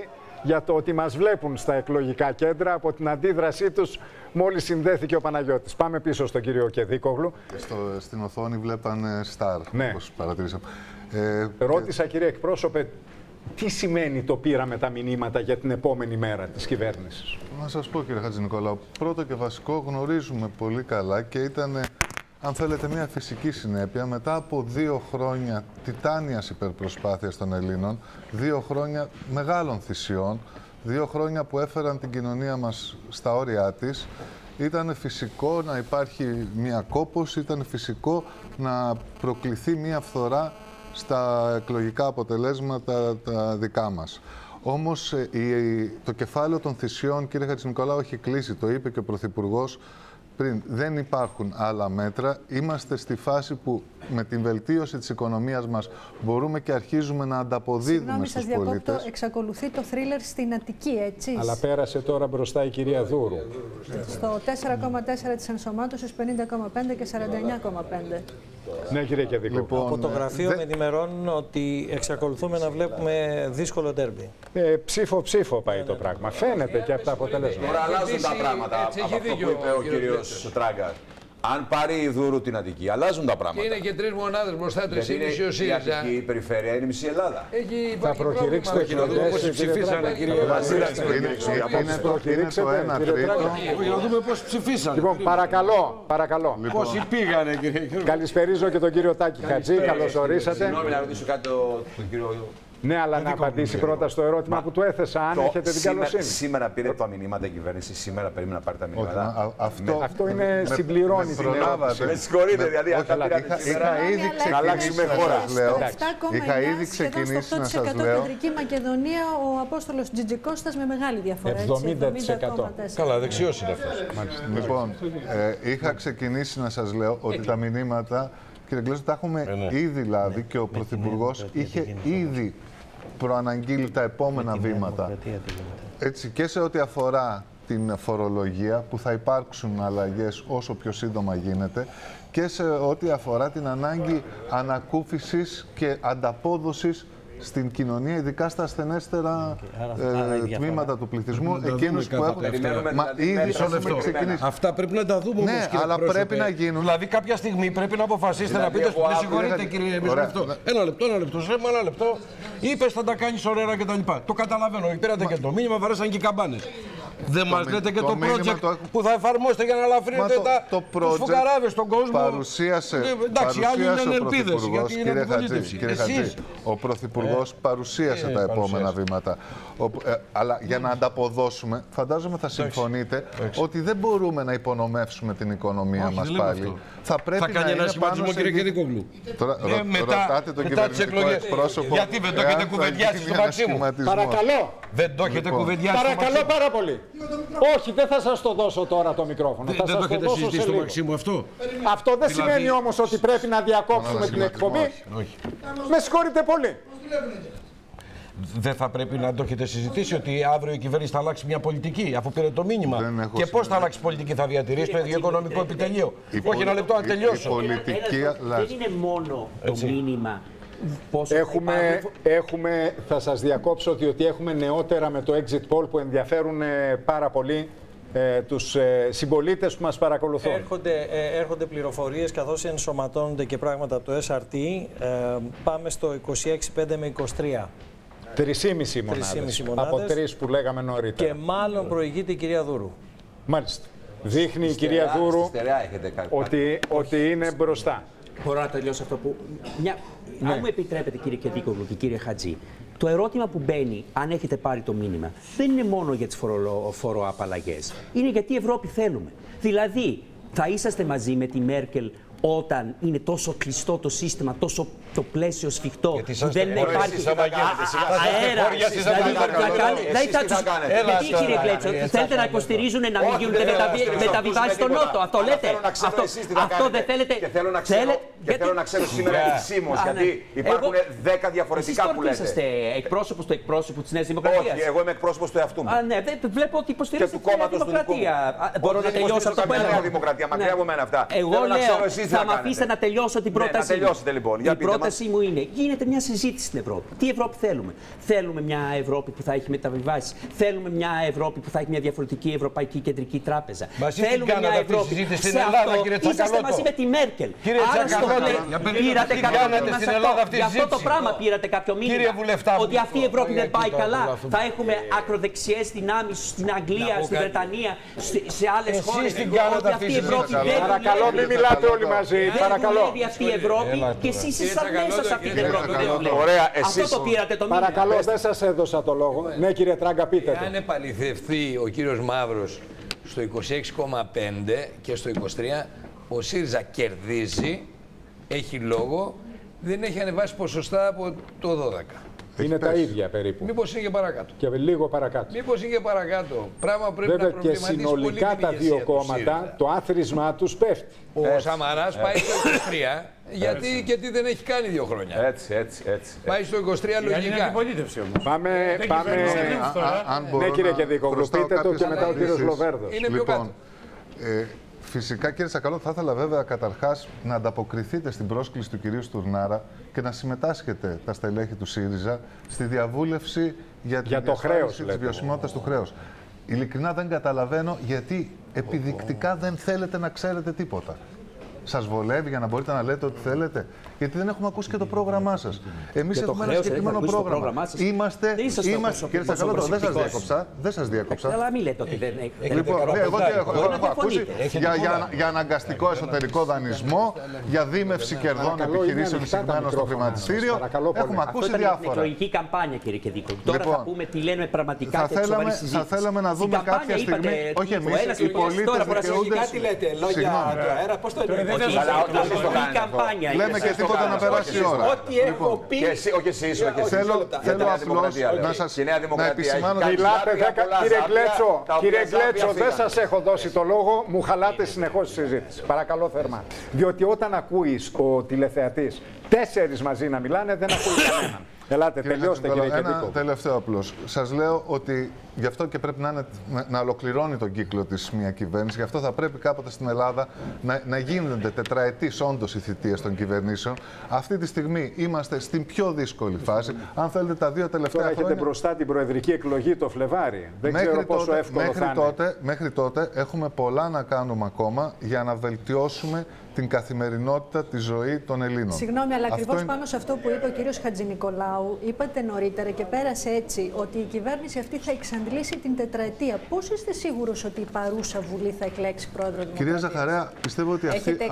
για το ότι μας βλέπουν στα εκλογικά κέντρα από την αντίδρασή τους μόλις συνδέθηκε ο Παναγιώτης. Πάμε πίσω στον κύριο Κεδίκογλου. Στην οθόνη βλέπανε Star, όπως παρατηρήσαμε. Ρώτησα, κύριε εκπρόσωπε, τι σημαίνει το πήραμε τα μηνύματα για την επόμενη μέρα της κυβέρνησης? Να σας πω, κύριε Χατζηνικολάου, πρώτο και βασικό, γνωρίζουμε πολύ καλά και ήταν, αν θέλετε, μια φυσική συνέπεια μετά από 2 χρόνια τιτάνιας υπερπροσπάθειας των Ελλήνων, 2 χρόνια μεγάλων θυσιών, 2 χρόνια που έφεραν την κοινωνία μας στα όρια της. Ήταν φυσικό να υπάρχει μια κόπωση, ήταν φυσικό να προκληθεί μια φθορά στα εκλογικά αποτελέσματα τα δικά μας. Όμως το κεφάλαιο των θυσιών, κύριε Χατζηνικολάου, έχει κλείσει, το είπε και ο Πρωθυπουργός πριν. Δεν υπάρχουν άλλα μέτρα. Είμαστε στη φάση που με την βελτίωση της οικονομίας μας μπορούμε και αρχίζουμε να ανταποδίδουμε στους πολίτες. Συγγνώμη, σας διακόπτω. Εξακολουθεί το θρίλερ στην Αττική, έτσι? Αλλά πέρασε τώρα μπροστά η κυρία Δούρου. Στο 4,4 της ενσωμάτωσης, 50,5 και 49,5. Ναι, κύριε Κεδίκο. Λοιπόν, από το γραφείο με ενημερώνουν ότι εξακολουθούμε να βλέπουμε δύσκολο ντέρμπι. Ψήφο πάει το πράγμα. Φαίνεται και αυτά αποτελέσματα. Τώρα αλλάζουν τα πράγματα από αυτό που είπε ο κύριος Τράγκα. Αν πάρει η Δούρου την Αττική, αλλάζουν τα πράγματα. Είναι και 3 μονάδες μπροστά, 3,5 ο ΣΥΡΙΖΑ. Η Αττική περιφέρεια είναι μισή Ελλάδα. Θα προκηρύξετε εκλογές, ψηφίσανε, κύριε Βασίλη. Είναι το 1 τρίτο. Να δούμε πώς ψηφίσανε. Λοιπόν, παρακαλώ. Πόσοι πήγανε, κύριε. Καλησπερίζω και τον κύριο Τάκη Χατζή. Καλώς ορίσατε. Συγγνώμη να ρωτήσω κάτι τον κύριο. Ναι, αλλά να απαντήσει πρώτα στο ερώτημα που του έθεσα, αν έχετε την καλοσύνη. Σήμερα πήρε τα μηνύματα η κυβέρνηση, σήμερα περίμενα να πάρει τα μηνύματα. Αυτό είναι συμπληρώνει την ερώτηση. Με συγχωρείτε, δηλαδή να αλλάξουμε χώρα. Είχα ήδη ξεκινήσει να σας λέω. Κεντρική Μακεδονία, ο Απόστολος Τζιτζικώστας με μεγάλη διαφορά. 70%. Καλά, δεξιός είναι αυτός. Λοιπόν, είχα ξεκινήσει να σας λέω ότι τα μηνύματα, κύριε Γκλέζο, τα έχουμε ήδη λάβει και ο Πρωθυπουργός είχε ήδη προαναγγείλει τα επόμενα βήματα. Έτσι, και σε ό,τι αφορά την φορολογία, που θα υπάρξουν αλλαγές όσο πιο σύντομα γίνεται, και σε ό,τι αφορά την ανάγκη ανακούφισης και ανταπόδοσης στην κοινωνία, ειδικά στα ασθενέστερα τμήματα του πληθυσμού, εκείνους που έχουν. Ήδη έχουμε ξεκινήσει. Αυτά πρέπει να τα δούμε όμως, ναι, κύριε αλλά πρόσωπε. πρέπει να γίνουν. Δηλαδή, κάποια στιγμή πρέπει να αποφασίσετε να πείτε. Με συγχωρείτε, κύριε Μισθό. Ένα λεπτό. Σρέμα, ένα λεπτό. Είπες θα τα κάνεις ωραία κτλ. Το καταλαβαίνω. Πήρατε και το μήνυμα, βαρέσαν και οι καμπάνες. Δεν μας λέτε και το project που θα εφαρμόσετε για να ελαφρύνετε τους φουκαράδες στον κόσμο. Παρουσίασε ο Πρωθυπουργός, κύριε Χατζή. Ο Πρωθυπουργός παρουσίασε τα επόμενα βήματα. Αλλά για να ανταποδώσουμε, φαντάζομαι θα συμφωνείτε ότι δεν μπορούμε να υπονομεύσουμε την οικονομία μας πάλι. Θα κάνει ένα σχηματισμό, κύριε Κεδίκογλου. Ρωτάτε τον κυβερνητικό εκπρόσωπο. Γιατί δεν το έχετε κουβεντιάσει στο Μαξίμου? Παρακαλώ. Δεν το έχετε κουβεντιάσει στο Μαξίμου? Παρακαλώ πάρα πολύ. Όχι, δεν θα σας το δώσω τώρα το μικρόφωνο. Δεν το έχετε συζητήσει στο Μαξίμου αυτό? Αυτό δεν σημαίνει όμως ότι πρέπει να διακόψουμε την εκπομπή. Με συγχωρείτε πολύ. Δεν θα πρέπει να το έχετε συζητήσει ότι αύριο η κυβέρνηση θα αλλάξει μια πολιτική, αφού πήρε το μήνυμα? Και πώς θα αλλάξει πολιτική, θα διατηρήσει το ίδιο οικονομικό επιτελείο? Όχι, ένα λεπτό να τελειώσω. Δεν είναι μόνο το μήνυμα. Θα σας διακόψω διότι έχουμε νεότερα με το exit poll που ενδιαφέρουν πάρα πολύ τους συμπολίτες που μας παρακολουθούν. Έρχονται πληροφορίες καθώς ενσωματώνονται και πράγματα από το SRT. Πάμε στο 26,5 με 23. 3,5 μονάδες. Από 3 που λέγαμε νωρίτερα. Και μάλλον προηγείται η κυρία Δούρου. Μάλιστα. Δείχνει η κυρία Δούρου ότι είναι μπροστά. Μπορώ να τελειώσω αυτό που... Αν μου επιτρέπετε, κύριε Κεδίκογλου και κύριε Χατζή, το ερώτημα που μπαίνει, αν έχετε πάρει το μήνυμα, δεν είναι μόνο για τις φοροαπαλλαγές. Είναι γιατί Ευρώπη θέλουμε. Δηλαδή, θα είσαστε μαζί με τη Μέρκελ όταν είναι τόσο κλειστό το σύστημα, τόσο το πλαίσιο σφιχτό, που δεν υπάρχει αέρα. Γιατί, κύριε Γκλέτσο, θέλετε να υποστηρίζουν να μην γίνονται μεταβιβάσεις στον Νότο? Αυτό λέτε? Αυτό δεν θέλετε? Και θέλω να ξέρω σήμερα επισήμως, γιατί υπάρχουν 10 διαφορετικά που λέτε. Εσείς είσαστε εκπρόσωπος του εκπρόσωπου της Νέας Δημοκρατίας? Όχι, εγώ είμαι εκπρόσωπος του εαυτού μου. Ναι, βλέπω ότι υποστηρίζετε τη Νέα Δημοκρατία. Μπορώ να τελειώσω αυτό που έλεγα? Μακριά από μένα αυτά. Εγώ λέω, θα με αφήσετε να τελειώσω την πρόταση. Να τελειώσετε λοιπόν. Η πρόταση πρότασή μου είναι: γίνεται μια συζήτηση στην Ευρώπη. Τι Ευρώπη θέλουμε? Θέλουμε μια Ευρώπη που θα έχει μεταβιβάσεις. Θέλουμε μια Ευρώπη που θα έχει μια διαφορετική Ευρωπαϊκή Κεντρική Τράπεζα. Θέλουμε μια Ευρώπη. Στην Ελλάδα, κύριε Τσακαλώτο. Είσαστε μαζί με τη Μέρκελ. Άρα στο πήρατε κάποιο μήνυμα. Γι' αυτό το πράγμα πήρατε κάποιο μήνυμα. Ότι αυτή η Ευρώπη δεν πάει καλά. Θα έχουμε ακροδεξιές δυνάμεις στην Αγγλία, στην Βρετανία, σε άλλες χώρες. Ότι αυτή η Ευρώπη δεν δουλεύει. Παρακαλώ, μην μιλάτε όλοι μαζί. Δεν δουλεύει αυτή η Ευρώπη και εσείς είσαστε μέσα σε αυτή την Ευρώπη. Ωραία, αυτό το πήρατε το μήνυμα. Παρακαλώ, δεν σας έδωσα το λόγο. Ναι, κύριε Τράγκα, πείτε το. Αν επαληθευτεί ο κύριος Μαύρος στο 26,5 και στο 23, ο ΣΥΡΙΖΑ κερδίζει, έχει λόγο, δεν έχει ανεβάσει ποσοστά από το 12. Είναι τα ίδια περίπου. Μήπως είναι και παρακάτω. Και λίγο παρακάτω. Μήπως είναι και παρακάτω. Πράγμα πρέπει βέβαια, να προβληματίσει και συνολικά τα δύο κόμματα, το άθροισμά τους πέφτει. Ο Σαμαράς πάει στο 23, γιατί δεν έχει κάνει 2 χρόνια. Έτσι. Πάει στο 23 λογικά. Είναι αντιπολίτευση όμως. Πάμε. Ναι, κύριε Κεδίκογλου, πείτε το και μετά ο κύριος Λοβέρδος. Είναι πιο κάτω. Φυσικά, κύριε Τσακαλώτο, θα ήθελα βέβαια καταρχάς να ανταποκριθείτε στην πρόσκληση του κυρίου Στουρνάρα και να συμμετάσχετε τα στελέχη του ΣΥΡΙΖΑ στη διαβούλευση για τη διασφάλιση της βιωσιμότητας του χρέους. Ειλικρινά δεν καταλαβαίνω γιατί επιδεικτικά δεν θέλετε να ξέρετε τίποτα. Σας βολεύει για να μπορείτε να λέτε ό,τι θέλετε? Γιατί δεν έχουμε ακούσει και το πρόγραμμά σας. Εμείς έχουμε ένα συγκεκριμένο πρόγραμμα. Είμαστε. Κύριε Τσακαλώτο, δεν σας διέκοψα. Αλλά μην λέτε ότι δεν έχει. Λοιπόν, εγώ έχω ακούσει για αναγκαστικό εσωτερικό δανεισμό, για δίμευση κερδών επιχειρήσεων εισηγμένων στο χρηματιστήριο. Έχουμε ακούσει διάφορα. Είναι εκλογική καμπάνια, κύριε Κεδίκογλου. Τώρα θα πούμε τι λένε πραγματικά και σοβαρή συζήτηση. Θα θέλαμε να δούμε κάποια στιγμή. Όχι εμείς, οι πολίτες δικαιούνται. Κάτι λέτε, λόγια του αέρα, πώς το λέτε? Λέμε και τίποτα να περάσει η ώρα. Ό,τι έχω πει. Όχι εσείς, θέλω απλώς να επισημάνω. Κύριε Γκλέτσο, δεν σας έχω δώσει το λόγο, μου χαλάτε συνεχώς τη συζήτηση. Παρακαλώ θερμά. Διότι όταν ακούεις ο τηλεθεατής 4 μαζί να μιλάνε, δεν ακούει κανέναν. Ελάτε, τελειώστε κύριε Κεδίκογλου. Ένα τελευταίο απλώς. Σας λέω ότι γι' αυτό και πρέπει να ολοκληρώνει τον κύκλο της μια κυβέρνηση. Γι' αυτό θα πρέπει κάποτε στην Ελλάδα να γίνονται τετραετής όντως οι θητείες των κυβερνήσεων. Αυτή τη στιγμή είμαστε στην πιο δύσκολη φάση. Αν θέλετε τα 2 τελευταία χρόνια. Έχετε μπροστά την προεδρική εκλογή το Φλεβάρι. Δεν ξέρω πόσο εύκολο θα είναι. Μέχρι τότε έχουμε πολλά να κάνουμε ακόμα για να βελτιώσουμε την καθημερινότητα, τη ζωή των Ελλήνων. Συγγνώμη, αλλά ακριβώς πάνω σε αυτό που είπε ο κύριος Χατζηνικολάου, είπατε νωρίτερα και πέρασε έτσι ότι η κυβέρνηση αυτή θα εξαντλήσει την τετραετία. Πώς είστε σίγουρος ότι η παρούσα Βουλή θα εκλέξει πρόεδρο Δημοκρατίας? Κυρία Ζαχαρέα, πιστεύω ότι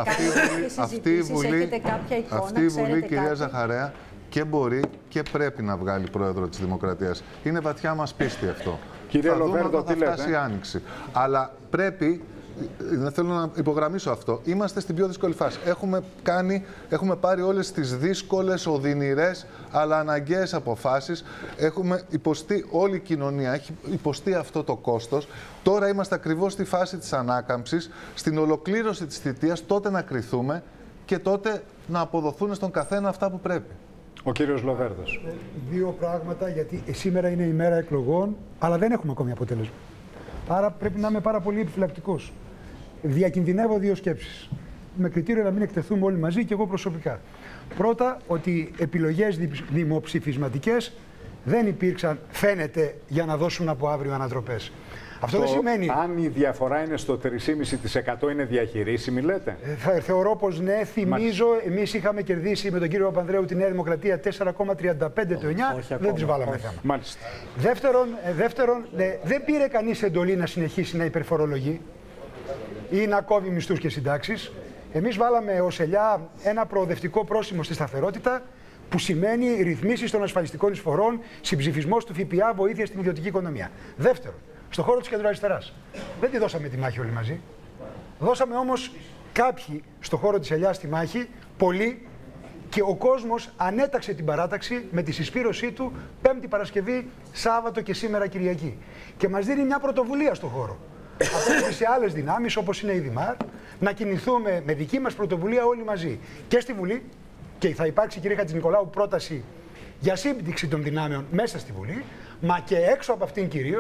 αυτή η Βουλή, κυρία Ζαχαρέα, και μπορεί και πρέπει να βγάλει πρόεδρο της Δημοκρατίας. Είναι βαθιά μας πίστη αυτό. Κύριε Λοβέρδο, τι λέτε? Θα φτάσει η Άνοιξη. Αλλά πρέπει. Θέλω να υπογραμμίσω αυτό. Είμαστε στην πιο δύσκολη φάση. Έχουμε πάρει όλες τις δύσκολες, οδυνηρές, αλλά αναγκαίες αποφάσεις. Έχουμε υποστεί, όλη η κοινωνία έχει υποστεί αυτό το κόστος. Τώρα είμαστε ακριβώς στη φάση της ανάκαμψης, στην ολοκλήρωση της θητείας, τότε να κριθούμε και τότε να αποδοθούν στον καθένα αυτά που πρέπει. Ο κύριος Λοβέρδος. 2 πράγματα, γιατί σήμερα είναι η μέρα εκλογών, αλλά δεν έχουμε ακόμη αποτέλεσμα. Άρα πρέπει να είμαι πάρα πολύ επιφυλακτικός. Διακινδυνεύω 2 σκέψεις. Με κριτήριο να μην εκτεθούμε όλοι μαζί και εγώ προσωπικά. Πρώτα, ότι επιλογές δημοψηφισματικές δεν υπήρξαν, φαίνεται, για να δώσουν από αύριο ανατροπές. Αυτό δεν σημαίνει. Αν η διαφορά είναι στο 3,5% είναι διαχειρίσιμη, λέτε. Θεωρώ πως ναι. Θυμίζω, εμείς είχαμε κερδίσει με τον κύριο Παπανδρέου τη Νέα Δημοκρατία 4,35 το 9. Δεν τις βάλαμε θέμα. Μάλιστα. Δεύτερον, δεν πήρε κανείς εντολή να συνεχίσει να υπερφορολογεί ή να κόβει μισθούς και συντάξεις. Εμείς βάλαμε ως ελιά ένα προοδευτικό πρόσημο στη σταθερότητα, που σημαίνει ρυθμίσεις των ασφαλιστικών εισφορών, συμψηφισμός του ΦΠΑ, βοήθεια στην ιδιωτική οικονομία. Δεύτερον, στον χώρο της κεντροαριστεράς. Δεν τη δώσαμε τη μάχη όλοι μαζί. Δώσαμε όμως κάποιοι στον χώρο της ελιάς τη μάχη, πολλοί, και ο κόσμος ανέταξε την παράταξη με τη συσπήρωσή του Πέμπτη, Παρασκευή, Σάββατο και σήμερα Κυριακή. Και μας δίνει μια πρωτοβουλία στον χώρο. Απέναντι σε άλλες δυνάμεις όπως είναι η Δημάρ, να κινηθούμε με δική μας πρωτοβουλία όλοι μαζί. Και στη Βουλή, και θα υπάρξει, κύριε Χατζηνικολάου, πρόταση για σύμπτυξη των δυνάμεων μέσα στη Βουλή, μα και έξω από αυτήν κυρίως,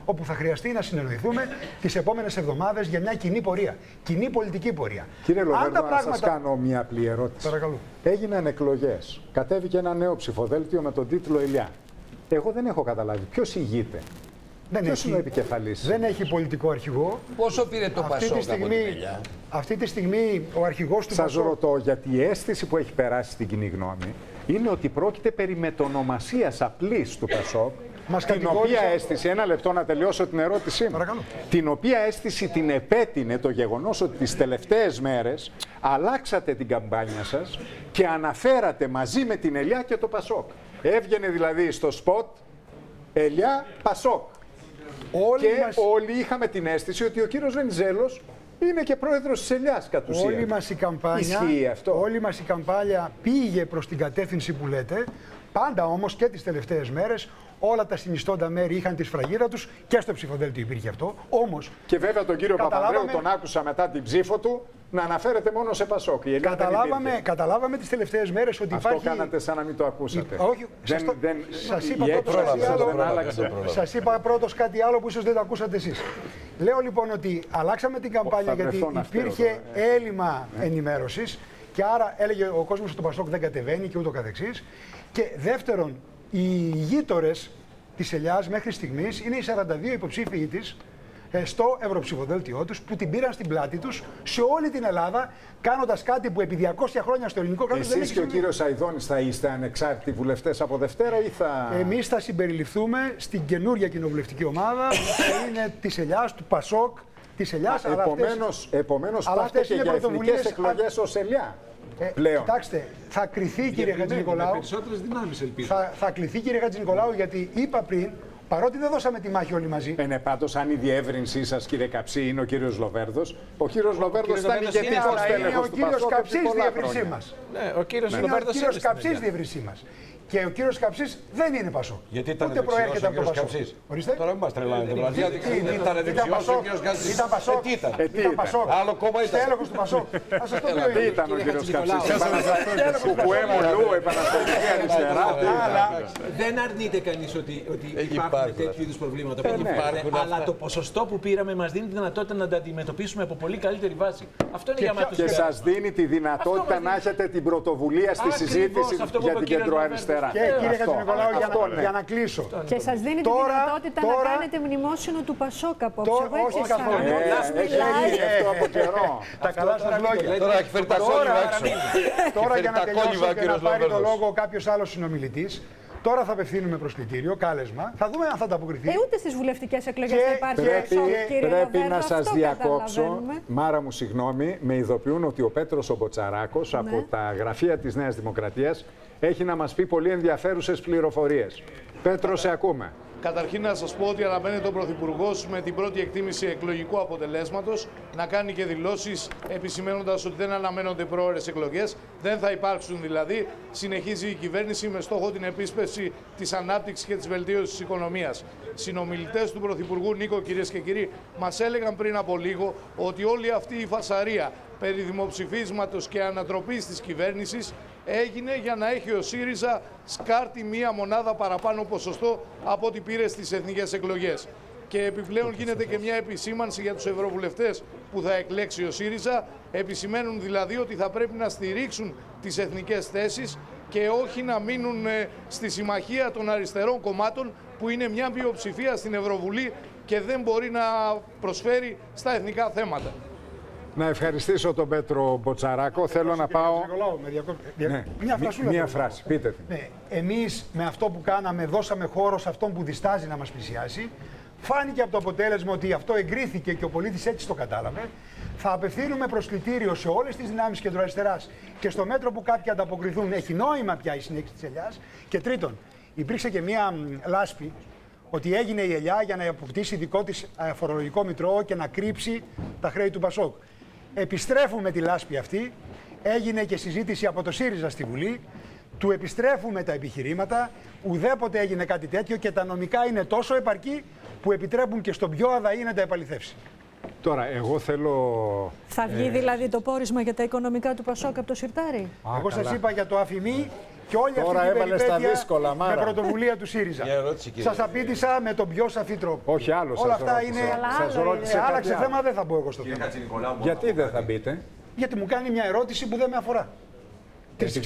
όπου θα χρειαστεί να συνεννοηθούμε τις επόμενες εβδομάδες για μια κοινή πορεία. Κοινή πολιτική πορεία. Κύριε Λοβέρδο, να σας κάνω μια απλή ερώτηση. Παρακαλώ. Έγιναν εκλογές. Κατέβηκε ένα νέο ψηφοδέλτιο με τον τίτλο Ηλιά. Εγώ δεν έχω καταλάβει. Ποιος ηγείται? Ποιος είναι ο επικεφαλής? Δεν έχει πολιτικό αρχηγό. Πόσο πήρε το Πασόκ από την Ηλιά? Αυτή τη στιγμή ο αρχηγός του Σας Πασόκ... ρωτώ, γιατί η αίσθηση που έχει περάσει στην κοινή γνώμη είναι ότι πρόκειται περί μετονομασίας απλής του Πασόκ. Την οποία αίσθηση, ένα λεπτό να τελειώσω την ερώτησή μου. Παρακαλώ. Την οποία αίσθηση την επέτεινε το γεγονός ότι τις τελευταίες μέρες αλλάξατε την καμπάνια σας και αναφέρατε μαζί με την Ελιά και το Πασόκ. Έβγαινε δηλαδή στο σποτ Ελιά Πασόκ. Όλοι είχαμε την αίσθηση ότι ο κύριος Βενιζέλος είναι και πρόεδρος της Ελιάς κατ' ουσίαν. Όλη μας η καμπάνια πήγε προς την κατεύθυνση που λέτε. Πάντα όμως και τις τελευταίες μέρες όλα τα συνιστώντα μέρη είχαν τη σφραγίδα τους και στο ψηφοδέλτιο υπήρχε αυτό. Όμως, και βέβαια τον κύριο Παπανδρέου τον άκουσα μετά την ψήφο του να αναφέρεται μόνο σε Πασόκ. Καταλάβαμε τις τελευταίες μέρες ότι αυτό υπάρχει... κάνατε σαν να μην το ακούσατε. Όχι, σας είπα πρώτος κάτι άλλο που ίσως δεν το ακούσατε εσείς. Λέω λοιπόν ότι αλλάξαμε την καμπάνια γιατί υπήρχε έλλειμμα ενημέρωσης και άρα έλεγε ο κόσμος ότι το Πασόκ δεν κατεβαίνει και ούτω καθεξής. Και δεύτερον, οι γείτορες της Ελιάς μέχρι στιγμής είναι οι 42 υποψήφιοι της στο ευρωψηφοδέλτιό τους που την πήραν στην πλάτη τους σε όλη την Ελλάδα, κάνοντας κάτι που επί 200 χρόνια στο ελληνικό κράτος δεν έχει συμβεί. Εσείς και ο κύριος Αηδόνης θα είστε ανεξάρτητοι βουλευτές από Δευτέρα ή θα... Εμείς θα συμπεριληφθούμε στην καινούργια κοινοβουλευτική ομάδα που είναι της Ελιάς, του Πασόκ, της Ελιάς. Επομένως πάτε και για εθνικές εκλογές ως Ελιά. Κοιτάξτε, θα κριθεί κύριε Χατζηνικολάου. Θα κληθεί κύριε Χατζηνικολάου γιατί είπα πριν, παρότι δεν δώσαμε τη μάχη όλοι μαζί. Πάντως, αν η διεύρυνσή σας, κύριε Καψί, είναι ο κύριος Λοβέρδος, ο κύριος Λοβέρδος ήταν ηγετικός τέλεχος του Πασόκ. Είναι ο κύριος Καψής διεύρυνσή μας. Ο κύριος Καψής διεύρυνσή μας. Και ο κύριος Καψής δεν είναι Πασόκ. Γιατί ήταν δεξιός ο κύριος Καψής. Τώρα μην μας τρελάνετε. Ήταν δεξιός ο κύριος Καψής. Ήταν Πασόκ. Ήταν Πασόκ. Άλλο κόμμα ήταν. Στέλεχος του Πασόκ. Τι ήταν ο κύριος Καψής. Κουκουέ Μολού, επαναστατική αριστερά. Δεν αρνείται κανείς ότι υπάρχουν τέτοιου είδους προβλήματα. Αλλά το ποσοστό που πήραμε μας δίνει τη δυνατότητα να τα αντιμετωπίσουμε από πολύ καλύτερη βάση. Αυτό είναι για μας. Και σας δίνει τη δυνατότητα να έχετε την πρωτοβουλία στη συζήτηση για την κεντροαριστερά. Και κύριε Χατζηνικολάου, για να κλείσω. Και σας δίνει τη δυνατότητα να κάνετε μνημόσυνο του Πασόκ απόψε. Όχι καθόλου. Έχει αυτό από καιρό. Τα καλά σας λόγια. Τώρα έχει φέρει τα κόλληβα έξω. Τώρα για να τελειώσω και να πάρει το λόγο κάποιος άλλος συνομιλητής. Τώρα θα απευθύνουμε προσκλητήριο, κάλεσμα. Θα δούμε αν θα τα αποκριθεί. Ούτε στις βουλευτικές εκλογές θα υπάρχει Πρέπει να σας διακόψω. Μάρα μου, συγγνώμη, με ειδοποιούν ότι ο Πέτρος ο Μποτσαράκος από τα γραφεία της Νέας Δημοκρατίας έχει να μας πει πολύ ενδιαφέρουσες πληροφορίες. Πέτρο, σε ακούμε. Καταρχήν να σας πω ότι αναμένεται ο Πρωθυπουργός με την πρώτη εκτίμηση εκλογικού αποτελέσματος να κάνει και δηλώσεις επισημαίνοντας ότι δεν αναμένονται πρόωρες εκλογές, δεν θα υπάρξουν δηλαδή. Συνεχίζει η κυβέρνηση με στόχο την επίσπευση της ανάπτυξης και της βελτίωσης της οικονομίας. Συνομιλητές του Πρωθυπουργού Νίκο, κυρίες και κύριοι, μας έλεγαν πριν από λίγο ότι όλη αυτή η φασαρία περί δημοψηφίσματος και ανατροπής της κυβέρνησης έγινε για να έχει ο ΣΥΡΙΖΑ σκάρτη μία μονάδα παραπάνω ποσοστό από ό,τι πήρε στις εθνικές εκλογές. Και επιπλέον γίνεται και μια επισήμανση για τους ευρωβουλευτές που θα εκλέξει ο ΣΥΡΙΖΑ. Επισημαίνουν δηλαδή ότι θα πρέπει να στηρίξουν τις εθνικές θέσεις και όχι να μείνουν στη συμμαχία των αριστερών κομμάτων που είναι μια μειοψηφία στην Ευρωβουλή και δεν μπορεί να προσφέρει στα εθνικά θέματα. Να ευχαριστήσω τον Πέτρο Μποτσαράκο. Θέλω να πάω... Μια φράση, πείτε την. Ναι, εμείς με αυτό που κάναμε δώσαμε χώρο σε αυτόν που διστάζει να μας πλησιάσει. Φάνηκε από το αποτέλεσμα ότι αυτό εγκρίθηκε και ο πολίτης έτσι το κατάλαβε. Θα απευθύνουμε προσκλητήριο σε όλες τις δυνάμεις κεντροαριστεράς και στο μέτρο που κάποιοι ανταποκριθούν έχει νόημα πια η συνέχιση της Ελιάς. Και τρίτον, υπήρξε και μία λάσπη ότι έγινε η Ελιά για να αποκτήσει δικό της φορολογικό μητρό και να κρύψει τα χρέη του Πασόκ. Επιστρέφουμε τη λάσπη αυτή, έγινε και συζήτηση από το ΣΥΡΙΖΑ στη Βουλή, του επιστρέφουμε τα επιχειρήματα, ουδέποτε έγινε κάτι τέτοιο και τα νομικά είναι τόσο επαρκή που επιτρέπουν και στον πιο αδαή να τα επαληθεύσει. Τώρα, εγώ θέλω... Θα βγει δηλαδή το πόρισμα για τα οικονομικά του Πασόκ από το σιρτάρι. Εγώ σας είπα για το αφημί και όλη τώρα αυτή την περιπέτεια δύσκολα, με πρωτοβουλία του ΣΥΡΙΖΑ. Σας απήντησα με τον πιο σαφή τρόπο. Όχι άλλο. Όλα αυτά είναι. Άλλαξε θέμα, δεν θα μπω εγώ στο θέμα. Γιατί δεν θα μπείτε? Γιατί μου κάνει μια ερώτηση που δεν με αφορά. Τις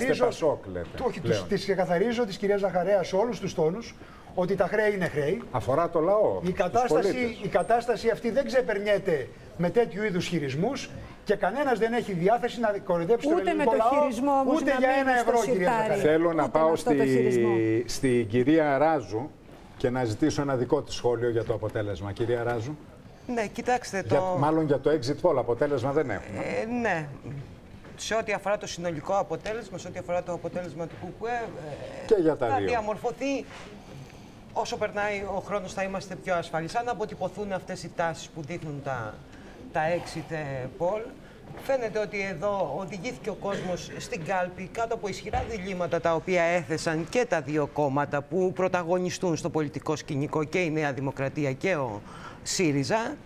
ξεκαθαρίζω της κυρίας Ζαχαρέα σε όλους τους τόνους ότι τα χρέη είναι χρέη. Αφορά το λαό. Η κατάσταση αυτή δεν ξεπερνιέται με τέτοιου είδους χειρισμούς και κανένας δεν έχει διάθεση να κοροϊδέψει τον ελληνικό λαό ούτε για €1, κυρία Ζαχαρέα. Θέλω να πάω στην κυρία Ράζου και να ζητήσω ένα δικό της σχόλιο για το αποτέλεσμα. Κυρία Ράζου. Ναι, κοιτάξτε μάλλον για το exit poll αποτέλεσμα δεν έχουμε. Ναι. Σε ό,τι αφορά το συνολικό αποτέλεσμα, σε ό,τι αφορά το αποτέλεσμα του ΚΚΕ, και για τα θα δύο. διαμορφωθεί. Όσο περνάει ο χρόνος θα είμαστε πιο ασφαλείς. Αν αποτυπωθούν αυτές οι τάσεις που δείχνουν τα exit poll, φαίνεται ότι εδώ οδηγήθηκε ο κόσμος στην κάλπη κάτω από ισχυρά διλήμματα τα οποία έθεσαν και τα δύο κόμματα που πρωταγωνιστούν στο πολιτικό σκηνικό, και η Νέα Δημοκρατία και ο ΣΥΡΙΖΑ.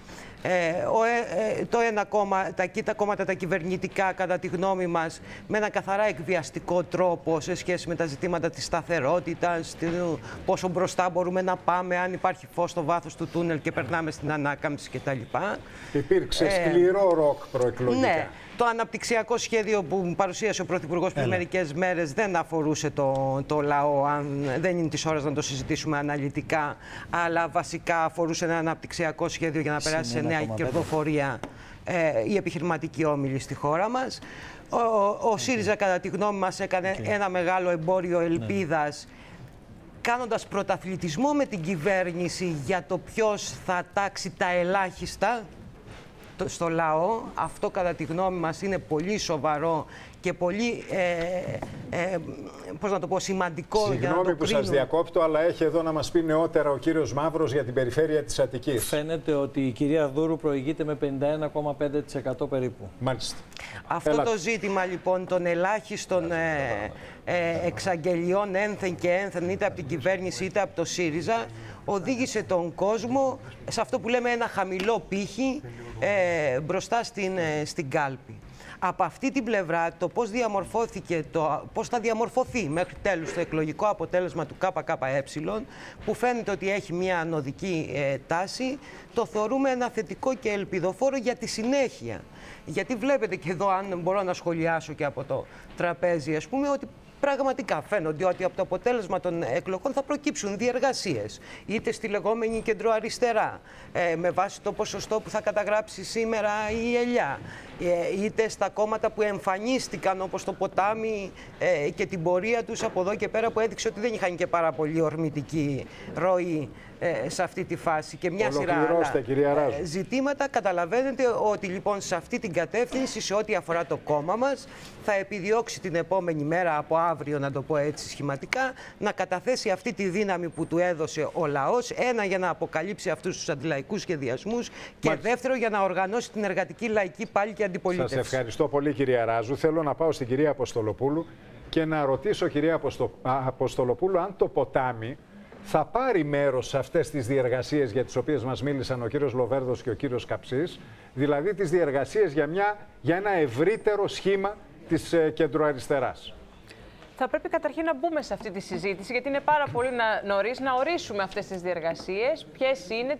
Το ένα κόμμα, τα κόμματα τα κυβερνητικά, κατά τη γνώμη μας, με ένα καθαρά εκβιαστικό τρόπο σε σχέση με τα ζητήματα της σταθερότητας, πόσο μπροστά μπορούμε να πάμε, αν υπάρχει φως στο βάθος του τούνελ και περνάμε στην ανάκαμψη κτλ. Υπήρξε σκληρό ροκ προεκλογικά. Ναι. Το αναπτυξιακό σχέδιο που παρουσίασε ο Πρωθυπουργός πριν μερικές μέρες δεν αφορούσε το λαό, αν δεν είναι της ώρας να το συζητήσουμε αναλυτικά, αλλά βασικά αφορούσε ένα αναπτυξιακό σχέδιο για να περάσει σε νέα κερδοφορία η επιχειρηματική όμιλη στη χώρα μας. Ο ΣΥΡΙΖΑ, κατά τη γνώμη μας, έκανε ένα μεγάλο εμπόριο ελπίδας, κάνοντας πρωταθλητισμό με την κυβέρνηση για το ποιος θα τάξει τα ελάχιστα στο λαό. Αυτό, κατά τη γνώμη μας, είναι πολύ σοβαρό και πολύ πώς να το πω, σημαντικό. Συγγνώμη που σας διακόπτω, αλλά έχει εδώ να μας πει νεότερα ο κύριος Μαύρος για την περιφέρεια της Αττικής. Φαίνεται ότι η κυρία Δούρου προηγείται με 51,5% περίπου. Μάλιστα. Αυτό το ζήτημα λοιπόν των ελάχιστων εξαγγελιών ένθεν και ένθεν, είτε από την κυβέρνηση είτε από το ΣΥΡΙΖΑ, οδήγησε τον κόσμο σε αυτό που λέμε ένα χαμηλό πύχη μπροστά στην κάλπη. Από αυτή την πλευρά, το πώς διαμορφώθηκε, πώς θα διαμορφωθεί μέχρι τέλους το εκλογικό αποτέλεσμα του ΚΚΕ, που φαίνεται ότι έχει μια ανωδική τάση, το θεωρούμε ένα θετικό και ελπιδοφόρο για τη συνέχεια. Γιατί βλέπετε και εδώ, αν μπορώ να σχολιάσω και από το τραπέζι, ας πούμε, ότι πραγματικά φαίνονται ότι από το αποτέλεσμα των εκλογών θα προκύψουν διεργασίες, είτε στη λεγόμενη κεντροαριστερά, με βάση το ποσοστό που θα καταγράψει σήμερα η ΕΛΙΑ, είτε στα κόμματα που εμφανίστηκαν, όπως το Ποτάμι, και την πορεία τους από εδώ και πέρα, που έδειξε ότι δεν είχαν και πάρα πολύ ορμητική ροή σε αυτή τη φάση, και μια σειρά άλλα ζητήματα. Καταλαβαίνετε ότι λοιπόν σε αυτή την κατεύθυνση, σε ό,τι αφορά το κόμμα μας, θα επιδιώξει την επόμενη μέρα, από αύριο να το πω έτσι σχηματικά, να καταθέσει αυτή τη δύναμη που του έδωσε ο λαός, ένα για να αποκαλύψει αυτούς τους αντιλαϊκούς σχεδιασμούς και δεύτερο για να οργανώσει την εργατική, λαϊκή πάλι και αντιπολίτευση. Σας ευχαριστώ πολύ, κυρία Ράζου. Θέλω να πάω στην κυρία Αποστολοπούλου και να ρωτήσω, κυρία Αποστολοπούλου, αν το Ποτάμι θα πάρει μέρος σε αυτές τις διεργασίες για τις οποίες μας μίλησαν ο κύριος Λοβέρδος και ο κύριος Καψής, δηλαδή τις διεργασίες για ένα ευρύτερο σχήμα της κεντροαριστεράς. Θα πρέπει καταρχήν να μπούμε σε αυτή τη συζήτηση, γιατί είναι πάρα πολύ νωρίς να ορίσουμε αυτές τις διεργασίες, ποιες είναι,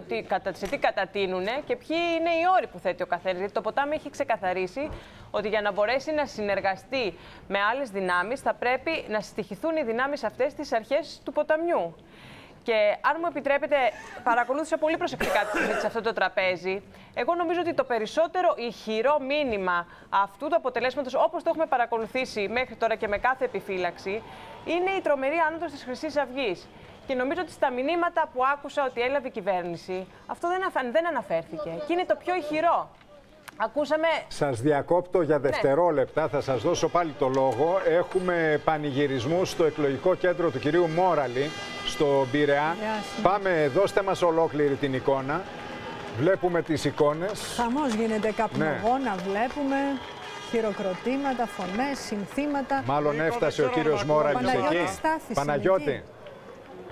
σε τι κατατείνουν και ποιοι είναι οι όροι που θέτει ο καθένας. Γιατί το Ποτάμι έχει ξεκαθαρίσει ότι για να μπορέσει να συνεργαστεί με άλλες δυνάμεις θα πρέπει να στοιχηθούν οι δυνάμεις αυτές στις αρχές του ποταμιού. Και αν μου επιτρέπετε, παρακολούθησα πολύ προσεκτικά τη συζήτηση σε αυτό το τραπέζι. Εγώ νομίζω ότι το περισσότερο ηχηρό μήνυμα αυτού του αποτελέσματος, όπως το έχουμε παρακολουθήσει μέχρι τώρα και με κάθε επιφύλαξη, είναι η τρομερή άνοδος της Χρυσής Αυγής. Και νομίζω ότι στα μηνύματα που άκουσα ότι έλαβε η κυβέρνηση, αυτό δεν αναφέρθηκε. Και είναι το πιο ηχηρό. Ακούσαμε... Σας διακόπτω για δευτερόλεπτα, θα σας δώσω πάλι το λόγο. Έχουμε πανηγυρισμούς στο εκλογικό κέντρο του κυρίου Μόραλη, στο Πειραιά. Πάμε, δώστε μας ολόκληρη την εικόνα. Βλέπουμε τις εικόνες. Χαμός γίνεται, καπνογόνα βλέπουμε, χειροκροτήματα, φωνές, συνθήματα. Μάλλον έφτασε ο κύριος Μόραλης εκεί. Παναγιώτη.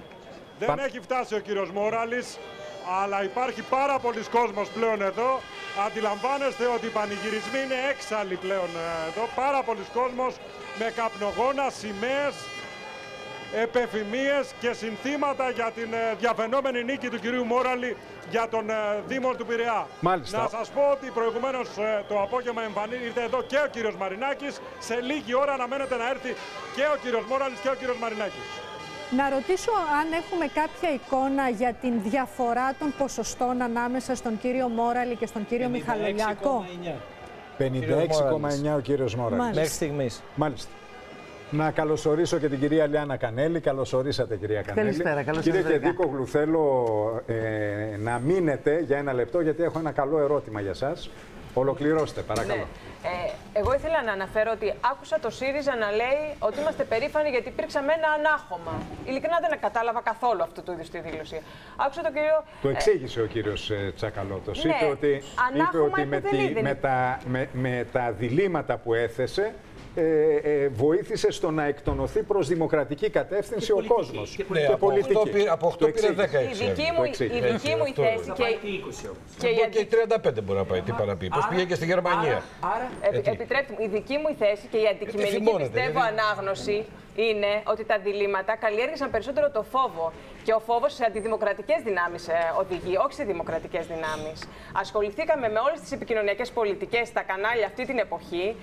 Δεν έχει φτάσει ο κύριος Μόραλης, αλλά υπάρχει πάρα πολλοί κόσμος πλέον εδώ Αντιλαμβάνεστε ότι οι πανηγυρισμοί είναι έξαλλοι πλέον εδώ. Πάρα πολλοί κόσμος με καπνογόνα, σημαίες, επεφημίες και συνθήματα για την διαφαινόμενη νίκη του κυρίου Μόραλη για τον Δήμο του Πειραιά. Μάλιστα. Να σας πω ότι προηγουμένως το απόγευμα ήρθε εδώ και ο κύριος Μαρινάκης. Σε λίγη ώρα αναμένεται να έρθει και ο κύριος Μόραλης και ο κύριος Μαρινάκης. Να ρωτήσω αν έχουμε κάποια εικόνα για την διαφορά των ποσοστών ανάμεσα στον κύριο Μόραλη και στον κύριο Μιχαλολιάκο. 56,9 ο κύριος Μόραλης. Μέχρι στιγμής. Μάλιστα. Να καλωσορίσω και την κυρία Λιάννα Κανέλη. Καλωσορίσατε, κυρία Κανέλη. Καλησπέρα, καλώς Κύριε ήρθατε. Κεντίκογλου, θέλω να μείνετε για ένα λεπτό, γιατί έχω ένα καλό ερώτημα για σας. Ολοκληρώστε, παρακαλώ. Ναι. Εγώ ήθελα να αναφέρω ότι άκουσα το ΣΥΡΙΖΑ να λέει ότι είμαστε περήφανοι γιατί υπήρξαμε ένα ανάχωμα. Ειλικρινά δεν κατάλαβα καθόλου αυτού του είδους τη δήλωση. Άκουσα τον κύριο. Το εξήγησε ο κύριος Τσακαλώτος. Ναι, είπε ότι με τα διλήμματα που έθεσε, βοήθησε στο να εκτονωθεί προς δημοκρατική κατεύθυνση ο κόσμος. Και πολιτική. Από 8 πήρε 16. Η δική μου η θέση και 35 μπορεί να πάει. Τι παραπεί. Πώς πήγε και στη Γερμανία. Επιτρέπτε μου, η δική μου η θέση και η αντικειμενική πιστεύω ανάγνωση είναι ότι τα διλήμματα καλλιέργησαν περισσότερο το φόβο. Και ο φόβος σε αντιδημοκρατικές δυνάμεις οδηγεί, όχι σε δημοκρατικές δυνάμεις. Ασχοληθήκαμε με όλες τις επικοινωνιακές πολιτικές στα κανάλια αυτή την εποχή.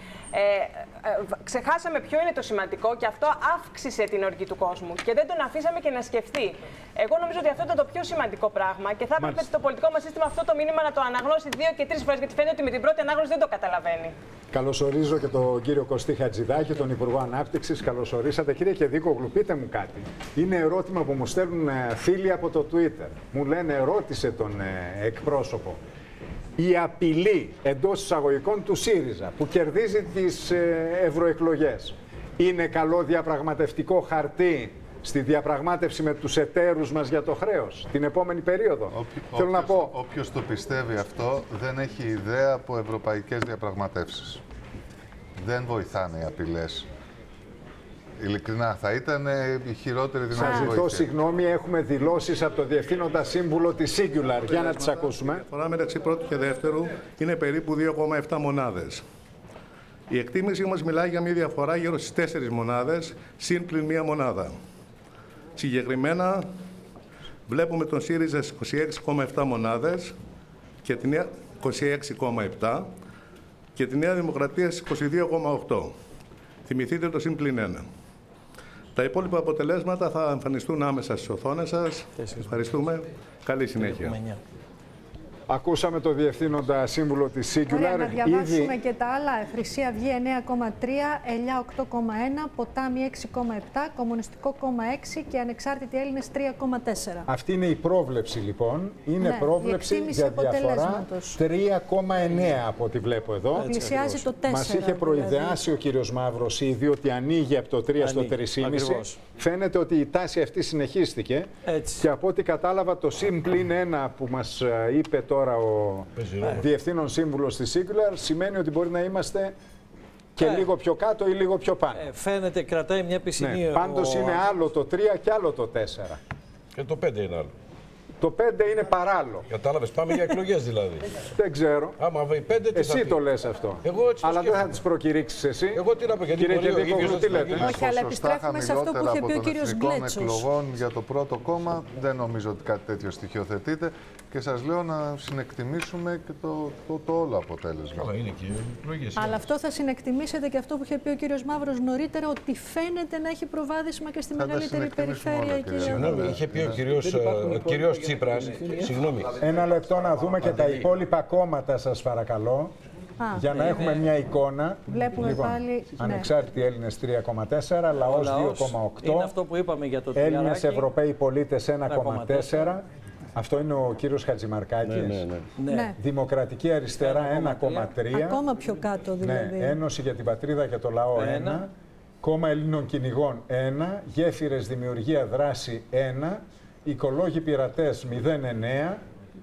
Ξεχάσαμε ποιο είναι το σημαντικό και αυτό αύξησε την οργή του κόσμου. Και δεν τον αφήσαμε και να σκεφτεί. Εγώ νομίζω ότι αυτό ήταν το πιο σημαντικό πράγμα και θα έπρεπε το πολιτικό μας σύστημα αυτό το μήνυμα να το αναγνώσει 2 και 3 φορές, γιατί φαίνεται ότι με την πρώτη ανάγνωση δεν το καταλαβαίνει. Καλωσορίζω και τον κύριο Κωστή Χατζηδάκη, τον Υπουργό Ανάπτυξης. Καλωσορίσατε. Κύριε Κεντίκογλου, πείτε μου κάτι. Είναι ερώτημα που μου στέλνουν φίλοι από το Twitter. Μου λένε, ρώτησε τον εκπρόσωπο. Η απειλή εντός εισαγωγικών του ΣΥΡΙΖΑ που κερδίζει τις ευρωεκλογές είναι καλό διαπραγματευτικό χαρτί στη διαπραγμάτευση με τους εταίρους μας για το χρέος την επόμενη περίοδο? Θέλω να πω... Όποιος το πιστεύει αυτό δεν έχει ιδέα από ευρωπαϊκές διαπραγματεύσεις. Δεν βοηθάνε οι απειλές. Ειλικρινά, θα ήταν η χειρότερη δυνατή βοήθεια. Σας ζητώ συγγνώμη, έχουμε δηλώσεις από το Διευθύνοντα Σύμβουλο της Singular. Για να τις ακούσουμε. Η διαφορά μεταξύ πρώτου και δεύτερου είναι περίπου 2,7 μονάδες. Η εκτίμηση μας μιλάει για μια διαφορά γύρω στις 4 μονάδες, συν πλην μία μονάδα. Συγκεκριμένα, βλέπουμε τον ΣΥΡΙΖΑ στις 26,7 μονάδες και την 26,7 και τη Νέα Δημοκρατία στις 22,8. Θυμηθείτε το συν πλην 1. Τα υπόλοιπα αποτελέσματα θα εμφανιστούν άμεσα στις οθόνες σας. Ευχαριστούμε. Καλή συνέχεια. Ακούσαμε το Διευθύνοντα Σύμβουλο της Singular. Ωραία, να διαβάσουμε και τα άλλα. Χρυσή Αυγή 9,3, Ελιά 8,1, Ποτάμι 6,7, Κομμουνιστικό κόμμα 6 και Ανεξάρτητοι Έλληνες 3,4. Αυτή είναι η πρόβλεψη λοιπόν. Είναι πρόβλεψη για διαφορά 3,9 από ό,τι βλέπω εδώ. Πλησιάζει το 4. Μας είχε προειδεάσει ο κύριος Μαύρος ήδη ότι ανοίγει από το 3 στο 3,5. Φαίνεται ότι η τάση αυτή συνεχίστηκε. Και από ό,τι κατάλαβα το συν πλην 1 που μας είπε τώρα ο Διευθύνων Σύμβουλος της Singular σημαίνει ότι μπορεί να είμαστε και λίγο πιο κάτω ή λίγο πιο πάνω. Φαίνεται, κρατάει μια πισινή. Ναι, πάντως είναι άλλο το 3 και άλλο το 4. Και το 5 είναι άλλο. Το 5 είναι παράλληλο. Κατάλαβες, πάμε για εκλογές δηλαδή. Δεν ξέρω. Άμα η 5 τι εσύ το λες αυτό. Αλλά δεν θα τις προκηρύξεις εσύ. Εγώ τι να πω, γιατί κύριε Κεντίκογλου, τι λέτε? Όχι, αλλά επιστρέφουμε σε αυτό που είχε πει ο κύριος Γκλέτσος. Εκλογών για το πρώτο κόμμα δεν νομίζω ότι κάτι τέτοιο στοιχειοθετείται και σας λέω να συνεκτιμήσουμε και το όλο αποτέλεσμα. Είναι και εκλογές. Αλλά αυτό θα συνεκτιμήσετε και αυτό που είχε πει ο κύριος Μαύρος νωρίτερα, ότι φαίνεται να έχει προβάδισμα και στη μεγαλύτερη περιφέρεια. Συγγνώμη, είχε πει ο κύριος Τσίπρας. Συγγνώμη. Ένα λεπτό να δούμε και τα υπόλοιπα κόμματα, σας παρακαλώ. Για να έχουμε μια εικόνα. Βλέπουμε πάλι. Ανεξάρτητοι Έλληνες 3,4, λαός 2,8. Είναι αυτό που είπαμε για το Έλληνες Ευρωπαίοι πολίτες 1,4. Αυτό είναι ο κύριος Χατζημαρκάκης. Ναι. Δημοκρατική Αριστερά 1,3. Ακόμα πιο κάτω δηλαδή. Ναι. Ένωση για την Πατρίδα και το Λαό 1. Κόμμα Ελλήνων Κυνηγών 1. Γέφυρες Δημιουργία Δράση 1. Οικολόγοι Πειρατές 0,9.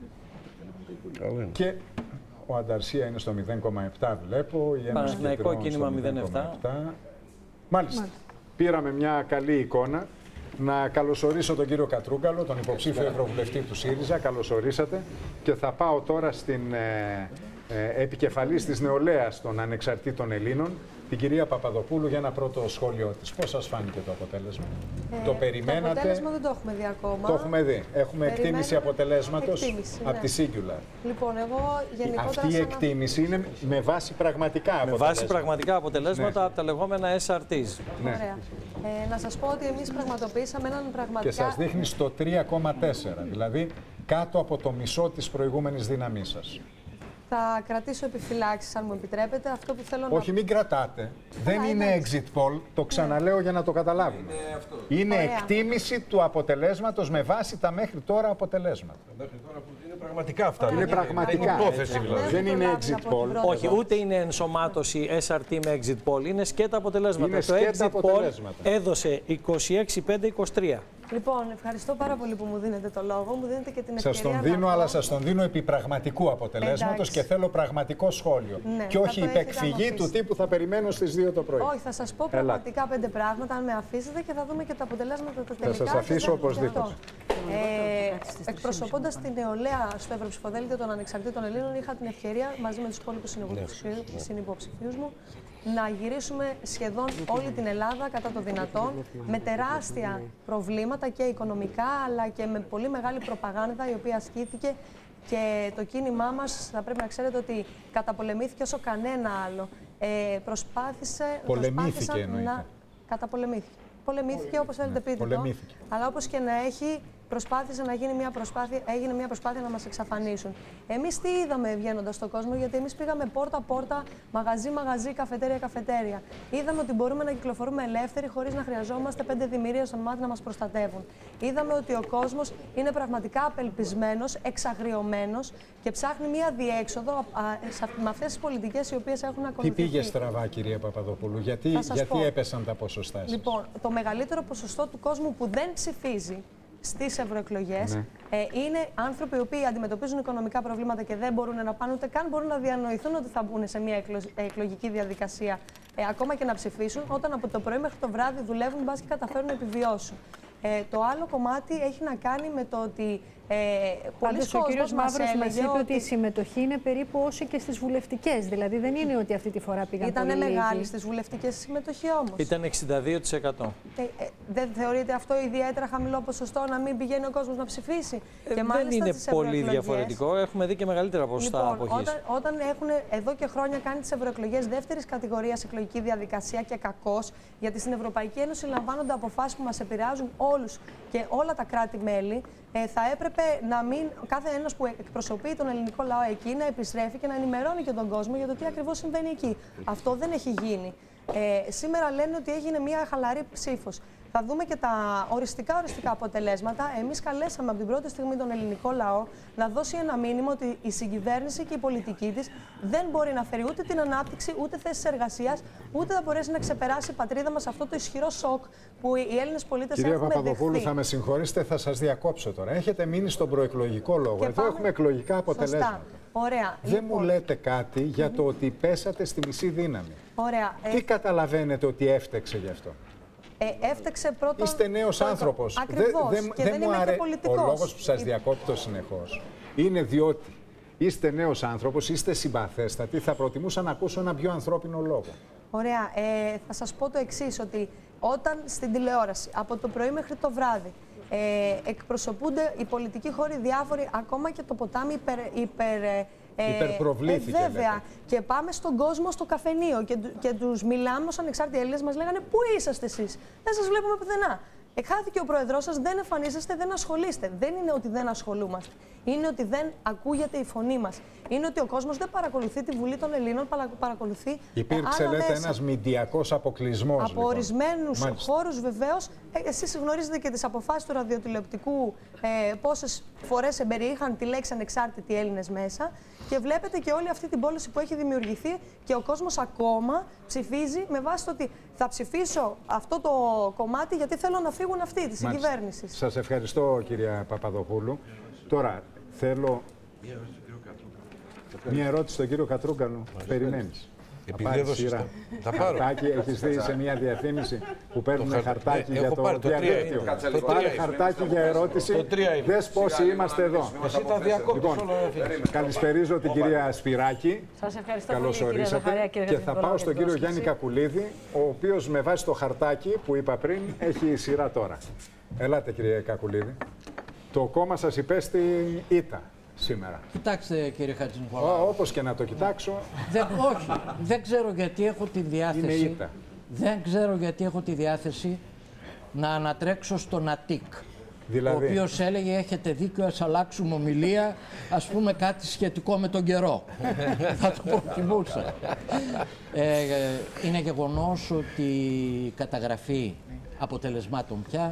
Και ο Ανταρσία είναι στο 0,7 βλέπω. Παναθηναϊκό Κίνημα 0,7. Μάλιστα. Πήραμε μια καλή εικόνα. Να καλωσορίσω τον κύριο Κατρούγκαλο, τον υποψήφιο ευρωβουλευτή του ΣΥΡΙΖΑ. Καλωσορίσατε. Και θα πάω τώρα στην επικεφαλής της νεολαίας των ανεξαρτήτων Ελλήνων, την κυρία Παπαδοπούλου, για ένα πρώτο σχόλιο της. Πώς σας φάνηκε το αποτέλεσμα? Το περιμένατε? Το αποτέλεσμα δεν το έχουμε δει ακόμα. Το έχουμε δει. Έχουμε εκτίμηση αποτελέσματος από τη Singular. Λοιπόν, εγώ γενικότερα... Αυτή η εκτίμηση είναι με βάση πραγματικά αποτελέσματα. Με βάση πραγματικά αποτελέσματα από τα λεγόμενα SRTs. Ωραία. Να σας πω ότι εμείς πραγματοποιήσαμε έναν πραγματικά... Και σας δείχνει στο 3,4, δηλαδή κάτω από το μισό της προηγούμενης δύναμής σας. Θα κρατήσω επιφυλάξεις, αν μου επιτρέπετε. Αυτό που θέλω Όχι, μην κρατάτε. Δεν είναι exit poll, το ξαναλέω για να το καταλάβουμε. Είναι εκτίμηση του αποτελέσματος με βάση τα μέχρι τώρα αποτελέσματα. Μέχρι τώρα που είναι πραγματικά αυτά. Είναι πραγματικά. Δεν είναι exit poll. Όχι, ούτε είναι ενσωμάτωση SRT με exit poll. Είναι σκέτα αποτελέσματα. Το exit poll έδωσε 26-5-23. Λοιπόν, ευχαριστώ πάρα πολύ που μου δίνετε το λόγο. Μου δίνετε και την ευκαιρία. Σας τον δίνω, αλλά σας τον δίνω επί πραγματικού αποτελέσματος και θέλω πραγματικό σχόλιο. Ναι, και όχι υπεκφυγή του τύπου θα περιμένω στις 2 το πρωί. Όχι, θα σας πω πραγματικά 5 πράγματα, αν με αφήσετε, και θα δούμε και τα αποτελέσματα τα τελικά. Θα σας αφήσω οπωσδήποτε. Εκπροσωπώντας την νεολαία στο Ευρωψηφοδέλτιο των Ανεξαρτήτων Ελλήνων, είχα την ευκαιρία μαζί με τους υπόλοιπους συνυποψηφίους μου να γυρίσουμε σχεδόν όλη την Ελλάδα κατά το δυνατόν, με τεράστια προβλήματα και οικονομικά, αλλά και με πολύ μεγάλη προπαγάνδα η οποία ασκήθηκε, και το κίνημά μας, θα πρέπει να ξέρετε, ότι καταπολεμήθηκε όσο κανένα άλλο. Πολεμήθηκε εννοείται. Καταπολεμήθηκε. Πολεμήθηκε, όπως θέλετε πείτε το, αλλά όπως και να έχει, προσπάθησε να γίνει έγινε μια προσπάθεια να μας εξαφανίσουν. Εμείς τι είδαμε βγαίνοντας στον κόσμο? Γιατί εμείς πήγαμε πόρτα-πόρτα, μαγαζί-μαγαζί, καφετέρια-καφετέρια. Είδαμε ότι μπορούμε να κυκλοφορούμε ελεύθεροι χωρίς να χρειαζόμαστε 5 δημιουργία στον μάτι να μας προστατεύουν. Είδαμε ότι ο κόσμος είναι πραγματικά απελπισμένος, εξαγριωμένος και ψάχνει μια διέξοδο με αυτές τις πολιτικές οι οποίες έχουν ακολουθηθεί. Τι πήγε στραβά, κυρία Παπαδοπούλου, γιατί έπεσαν τα ποσοστά σας? Λοιπόν, το μεγαλύτερο ποσοστό του κόσμου που δεν ψηφίζει στις ευρωεκλογές είναι άνθρωποι οι οποίοι αντιμετωπίζουν οικονομικά προβλήματα και δεν μπορούν να πάνε, ούτε καν μπορούν να διανοηθούν ότι θα μπουν σε μια εκλογική διαδικασία, ακόμα και να ψηφίσουν, όταν από το πρωί μέχρι το βράδυ δουλεύουν, μπας και καταφέρουν να επιβιώσουν. Το άλλο κομμάτι έχει να κάνει με το ότι πάντως ο κύριος Μαύρος μας είπε ότι η συμμετοχή είναι περίπου όσο και στις βουλευτικές. Δηλαδή δεν είναι ότι αυτή τη φορά πήγαν πολύ λίγοι. Ήταν μεγάλη στις βουλευτικές συμμετοχή όμως. Ήταν 62%. Δεν θεωρείτε αυτό ιδιαίτερα χαμηλό ποσοστό, να μην πηγαίνει ο κόσμος να ψηφίσει? Και δεν είναι πολύ διαφορετικό. Έχουμε δει και μεγαλύτερα ποσοστά αποχής. Όταν έχουν εδώ και χρόνια κάνει τις ευρωεκλογές δεύτερης κατηγορίας εκλογική διαδικασία, και κακώς, γιατί στην Ευρωπαϊκή Ένωση λαμβάνονται αποφάσεις που μας επηρεάζουν όλους και όλα τα κράτη-μέλη, θα έπρεπε να μην κάθε ένας που εκπροσωπεί τον ελληνικό λαό εκεί να επιστρέφει και να ενημερώνει και τον κόσμο για το τι ακριβώς συμβαίνει εκεί. Αυτό δεν έχει γίνει. Σήμερα λένε ότι έγινε μια χαλαρή ψήφος. Θα δούμε και τα οριστικά αποτελέσματα. Εμείς καλέσαμε από την πρώτη στιγμή τον ελληνικό λαό να δώσει ένα μήνυμα ότι η συγκυβέρνηση και η πολιτική της δεν μπορεί να φέρει ούτε την ανάπτυξη, ούτε θέσεις εργασίας, ούτε θα μπορέσει να ξεπεράσει η πατρίδα μας αυτό το ισχυρό σοκ που οι Έλληνες πολίτες έχουν δεχθεί. Κυρία Παπαδοπούλου, θα με συγχωρήσετε, θα σας διακόψω τώρα. Έχετε μείνει στον προεκλογικό λόγο. Εδώ έχουμε εκλογικά αποτελέσματα. Ωραία. Δεν μου λέτε κάτι για το ότι πέσατε στη μισή δύναμη. Ωραία. Τι καταλαβαίνετε ότι έφτεξε γι' αυτό? Έφταξε πρώτον. Είστε νέος άνθρωπος. Ακριβώς. Και δεν είμαι και πολιτικός. Ο λόγος που σας διακόπτω συνεχώς είναι διότι είστε νέος άνθρωπος, είστε συμπαθέστατοι, θα προτιμούσα να ακούσω ένα πιο ανθρώπινο λόγο. Ωραία. Θα σας πω το εξής, ότι όταν στην τηλεόραση από το πρωί μέχρι το βράδυ εκπροσωπούνται οι πολιτικοί χώροι διάφοροι, ακόμα και το ποτάμι υπερπροβλήθηκε. Βέβαια. Και πάμε στον κόσμο στο καφενείο και τους μιλάμε ως ανεξάρτητοι Έλληνες, μας λέγανε πού είσαστε εσείς? Δεν σας βλέπουμε πουθενά. Εκχάθηκε ο πρόεδρός σας, δεν εμφανίζεστε, δεν ασχολείστε. Δεν είναι ότι δεν ασχολούμαστε. Είναι ότι δεν ακούγεται η φωνή μας. Είναι ότι ο κόσμος δεν παρακολουθεί τη Βουλή των Ελλήνων, παρακολουθεί. Υπήρξε, λέτε, ένας μηντιακός αποκλεισμός. Από ορισμένους χώρους, βεβαίως. Εσείς γνωρίζετε και τις αποφάσεις του ραδιοτηλεοπτικού, πόσες φορές εμπεριείχαν τη λέξη ανεξάρτητοι Έλληνες μέσα. Και βλέπετε και όλη αυτή την πόλωση που έχει δημιουργηθεί και ο κόσμος ακόμα ψηφίζει με βάση το ότι θα ψηφίσω αυτό το κομμάτι γιατί θέλω να φύγουν αυτοί της κυβέρνησης. Σας ευχαριστώ, κυρία Παπαδοπούλου. Τώρα θέλω μια ερώτηση στον κύριο Κατρούγκαλο. Περιμένεις. Επειδή έδωσε. Θα πάρω. Χαρτάκι, έχεις δει σε μια διαφήμιση που παίρνουν χαρτάκι για το διαδίκτυο. Πάρε χαρτάκι για ερώτηση. Δες πόσοι είμαστε εδώ. Εσύ τα διακόπτεις όλα. Καλησπερίζω την κυρία Σπυράκη. Σας ευχαριστώ Καλώς πολύ, ορίσατε. Και θα πάω στον κύριο Γιάννη Κακουλίδη, ο οποίος με βάση το χαρτάκι που είπα πριν έχει σειρά τώρα. Ελάτε κύριε Κακουλίδη. Το κόμμα σας υπέστη ήττα σήμερα. Κοιτάξτε κύριε Χατζηνικολάου. Όπως και να το κοιτάξω. Όχι, δεν ξέρω γιατί έχω τη διάθεση. Είναι ήττα. Δεν ξέρω γιατί έχω τη διάθεση να ανατρέξω στον Αττικ. Δηλαδή. Ο οποίος έλεγε έχετε δίκιο, ας αλλάξουμε ομιλία, ας πούμε κάτι σχετικό με τον καιρό. Θα το προτιμούσα. Είναι γεγονός ότι η καταγραφή αποτελεσμάτων πια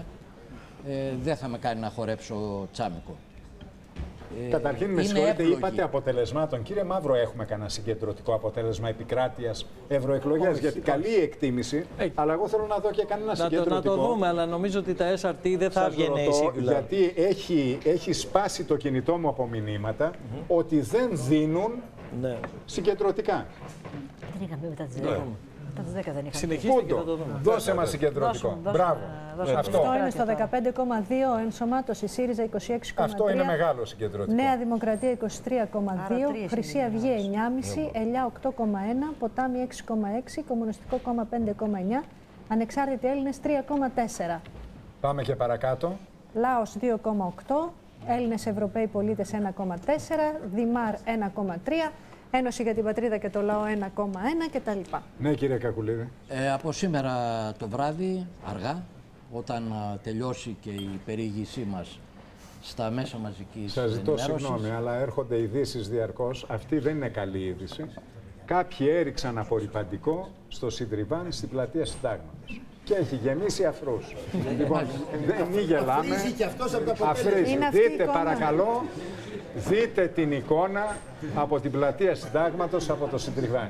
δεν θα με κάνει να χορέψω τσάμικο. Καταρχήν, με συγχωρείτε, είπατε αποτελεσμάτων. Κύριε Μαύρο, έχουμε κανένα συγκεντρωτικό αποτέλεσμα επικράτειας ευρωεκλογές? Γιατί καλή η εκτίμηση, αλλά εγώ θέλω να δω και κανένα συγκεντρωτικό. Να το δούμε, αλλά νομίζω ότι τα SRT δεν θα βγαίνει η Singular. Γιατί έχει σπάσει το κινητό μου από μηνύματα ότι δεν δίνουν συγκεντρωτικά. Δεν είχαμε μετά τις 10. Μετά τις 10 δεν είχαμε. Συνεχίστε και θα το δούμε. Δώσε μας συγκεντρωτικό. Μπράβο. Αυτό είναι στο 15,2, ενσωμάτωση ΣΥΡΙΖΑ 26,3. Αυτό είναι μεγάλο συγκεντρωτικό. Νέα Δημοκρατία 23,2, Χρυσή Αυγή 9,5, Ελιά 8,1, Ποτάμι 6,6, Κομμουνιστικό Κόμμα 5,9, Ανεξάρτητοι Έλληνες 3,4. Πάμε και παρακάτω. Λάος 2,8, Έλληνες Ευρωπαίοι Πολίτες 1,4, Δημάρ 1,3, Ένωση για την Πατρίδα και το Λαό 1,1 κτλ. Ναι, κύριε Κακουλίδη. Από σήμερα το βράδυ, αργά, όταν τελειώσει και η περιήγησή μας στα μέσα μαζικής ενημέρωσης. Σας ζητώ συγγνώμη, αλλά έρχονται ειδήσεις διαρκώς. Αυτή δεν είναι καλή είδηση. Κάποιοι έριξαν απορρυπαντικό στο Συντριβάνι στην πλατεία Συντάγματος. Και έχει γεμίσει αφρούς. Λοιπόν, μην γελάμε. Αφρίζει. Δείτε παρακαλώ, δείτε την εικόνα από την πλατεία Συντάγματος από το Συντριβάνι.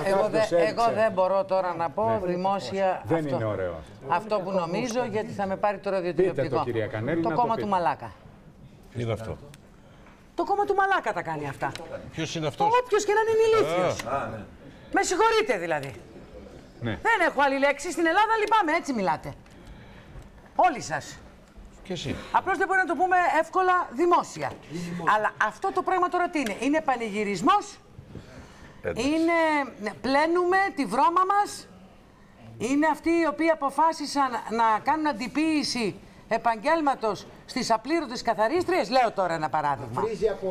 Εγώ δεν μπορώ τώρα να πω δημόσια δεν είναι ωραίο αυτό που νομίζω, γιατί θα με πάρει το ραδιοτηλεοπτικό. Το κόμμα του Μαλάκα. Είναι αυτό. Το κόμμα του Μαλάκα τα κάνει αυτά. Ποιος είναι αυτός? Όποιος και να είναι ηλίθιος. Με συγχωρείτε δηλαδή. Ναι. Δεν έχω άλλη λέξη. Στην Ελλάδα λυπάμαι, έτσι μιλάτε. Όλοι σας. Και εσύ. Απλώς δεν μπορεί να το πούμε εύκολα δημόσια. Αλλά αυτό το πράγμα τώρα τι είναι? Είναι πανηγυρισμός. Είναι πλένουμε τη βρώμα μας. Είναι αυτοί οι οποίοι αποφάσισαν να κάνουν αντιποίηση επαγγέλματος στις απλήρωτες καθαρίστριες. Λέω τώρα ένα παράδειγμα.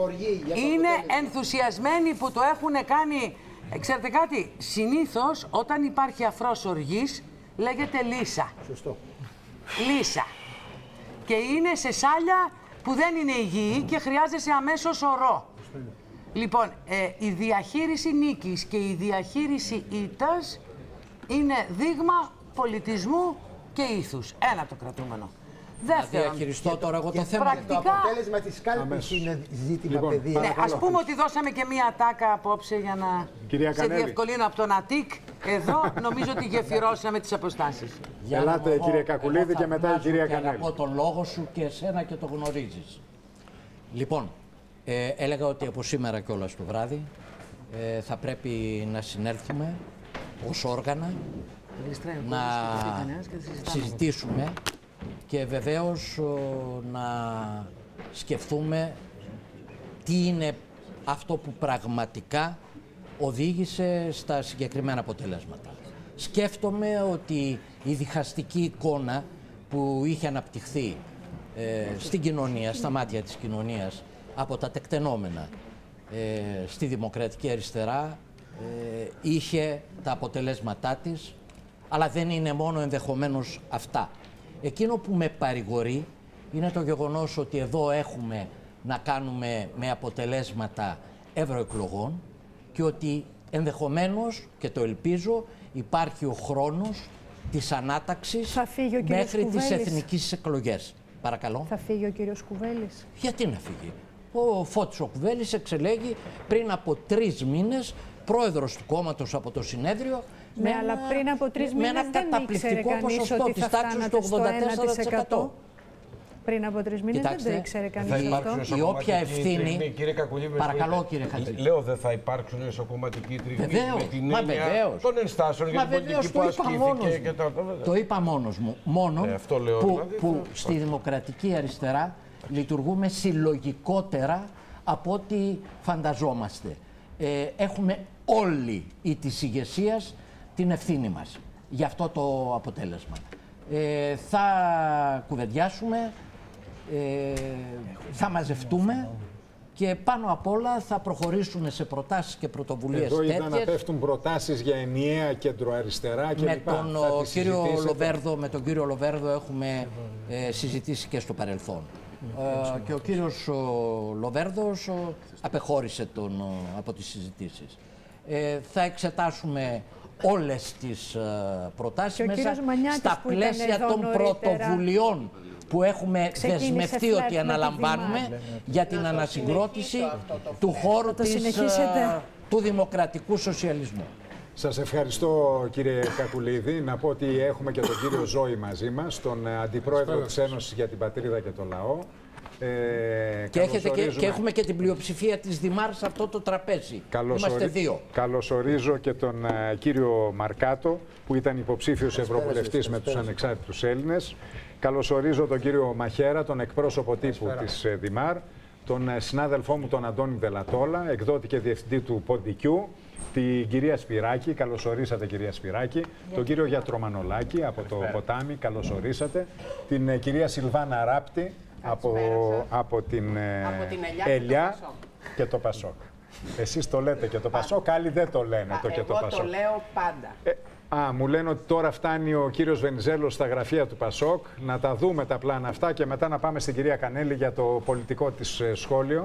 Είναι ενθουσιασμένοι που το έχουν κάνει. Ξέρετε κάτι, συνήθως όταν υπάρχει αφρός οργής λέγεται λύσα. Σωστό. Λύσα. Και είναι σε σάλια που δεν είναι υγιή και χρειάζεσαι αμέσως ορό. Λοιπόν, η διαχείριση νίκης και η διαχείριση ήττας είναι δείγμα πολιτισμού και ήθους. Ένα το κρατούμενο. Δεύτερον, να διαχειριστώ τώρα εγώ το θέμα. Πρακτικά, το αποτέλεσμα της κάλπης είναι ζήτημα παιδεία. Ναι, ας πούμε ότι δώσαμε και μία ατάκα απόψε για να σε διευκολύνω από τον Αττικ. Εδώ νομίζω ότι γεφυρώσαμε τις αποστάσεις. Ελάτε κύριε Κακουλίδη και μετά η κυρία Κανέλη. Αγαπώ τον λόγο σου και εσένα και το γνωρίζεις. Λοιπόν, έλεγα ότι από σήμερα κιόλας το βράδυ θα πρέπει να συνέλθουμε ως όργανα, να συζητήσουμε και βεβαίως να σκεφτούμε τι είναι αυτό που πραγματικά οδήγησε στα συγκεκριμένα αποτελέσματα. Σκέφτομαι ότι η διχαστική εικόνα που είχε αναπτυχθεί στην κοινωνία, στα μάτια της κοινωνίας, από τα τεκτενόμενα στη δημοκρατική αριστερά, είχε τα αποτελέσματά της, αλλά δεν είναι μόνο ενδεχομένως αυτά. Εκείνο που με παρηγορεί είναι το γεγονός ότι εδώ έχουμε να κάνουμε με αποτελέσματα ευρωεκλογών και ότι ενδεχομένως, και το ελπίζω, υπάρχει ο χρόνος της ανάταξης μέχρι τις εθνικές εκλογές. Παρακαλώ. Θα φύγει ο κύριος Κουβέλης. Γιατί να φύγει? Ο Φώτης ο Κουβέλης εξελέγει πριν από 3 μήνες πρόεδρος του κόμματος από το συνέδριο. Ναι, αλλά πριν από 3 μήνες δεν ήξερε κανείς ότι θα φτάνατε στο 1%. πριν από 3 μήνες, δεν το ήξερε κανείς αυτό. Η όποια ευθύνη. Κύριε Κακουλή, παρακαλώ, κύριε Χατζη. Λέω, δεν θα υπάρξουν εσωκομματικοί τριγμοί με την έννοια των ενστάσεων για την πολιτική που ασκήθηκε. Το είπα μόνος μου. Μόνο που στη δημοκρατική αριστερά λειτουργούμε συλλογικότερα από ό,τι φανταζόμαστε. Έχουμε όλοι οι της ηγεσίας την ευθύνη μας για αυτό το αποτέλεσμα. Θα κουβεντιάσουμε, θα μαζευτούμε και πάνω απ' όλα θα προχωρήσουμε σε προτάσεις και πρωτοβουλίες τέτοιες. Εδώ είδα να πέφτουν προτάσεις για ενιαία κεντροαριστερά και με τον κύριο Λοβέρδο έχουμε συζητήσει και στο παρελθόν. Και ο κύριος Λοβέρδος απεχώρησε από τις συζητήσεις. Θα εξετάσουμε όλες τις προτάσεις μέσα στα πλαίσια των πρωτοβουλειών που έχουμε δεσμευτεί ότι αναλαμβάνουμε για την ανασυγκρότηση του χώρου του δημοκρατικού σοσιαλισμού. Σας ευχαριστώ, κύριε Κακουλίδη. Να πω ότι έχουμε και τον κύριο Ζώη μαζί μας, τον Αντιπρόεδρο της Ένωσης για την Πατρίδα και το Λαό. Και έχουμε και την πλειοψηφία της Δημάρ σε αυτό το τραπέζι. Είμαστε δύο. Καλωσορίζω και τον κύριο Μαρκάτο, που ήταν υποψήφιος ευρωβουλευτής με τους Ανεξάρτητους Έλληνες. Καλωσορίζω τον κύριο Μαχέρα, τον εκπρόσωπο τύπου της Δημάρ, τον συνάδελφό μου τον Αντώνη Βελατόλα, εκδότη και διευθυντή του Ποντικιού, την κυρία Σπυράκη, καλωσορίσατε κυρία Σπυράκη, τον κύριο Γιατρομανολάκη από το Ποτάμι, καλωσορίσατε, την κυρία Σιλβάνα Ράπτη από την Ελιά και το Πασόκ. Εσείς το λέτε και το Πασόκ, άλλοι δεν το λένε το και το Πασόκ. Εγώ το λέω πάντα. Μου λένε ότι τώρα φτάνει ο κύριος Βενιζέλος στα γραφεία του Πασόκ, να τα δούμε τα πλάνα αυτά και μετά να πάμε στην κυρία Κανέλη για το πολιτικό της σχόλιο.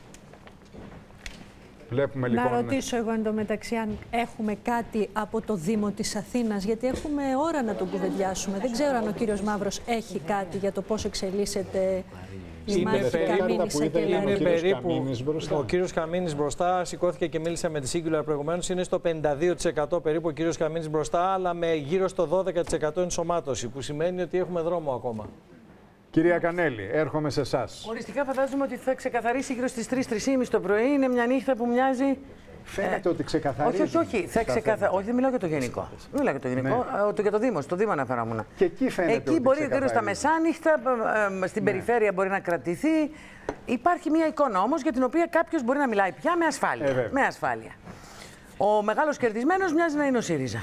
Βλέπουμε, λοιπόν... Να ρωτήσω εγώ εντωμεταξύ αν έχουμε κάτι από το Δήμο της Αθήνας, γιατί έχουμε ώρα να τον κουβεντιάσουμε. Δεν ξέρω αν ο κύριος Μαύρος έχει κάτι για το πώς εξελίσσεται η μάχη Καμίνης-Σακελαρίου. Είναι περίπου ο κύριος Καμίνης μπροστά, σηκώθηκε και μίλησε με τη Singular προηγουμένως, είναι στο 52% περίπου ο κύριος Καμίνης μπροστά, αλλά με γύρω στο 12% ενσωμάτωση, που σημαίνει ότι έχουμε δρόμο ακόμα. Κυρία Κανέλη, έρχομαι σε εσάς. Οριστικά φαντάζομαι ότι θα ξεκαθαρίσει γύρω στις 3-3.30 το πρωί. Είναι μια νύχτα που μοιάζει. Φαίνεται ότι ξεκαθαρίζει. Όχι. Όχι, δεν μιλάω για το γενικό. Δεν μιλάω για το γενικό. Ναι. Για το Δήμο. Στο Δήμο αναφερόμουν. Και εκεί φαίνεται. Εκεί μπορεί γύρω στα μεσάνυχτα, στην περιφέρεια μπορεί να κρατηθεί. Υπάρχει μια εικόνα όμως για την οποία κάποιος μπορεί να μιλάει πια με ασφάλεια. Ο μεγάλος κερδισμένος μοιάζει να είναι ο ΣΥΡΙΖΑ.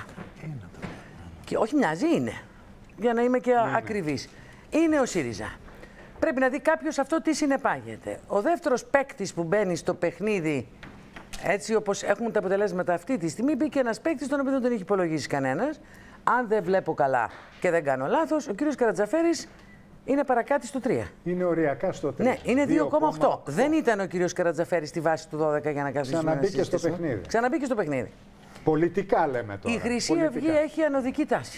Και όχι μοιάζει, είναι. Για να είμαι και ακριβής. Είναι ο ΣΥΡΙΖΑ. Πρέπει να δει κάποιος αυτό τι συνεπάγεται. Ο δεύτερος παίκτης που μπαίνει στο παιχνίδι, έτσι όπως έχουν τα αποτελέσματα αυτή τη στιγμή, μπήκε ένας παίκτης τον οποίο δεν τον έχει υπολογίσει κανένας. Αν δεν βλέπω καλά και δεν κάνω λάθος, ο κύριος Καρατζαφέρης είναι παρακάτω στο 3. Είναι οριακά στο 3. Ναι, είναι 2,8. Δεν ήταν ο κύριος Καρατζαφέρης στη βάση του 12 για να καθίσουμε. Ξαναμπήκε στο παιχνίδι. Ξαναμπήκε στο παιχνίδι. Πολιτικά λέμε τώρα. Η Χρυσή Αυγή έχει ανωδική τάση.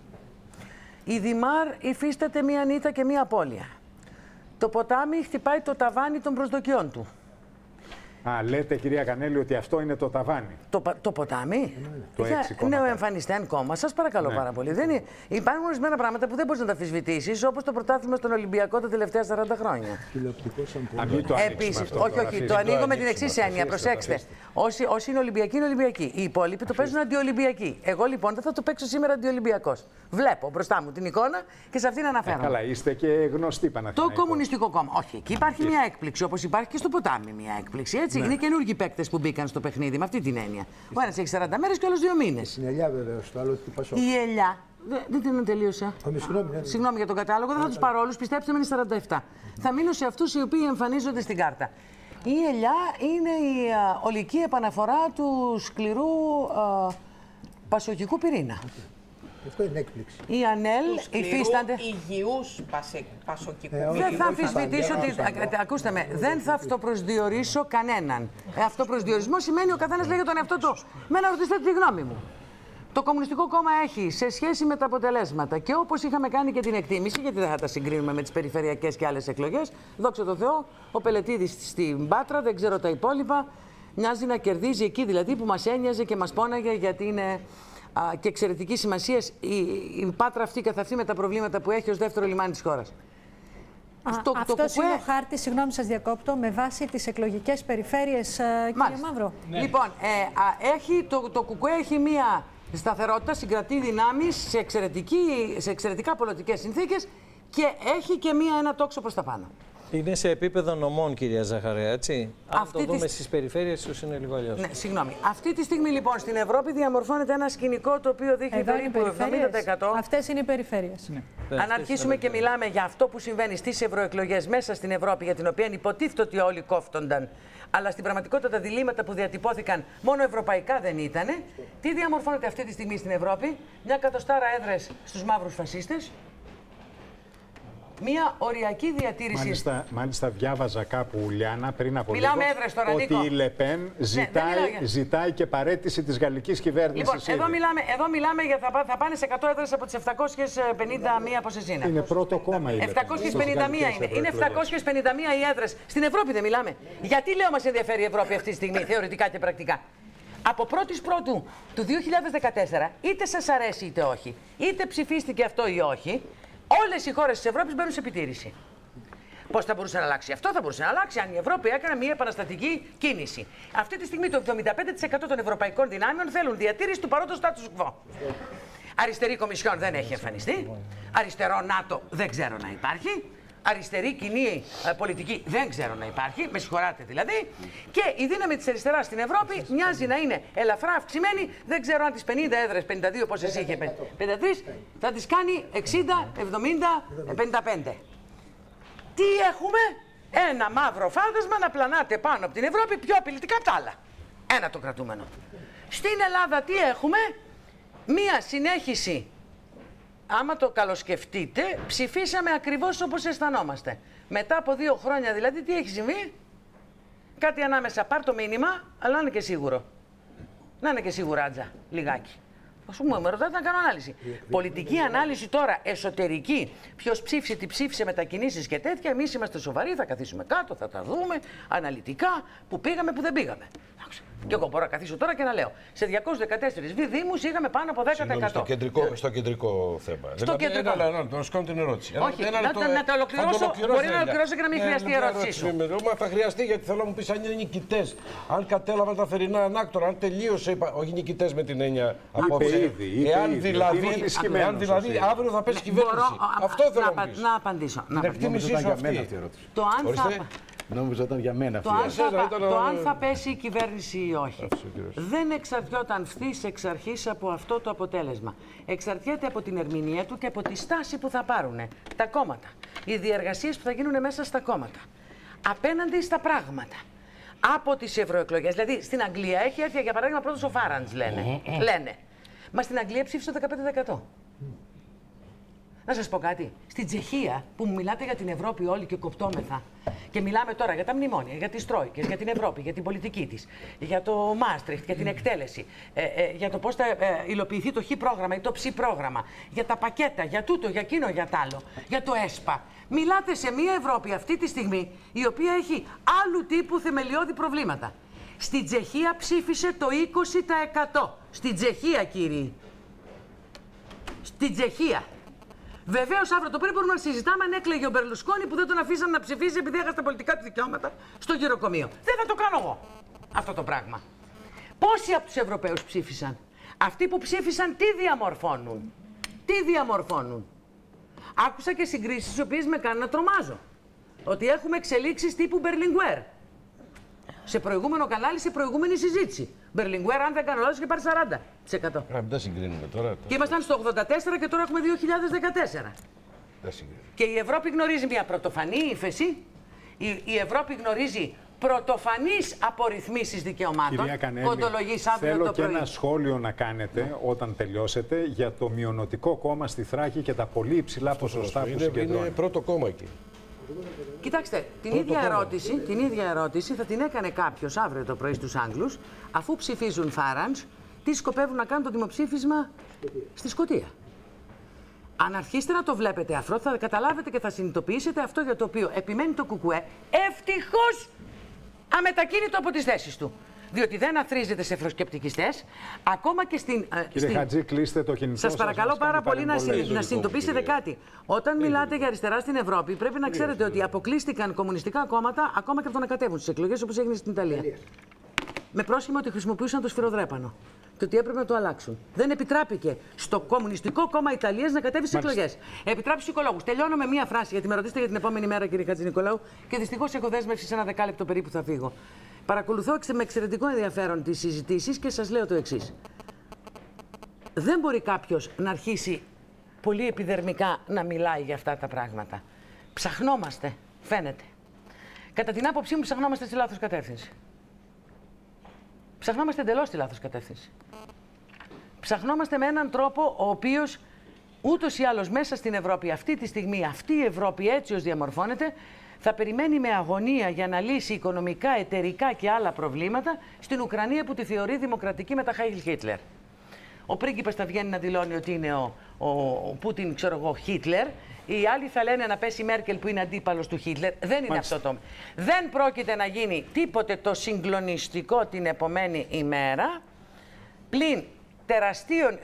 Η Δημάρ υφίσταται μία νύχτα και μία απώλεια. Το ποτάμι χτυπάει το ταβάνι των προσδοκιών του. Λέτε, κυρία Κανέλη, ότι αυτό είναι το ταβάνι. Το ποτάμι. Το νεοεμφανιστέν κόμμα. Σας παρακαλώ πάρα πολύ. Υπάρχουν ορισμένα πράγματα που δεν μπορείς να τα αμφισβητήσεις, όπως το πρωτάθλημα στον Ολυμπιακό τα τελευταία 40 χρόνια. Επίσης, όχι, το ανοίγω με την εξής έννοια. Προσέξτε. Όσοι είναι Ολυμπιακοί, είναι Ολυμπιακοί. Οι υπόλοιποι το παίζουν αντιολυμπιακοί. Εγώ λοιπόν δεν θα το παίξω σήμερα αντιολυμπιακός. Βλέπω μπροστά μου την εικόνα και σε αυτήν αναφέρομαι. Καλά, είστε και γνωστοί Παναθηναϊκοί. Το Κομμουνιστικό Κόμμα. Όχι, εκεί υπάρχει μια έκπληξη, όπως υπάρχει και στο ποτάμι μια έκπληξη. Έτσι. Ναι. Είναι καινούργιοι παίκτες που μπήκαν στο παιχνίδι με αυτή την έννοια. Ο ένας έχει 40 μέρες και ο άλλος 2 μήνες. Η Ελιά, βέβαια, στο άλλο του Πασόκ. Η Ελιά. Δεν την τελείωσα. Συγγνώμη για τον κατάλογο, δεν θα τους πάρω όλους. Πιστέψτε με, είναι 47. Θα μείνω σε αυτούς οι οποίοι εμφανίζονται στην κάρτα. Η Ελιά είναι η ολική επαναφορά του σκληρού πασοκικού πυρήνα. Αυτό είναι έκπληξη. Η ΑΝΕΛ υφίστανται. Υγιούς πασοκικού. Δεν θα αμφισβητήσω ότι. Ακούστε με, δεν θα αυτοπροσδιορίσω κανέναν. Αυτοπροσδιορισμό σημαίνει ο καθένας λέει για τον εαυτό του. Μένα ρωτήστε τη γνώμη μου. Το Κομμουνιστικό Κόμμα έχει σε σχέση με τα αποτελέσματα και όπως είχαμε κάνει και την εκτίμηση, γιατί δεν θα τα συγκρίνουμε με τις περιφερειακές και άλλες εκλογές, δόξα τω Θεώ, ο Πελετίδης στην Πάτρα, δεν ξέρω τα υπόλοιπα, μοιάζει να κερδίζει εκεί δηλαδή που μας ένοιαζε και μας πόναγε γιατί είναι. Και εξαιρετική σημασία η Πάτρα αυτή καθ' αυτή με τα προβλήματα που έχει ως δεύτερο λιμάνι της χώρας. Αυτός είναι ο χάρτης, συγγνώμη σας διακόπτω, με βάση τις εκλογικές περιφέρειες, κύριε Μαύρο. Ναι. Λοιπόν, το ΚΚΕ έχει μία σταθερότητα, συγκρατεί δυνάμεις σε εξαιρετικά πολιτικές συνθήκες και έχει και ένα τόξο προς τα πάνω. Είναι σε επίπεδο νομών, κυρία Ζαχαρέα, έτσι. Αν το δούμε στις περιφέρειες, ίσως είναι λίγο αλλιώς. Ναι, συγγνώμη. Αυτή τη στιγμή, λοιπόν, στην Ευρώπη διαμορφώνεται ένα σκηνικό το οποίο δείχνει περίπου 70%. Αυτές είναι οι περιφέρειες. Ναι. Αν αρχίσουμε και μιλάμε για αυτό που συμβαίνει στις ευρωεκλογές μέσα στην Ευρώπη, για την οποία υποτίθεται ότι όλοι κόφτονταν, αλλά στην πραγματικότητα τα διλήμματα που διατυπώθηκαν μόνο ευρωπαϊκά δεν ήταν. Τι διαμορφώνεται αυτή τη στιγμή στην Ευρώπη? Μια εκατοστάρα έδρες στους μαύρους φασίστες. Μία οριακή διατήρηση. Μάλιστα διάβαζα κάπου, Ουλιάνα, πριν από λίγο, ότι η Λεπέν ζητάει και παραίτηση της γαλλικής κυβέρνησης. Λοιπόν, εδώ μιλάμε για θα πάνε σε 100 έδρες από τις 751 πόσες είναι. Είναι πρώτο κόμμα. 751 είναι. Είναι 751 οι έδρες. Στην Ευρώπη δεν μιλάμε. Γιατί λέω μας ενδιαφέρει η Ευρώπη αυτή τη στιγμή, θεωρητικά και πρακτικά? Από 1η Πρώτου του 2014, είτε σας αρέσει είτε όχι, είτε ψηφίστηκε αυτό ή όχι, όλες οι χώρες της Ευρώπης μπαίνουν σε επιτήρηση. Πώς θα μπορούσε να αλλάξει αυτό? Θα μπορούσε να αλλάξει αν η Ευρώπη έκανε μια επαναστατική κίνηση. Αυτή τη στιγμή το 75% των ευρωπαϊκών δυνάμεων θέλουν διατήρηση του παρόντος status quo. Αριστερή Κομισιόν δεν έχει εμφανιστεί. Αριστερό ΝΑΤΟ δεν ξέρω να υπάρχει. Αριστερή κοινή πολιτική δεν ξέρω να υπάρχει. Με συγχωράτε δηλαδή. Και η δύναμη της αριστεράς στην Ευρώπη μοιάζει να είναι ελαφρά αυξημένη. Δεν ξέρω αν τις 50 έδρες, 52 πόσες είχε, 53, θα τις κάνει 60, 70, 55. Τι έχουμε? Ένα μαύρο φάντασμα να πλανάται πάνω από την Ευρώπη πιο απειλητικά από τα άλλα. Ένα το κρατούμενο. Στην Ελλάδα τι έχουμε? Μία συνέχιση. Άμα το καλοσκεφτείτε, ψηφίσαμε ακριβώς όπως αισθανόμαστε. Μετά από 2 χρόνια δηλαδή, τι έχει συμβεί? Κάτι ανάμεσα. Πάρ' το μήνυμα, αλλά να είναι και σίγουρο. Να είναι και σιγουράτζα, λιγάκι. Ας πούμε, με ρωτάτε να κάνω ανάλυση. Πολιτική ανάλυση τώρα, εσωτερική. Ποιος ψήφισε, τι ψήφισε, μετακινήσεις και τέτοια. Εμείς είμαστε σοβαροί, θα καθίσουμε κάτω, θα τα δούμε αναλυτικά, που πήγαμε, που δεν πήγαμε. Και εγώ μπορώ να καθίσω τώρα και να λέω. Σε 214 δήμους είχαμε πάνω από 10%. Στο κεντρικό θέμα. Στο κεντρικό. Να σου κάνω την ερώτηση. Όχι, να το ολοκληρώσω. Μπορεί να ολοκληρώσω και να μην χρειαστεί η ερώτησή σου. Θα χρειαστεί, γιατί θέλω να μου πεις αν είναι νικητές. Αν κατέλαβαν τα θερινά ανάκτορα, αν τελείωσε. Όχι νικητές με την έννοια απόψε. Εάν δηλαδή αύριο θα πέσει κυβέρνηση. Αυτό θέλω να απαντήσω. Την εκτίμησή σου αυτή. Το αν θα. Νόμιζα ήταν για μένα αυτή. Το αν θα πέσει η κυβέρνηση ή όχι δεν εξαρτιόταν ευθύς εξ αρχής από αυτό το αποτέλεσμα. Εξαρτιέται από την ερμηνεία του και από τη στάση που θα πάρουν τα κόμματα. Οι διεργασίες που θα γίνουν μέσα στα κόμματα. Απέναντι στα πράγματα. Από τις ευρωεκλογές. Δηλαδή στην Αγγλία έχει έρθει για παράδειγμα πρώτος ο Φάραντς, λένε. Μα στην Αγγλία ψήφισε το 15%. Να σας πω κάτι. Στην Τσεχία, που μιλάτε για την Ευρώπη όλοι και κοπτόμεθα, και μιλάμε τώρα για τα μνημόνια, για τις τρόικες, για την Ευρώπη, για την πολιτική της, για το Μάστριχτ, για την εκτέλεση, για το πώς θα υλοποιηθεί το Χ πρόγραμμα ή το Ψ πρόγραμμα, για τα πακέτα, για τούτο, για εκείνο, για τ' άλλο, για το ΕΣΠΑ. Μιλάτε σε μια Ευρώπη αυτή τη στιγμή, η οποία έχει άλλου τύπου θεμελιώδη προβλήματα. Στην Τσεχία ψήφισε το 20%. Στην Τσεχία, κύριοι. Στην Τσεχία. Βεβαίως, αύριο το πρωί μπορούμε να συζητάμε αν έκλαιγε ο Μπερλουσκόνη που δεν τον αφήσαν να ψηφίσει επειδή έχασε τα πολιτικά του δικαιώματα στο γυροκομείο. Δεν θα το κάνω εγώ αυτό το πράγμα. Πόσοι από τους Ευρωπαίους ψήφισαν? Αυτοί που ψήφισαν τι διαμορφώνουν? Τι διαμορφώνουν? Άκουσα και συγκρίσεις τις οποίες με κάνουν να τρομάζω. Ότι έχουμε εξελίξεις τύπου Berlinguer. Σε προηγούμενο κανάλι, σε προηγούμενη συζήτηση. Berlinguer, αν δεν κάνω λάθος, είχε πάρει 40%. Δεν συγκρίνουμε τώρα. Και ήμασταν στο 84 και τώρα έχουμε 2014. Δεν συγκρίνουμε. Και η Ευρώπη γνωρίζει μια πρωτοφανή ύφεση. Η Ευρώπη γνωρίζει πρωτοφανείς απορριθμίσεις δικαιωμάτων. Κυρία Κανέλη, θέλω και ένα σχόλιο να κάνετε όταν τελειώσετε για το μειονοτικό κόμμα στη Θράκη και τα πολύ υψηλά ποσοστά που συγκεντρώνει. Είναι πρώτο κόμμα εκεί. Κοιτάξτε, την ίδια ερώτηση θα την έκανε κάποιος αύριο το πρωί στους Άγγλους, αφού ψηφίζουν Φάραντς, τι σκοπεύουν να κάνουν το δημοψήφισμα στη Σκωτία. Αν αρχίσετε να το βλέπετε αυτό, θα καταλάβετε και θα συνειδητοποιήσετε αυτό για το οποίο επιμένει το ΚΚΕ ευτυχώς αμετακίνητο από τις θέσεις του. διότι δεν αθροίζεται σε ευρωσκεπτικιστές, ακόμα και στην. Κύριε Χατζή, κλείστε το κινητό σας παρακαλώ πάρα πολύ να συνειδητοποιήσετε κάτι. Όταν μιλάτε για αριστερά στην Ευρώπη, πρέπει να ξέρετε ότι αποκλείστηκαν κομμουνιστικά κόμματα ακόμα και από το να κατέβουν στις εκλογές, όπως έγινε στην Ιταλία. Με πρόσχημα ότι χρησιμοποιούσαν το σφυροδρέπανο και ότι έπρεπε να το αλλάξουν. Δεν επιτράπηκε στο Κομμουνιστικό Κόμμα Ιταλίας να κατέβει στις εκλογές. Επιτράπει στους οικολόγους. Τελειώνω με μία φράση, γιατί με ρωτήσετε για την επόμενη μέρα, κύριε Χατζηνικολάου, και δυστυχώς έχω δέσμευση σε ένα δεκάλεπτο περίπου θα φύγω. Παρακολουθώ με εξαιρετικό ενδιαφέρον τις συζητήσεις και σας λέω το εξής. Δεν μπορεί κάποιος να αρχίσει πολύ επιδερμικά να μιλάει για αυτά τα πράγματα. Ψαχνόμαστε, φαίνεται. Κατά την άποψή μου, ψαχνόμαστε στη λάθος κατεύθυνση. Ψαχνόμαστε εντελώς στη λάθος κατεύθυνση. Ψαχνόμαστε με έναν τρόπο ο οποίος ούτως ή άλλως μέσα στην Ευρώπη αυτή τη στιγμή, αυτή η Ευρώπη έτσι ως διαμορφώνεται, θα περιμένει με αγωνία για να λύσει οικονομικά, εταιρικά και άλλα προβλήματα στην Ουκρανία που τη θεωρεί δημοκρατική με τα Χάιλ Χίτλερ. Ο πρίγκιπας θα βγαίνει να δηλώνει ότι είναι ο Πούτιν, ξέρω εγώ, Χίτλερ. Οι άλλοι θα λένε να πέσει η Μέρκελ που είναι αντίπαλος του Χίτλερ. Δεν είναι αυτό το. Δεν πρόκειται να γίνει τίποτε το συγκλονιστικό την επομένη ημέρα, πλην τεραστίων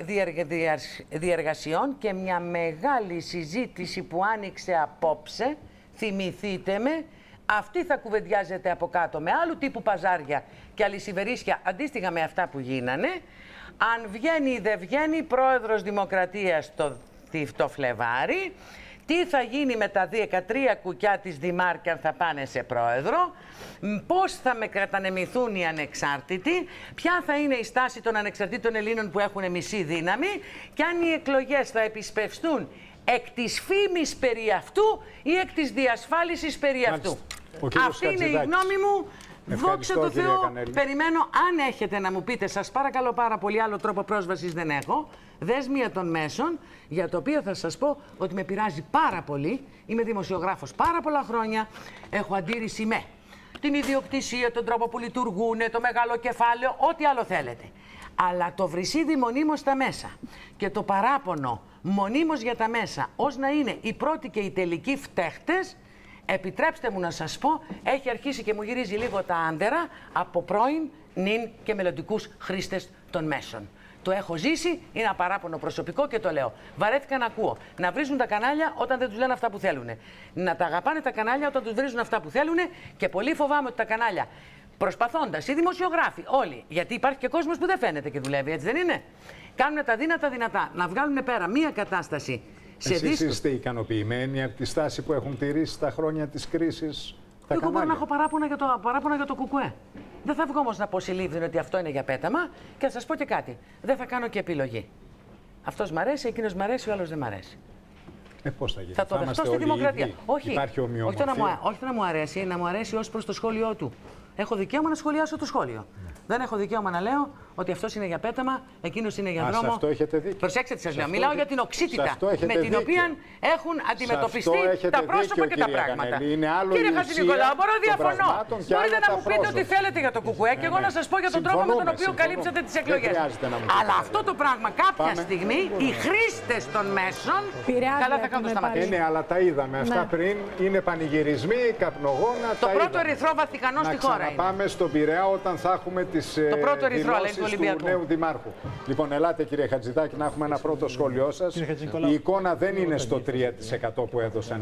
διεργασιών και μια μεγάλη συζήτηση που άνοιξε απόψε, θυμηθείτε με, αυτή θα κουβεντιάζεται από κάτω με άλλου τύπου παζάρια και αλυσιβερίσια αντίστοιχα με αυτά που γίνανε. Αν βγαίνει ή δεν βγαίνει πρόεδρος Δημοκρατίας το Φλεβάρι, τι θα γίνει με τα 13 κουκιά της Δημάρκη αν θα πάνε σε πρόεδρο, πώς θα κατανεμηθούν οι ανεξάρτητοι, ποια θα είναι η στάση των ανεξαρτήτων Ελλήνων που έχουν μισή δύναμη και αν οι εκλογές θα επισπευστούν εκ της φήμης περί αυτού ή εκ της διασφάλισης περί αυτού. Αυτή είναι η γνώμη μου. Δόξα τω Θεώ, περιμένω αν έχετε να μου πείτε, σας παρακαλώ πάρα πολύ, άλλο τρόπο πρόσβασης δεν έχω, δέσμια των μέσων, για το οποίο θα σας πω ότι με πειράζει πάρα πολύ, είμαι δημοσιογράφος πάρα πολλά χρόνια, έχω αντίρρηση με την ιδιοκτησία, τον τρόπο που λειτουργούν, το μεγάλο κεφάλαιο, ό,τι άλλο θέλετε. Αλλά το βρυσίδι μονίμως στα μέσα και το παράπονο μονίμως για τα μέσα, ως να είναι οι πρώτοι και οι τελικοί φταίχτες, επιτρέψτε μου να σας πω, έχει αρχίσει και μου γυρίζει λίγο τα άντερα από πρώην, νυν και μελλοντικούς χρήστες των μέσων. Το έχω ζήσει, είναι ένα παράπονο προσωπικό και το λέω. Βαρέθηκα να ακούω. Να βρίζουν τα κανάλια όταν δεν τους λένε αυτά που θέλουν. Να τα αγαπάνε τα κανάλια όταν τους βρίζουν αυτά που θέλουν και πολύ φοβάμαι ότι τα κανάλια, προσπαθώντας, οι δημοσιογράφοι, όλοι, γιατί υπάρχει και κόσμος που δεν φαίνεται και δουλεύει, έτσι δεν είναι, κάνουν τα δύνατα δυνατά να βγάλουν πέρα μία κατάσταση. Εσείς είστε ικανοποιημένοι από τη στάση που έχουν τηρήσει στα χρόνια της κρίσης τα Εγώ κανάλια? μπορώ να έχω παράπονα για το κουκουέ. Δεν θα βγω όμως να πω συλλήβδιν ότι αυτό είναι για πέταμα και θα σας πω και κάτι. Δεν θα κάνω και επιλογή. Αυτός μ' αρέσει, εκείνος μ' αρέσει, ο άλλος δεν μ' αρέσει. Πώς θα γίνει? Θα το δεχτώ στη δημοκρατία. Όχι, όχι να μου αρέσει, να μου αρέσει ως προς το σχόλιο του. Έχω δικαίωμα να σχολιάσω το σχόλιο. Δεν έχω δικαίωμα να λέω ότι αυτός είναι για πέταμα, εκείνος είναι για δρόμο. Σε αυτό έχετε δίκιο. Προσέξτε τι σας λέω. Μιλάω για την οξύτητα με την οποία έχουν αντιμετωπιστεί τα πρόσωπα και τα πράγματα. Κύριε Χατζηνικολάου, μπορώ να διαφωνώ. Μπορείτε να μου πείτε ό,τι θέλετε για το κουκουέ και εγώ να σας πω για τον τρόπο με τον οποίο καλύψατε τις εκλογές. Αλλά αυτό το πράγμα κάποια στιγμή οι χρήστες των μέσων καλά θα κάνουν το σταματήσουν. Ναι, αλλά τα είδαμε αυτά πριν. Είναι πανηγυρισμοί, καπνογόνα. Το πρώτο ερυθρό Βατικανό στη χώρα. Να πάμε στον Πειραιά όταν θα έχουμε τις δηλώσεις του νέου Δημάρχου. Λοιπόν, ελάτε κύριε Χατζηδάκη να έχουμε ένα πρώτο σχόλιο σας. Η εικόνα δεν είναι στο 3% που έδωσαν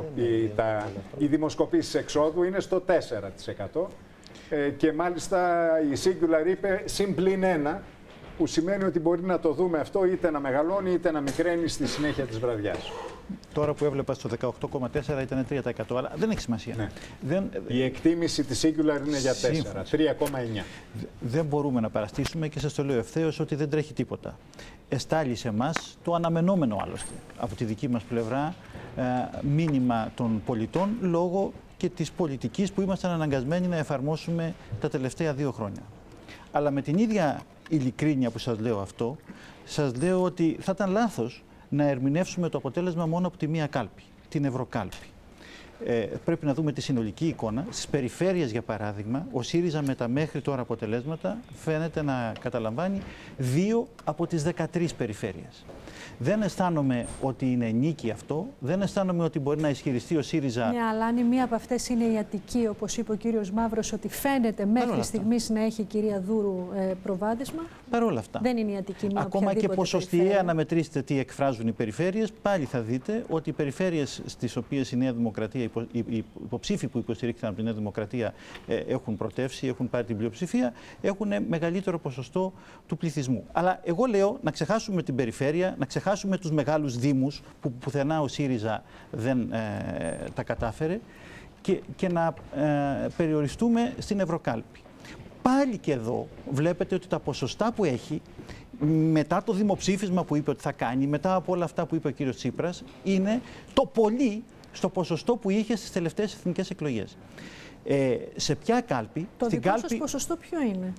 οι δημοσκοπήσεις εξόδου, είναι στο 4%. Και μάλιστα η Singular είπε +1, που σημαίνει ότι μπορεί να το δούμε αυτό είτε να μεγαλώνει είτε να μικραίνει στη συνέχεια της βραδιάς. Τώρα που έβλεπα στο 18,4 ήταν 3%, αλλά δεν έχει σημασία. Ναι. Η εκτίμηση της Singular είναι για 3,9. Δεν μπορούμε να παραστήσουμε και σας το λέω ευθέως ότι δεν τρέχει τίποτα. Εστάλει σε εμάς το αναμενόμενο άλλωστε από τη δική μας πλευρά μήνυμα των πολιτών λόγω και της πολιτικής που ήμασταν αναγκασμένοι να εφαρμόσουμε τα τελευταία 2 χρόνια. Αλλά με την ίδια ειλικρίνεια που σας λέω αυτό, σας λέω ότι θα ήταν λάθος να ερμηνεύσουμε το αποτέλεσμα μόνο από τη μία κάλπη, την Ευρωκάλπη. πρέπει να δούμε τη συνολική εικόνα. Στις περιφέρειες, για παράδειγμα, ο ΣΥΡΙΖΑ με τα μέχρι τώρα αποτελέσματα φαίνεται να καταλαμβάνει 2 από τις 13 περιφέρειες. Δεν αισθάνομαι ότι είναι νίκη αυτό. Δεν αισθάνομαι ότι μπορεί να ισχυριστεί ο ΣΥΡΙΖΑ. Ναι, αλλά αν η μία από αυτές είναι η Αττική, όπως είπε ο κύριος Μαύρος, ότι φαίνεται μέχρι στιγμής να έχει η κυρία Δούρου προβάδισμα. Παρ' όλα αυτά. Δεν είναι η Αττική μία. Ακόμα και ποσοστιαία να μετρήσετε τι εκφράζουν οι περιφέρειες, πάλι θα δείτε ότι οι περιφέρειες στις οποίες η Νέα Δημοκρατία, οι υποψήφοι που υποστηρίχθηκαν από τη Νέα Δημοκρατία έχουν πρωτεύσει, έχουν πάρει την πλειοψηφία, έχουν μεγαλύτερο ποσοστό του πληθυσμού. Αλλά εγώ λέω να ξεχάσουμε την περιφέρεια, να ξεχάσουμε τους μεγάλους δήμους που πουθενά ο ΣΥΡΙΖΑ δεν τα κατάφερε και να περιοριστούμε στην Ευρωκάλπη. Πάλι και εδώ βλέπετε ότι τα ποσοστά που έχει μετά το δημοψήφισμα που είπε ότι θα κάνει, μετά από όλα αυτά που είπε ο κύριος Τσίπρας, είναι το πολύ στο ποσοστό που είχε στις τελευταίες εθνικές εκλογές. Σε ποια κάλπη? Το δικό σας ποσοστό ποιο είναι?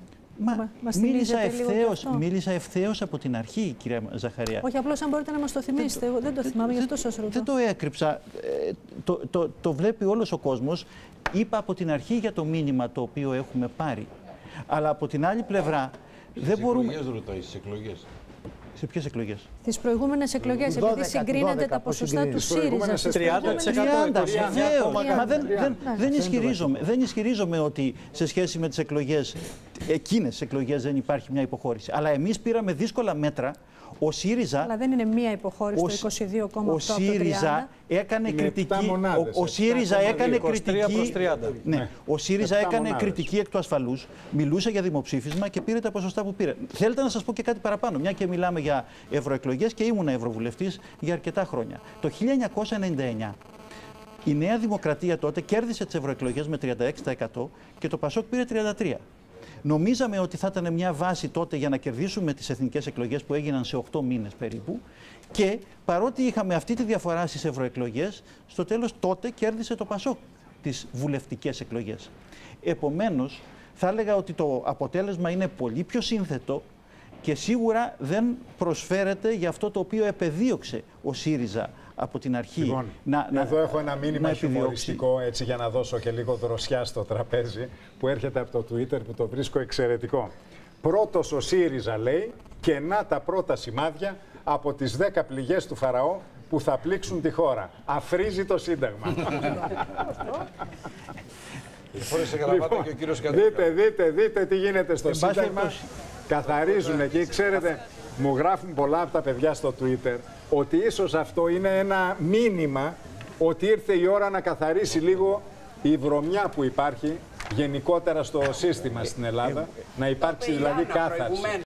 Μίλησα ευθέως από την αρχή, κυρία Ζαχαριά. Όχι, απλώς αν μπορείτε να μας το θυμίσετε. Εγώ δεν το θυμάμαι, γι' αυτό σας ρωτώ. Δεν το έκρυψα. Το βλέπει όλος ο κόσμος. Είπα από την αρχή για το μήνυμα το οποίο έχουμε πάρει. Αλλά από την άλλη πλευρά δεν μπορούμε... Στις εκλογές ρωτάει, στις εκλογές. Σε ποιες εκλογές? Τις προηγούμενες εκλογές, επειδή συγκρίνατε τα ποσοστά του ΣΥΡΙΖΑ. 30%. Δεν ισχυρίζομαι ότι σε σχέση με τις εκλογές, εκείνες εκλογές δεν υπάρχει μια υποχώρηση. Αλλά εμείς πήραμε δύσκολα μέτρα. Ο ΣΥΡΙΖΑ. Αλλά δεν είναι μία υποχώρηση το 22,8%. Ο ΣΥΡΙΖΑ έκανε κριτική. Ο ΣΥΡΙΖΑ έκανε κριτική. Ναι, ο ΣΥΡΙΖΑ έκανε κριτική εκ του ασφαλούς. Μιλούσε για δημοψήφισμα και πήρε τα ποσοστά που πήρε. Θέλετε να σας πω και κάτι παραπάνω, μια και μιλάμε για ευρωεκλογές και ήμουνα ευρωβουλευτής για αρκετά χρόνια. Το 1999 η Νέα Δημοκρατία τότε κέρδισε τις ευρωεκλογές με 36% και το ΠΑΣΟΚ πήρε 33%. Νομίζαμε ότι θα ήταν μια βάση τότε για να κερδίσουμε τις εθνικές εκλογές που έγιναν σε 8 μήνες περίπου και παρότι είχαμε αυτή τη διαφορά στις ευρωεκλογές, στο τέλος τότε κέρδισε το ΠΑΣΟΚ τις βουλευτικές εκλογές. Επομένως, θα έλεγα ότι το αποτέλεσμα είναι πολύ πιο σύνθετο και σίγουρα δεν προσφέρεται για αυτό το οποίο επεδίωξε ο ΣΥΡΙΖΑ από την αρχή. Λοιπόν, εδώ έχω ένα μήνυμα χιουμοριστικό, έτσι για να δώσω και λίγο δροσιά στο τραπέζι, που έρχεται από το Twitter που το βρίσκω εξαιρετικό. Πρώτος ο ΣΥΡΙΖΑ λέει και να τα πρώτα σημάδια από τις 10 πληγές του Φαραώ που θα πλήξουν τη χώρα. Αφρίζει το Σύνταγμα. Λοιπόν, δείτε τι γίνεται στο Σύνταγμα. Καθαρίζουν εκεί, ξέρετε, μου γράφουν πολλά από τα παιδιά στο Twitter ότι ίσως αυτό είναι ένα μήνυμα ότι ήρθε η ώρα να καθαρίσει λίγο η βρωμιά που υπάρχει γενικότερα στο σύστημα στην Ελλάδα, να υπάρξει δηλαδή κάθαρση.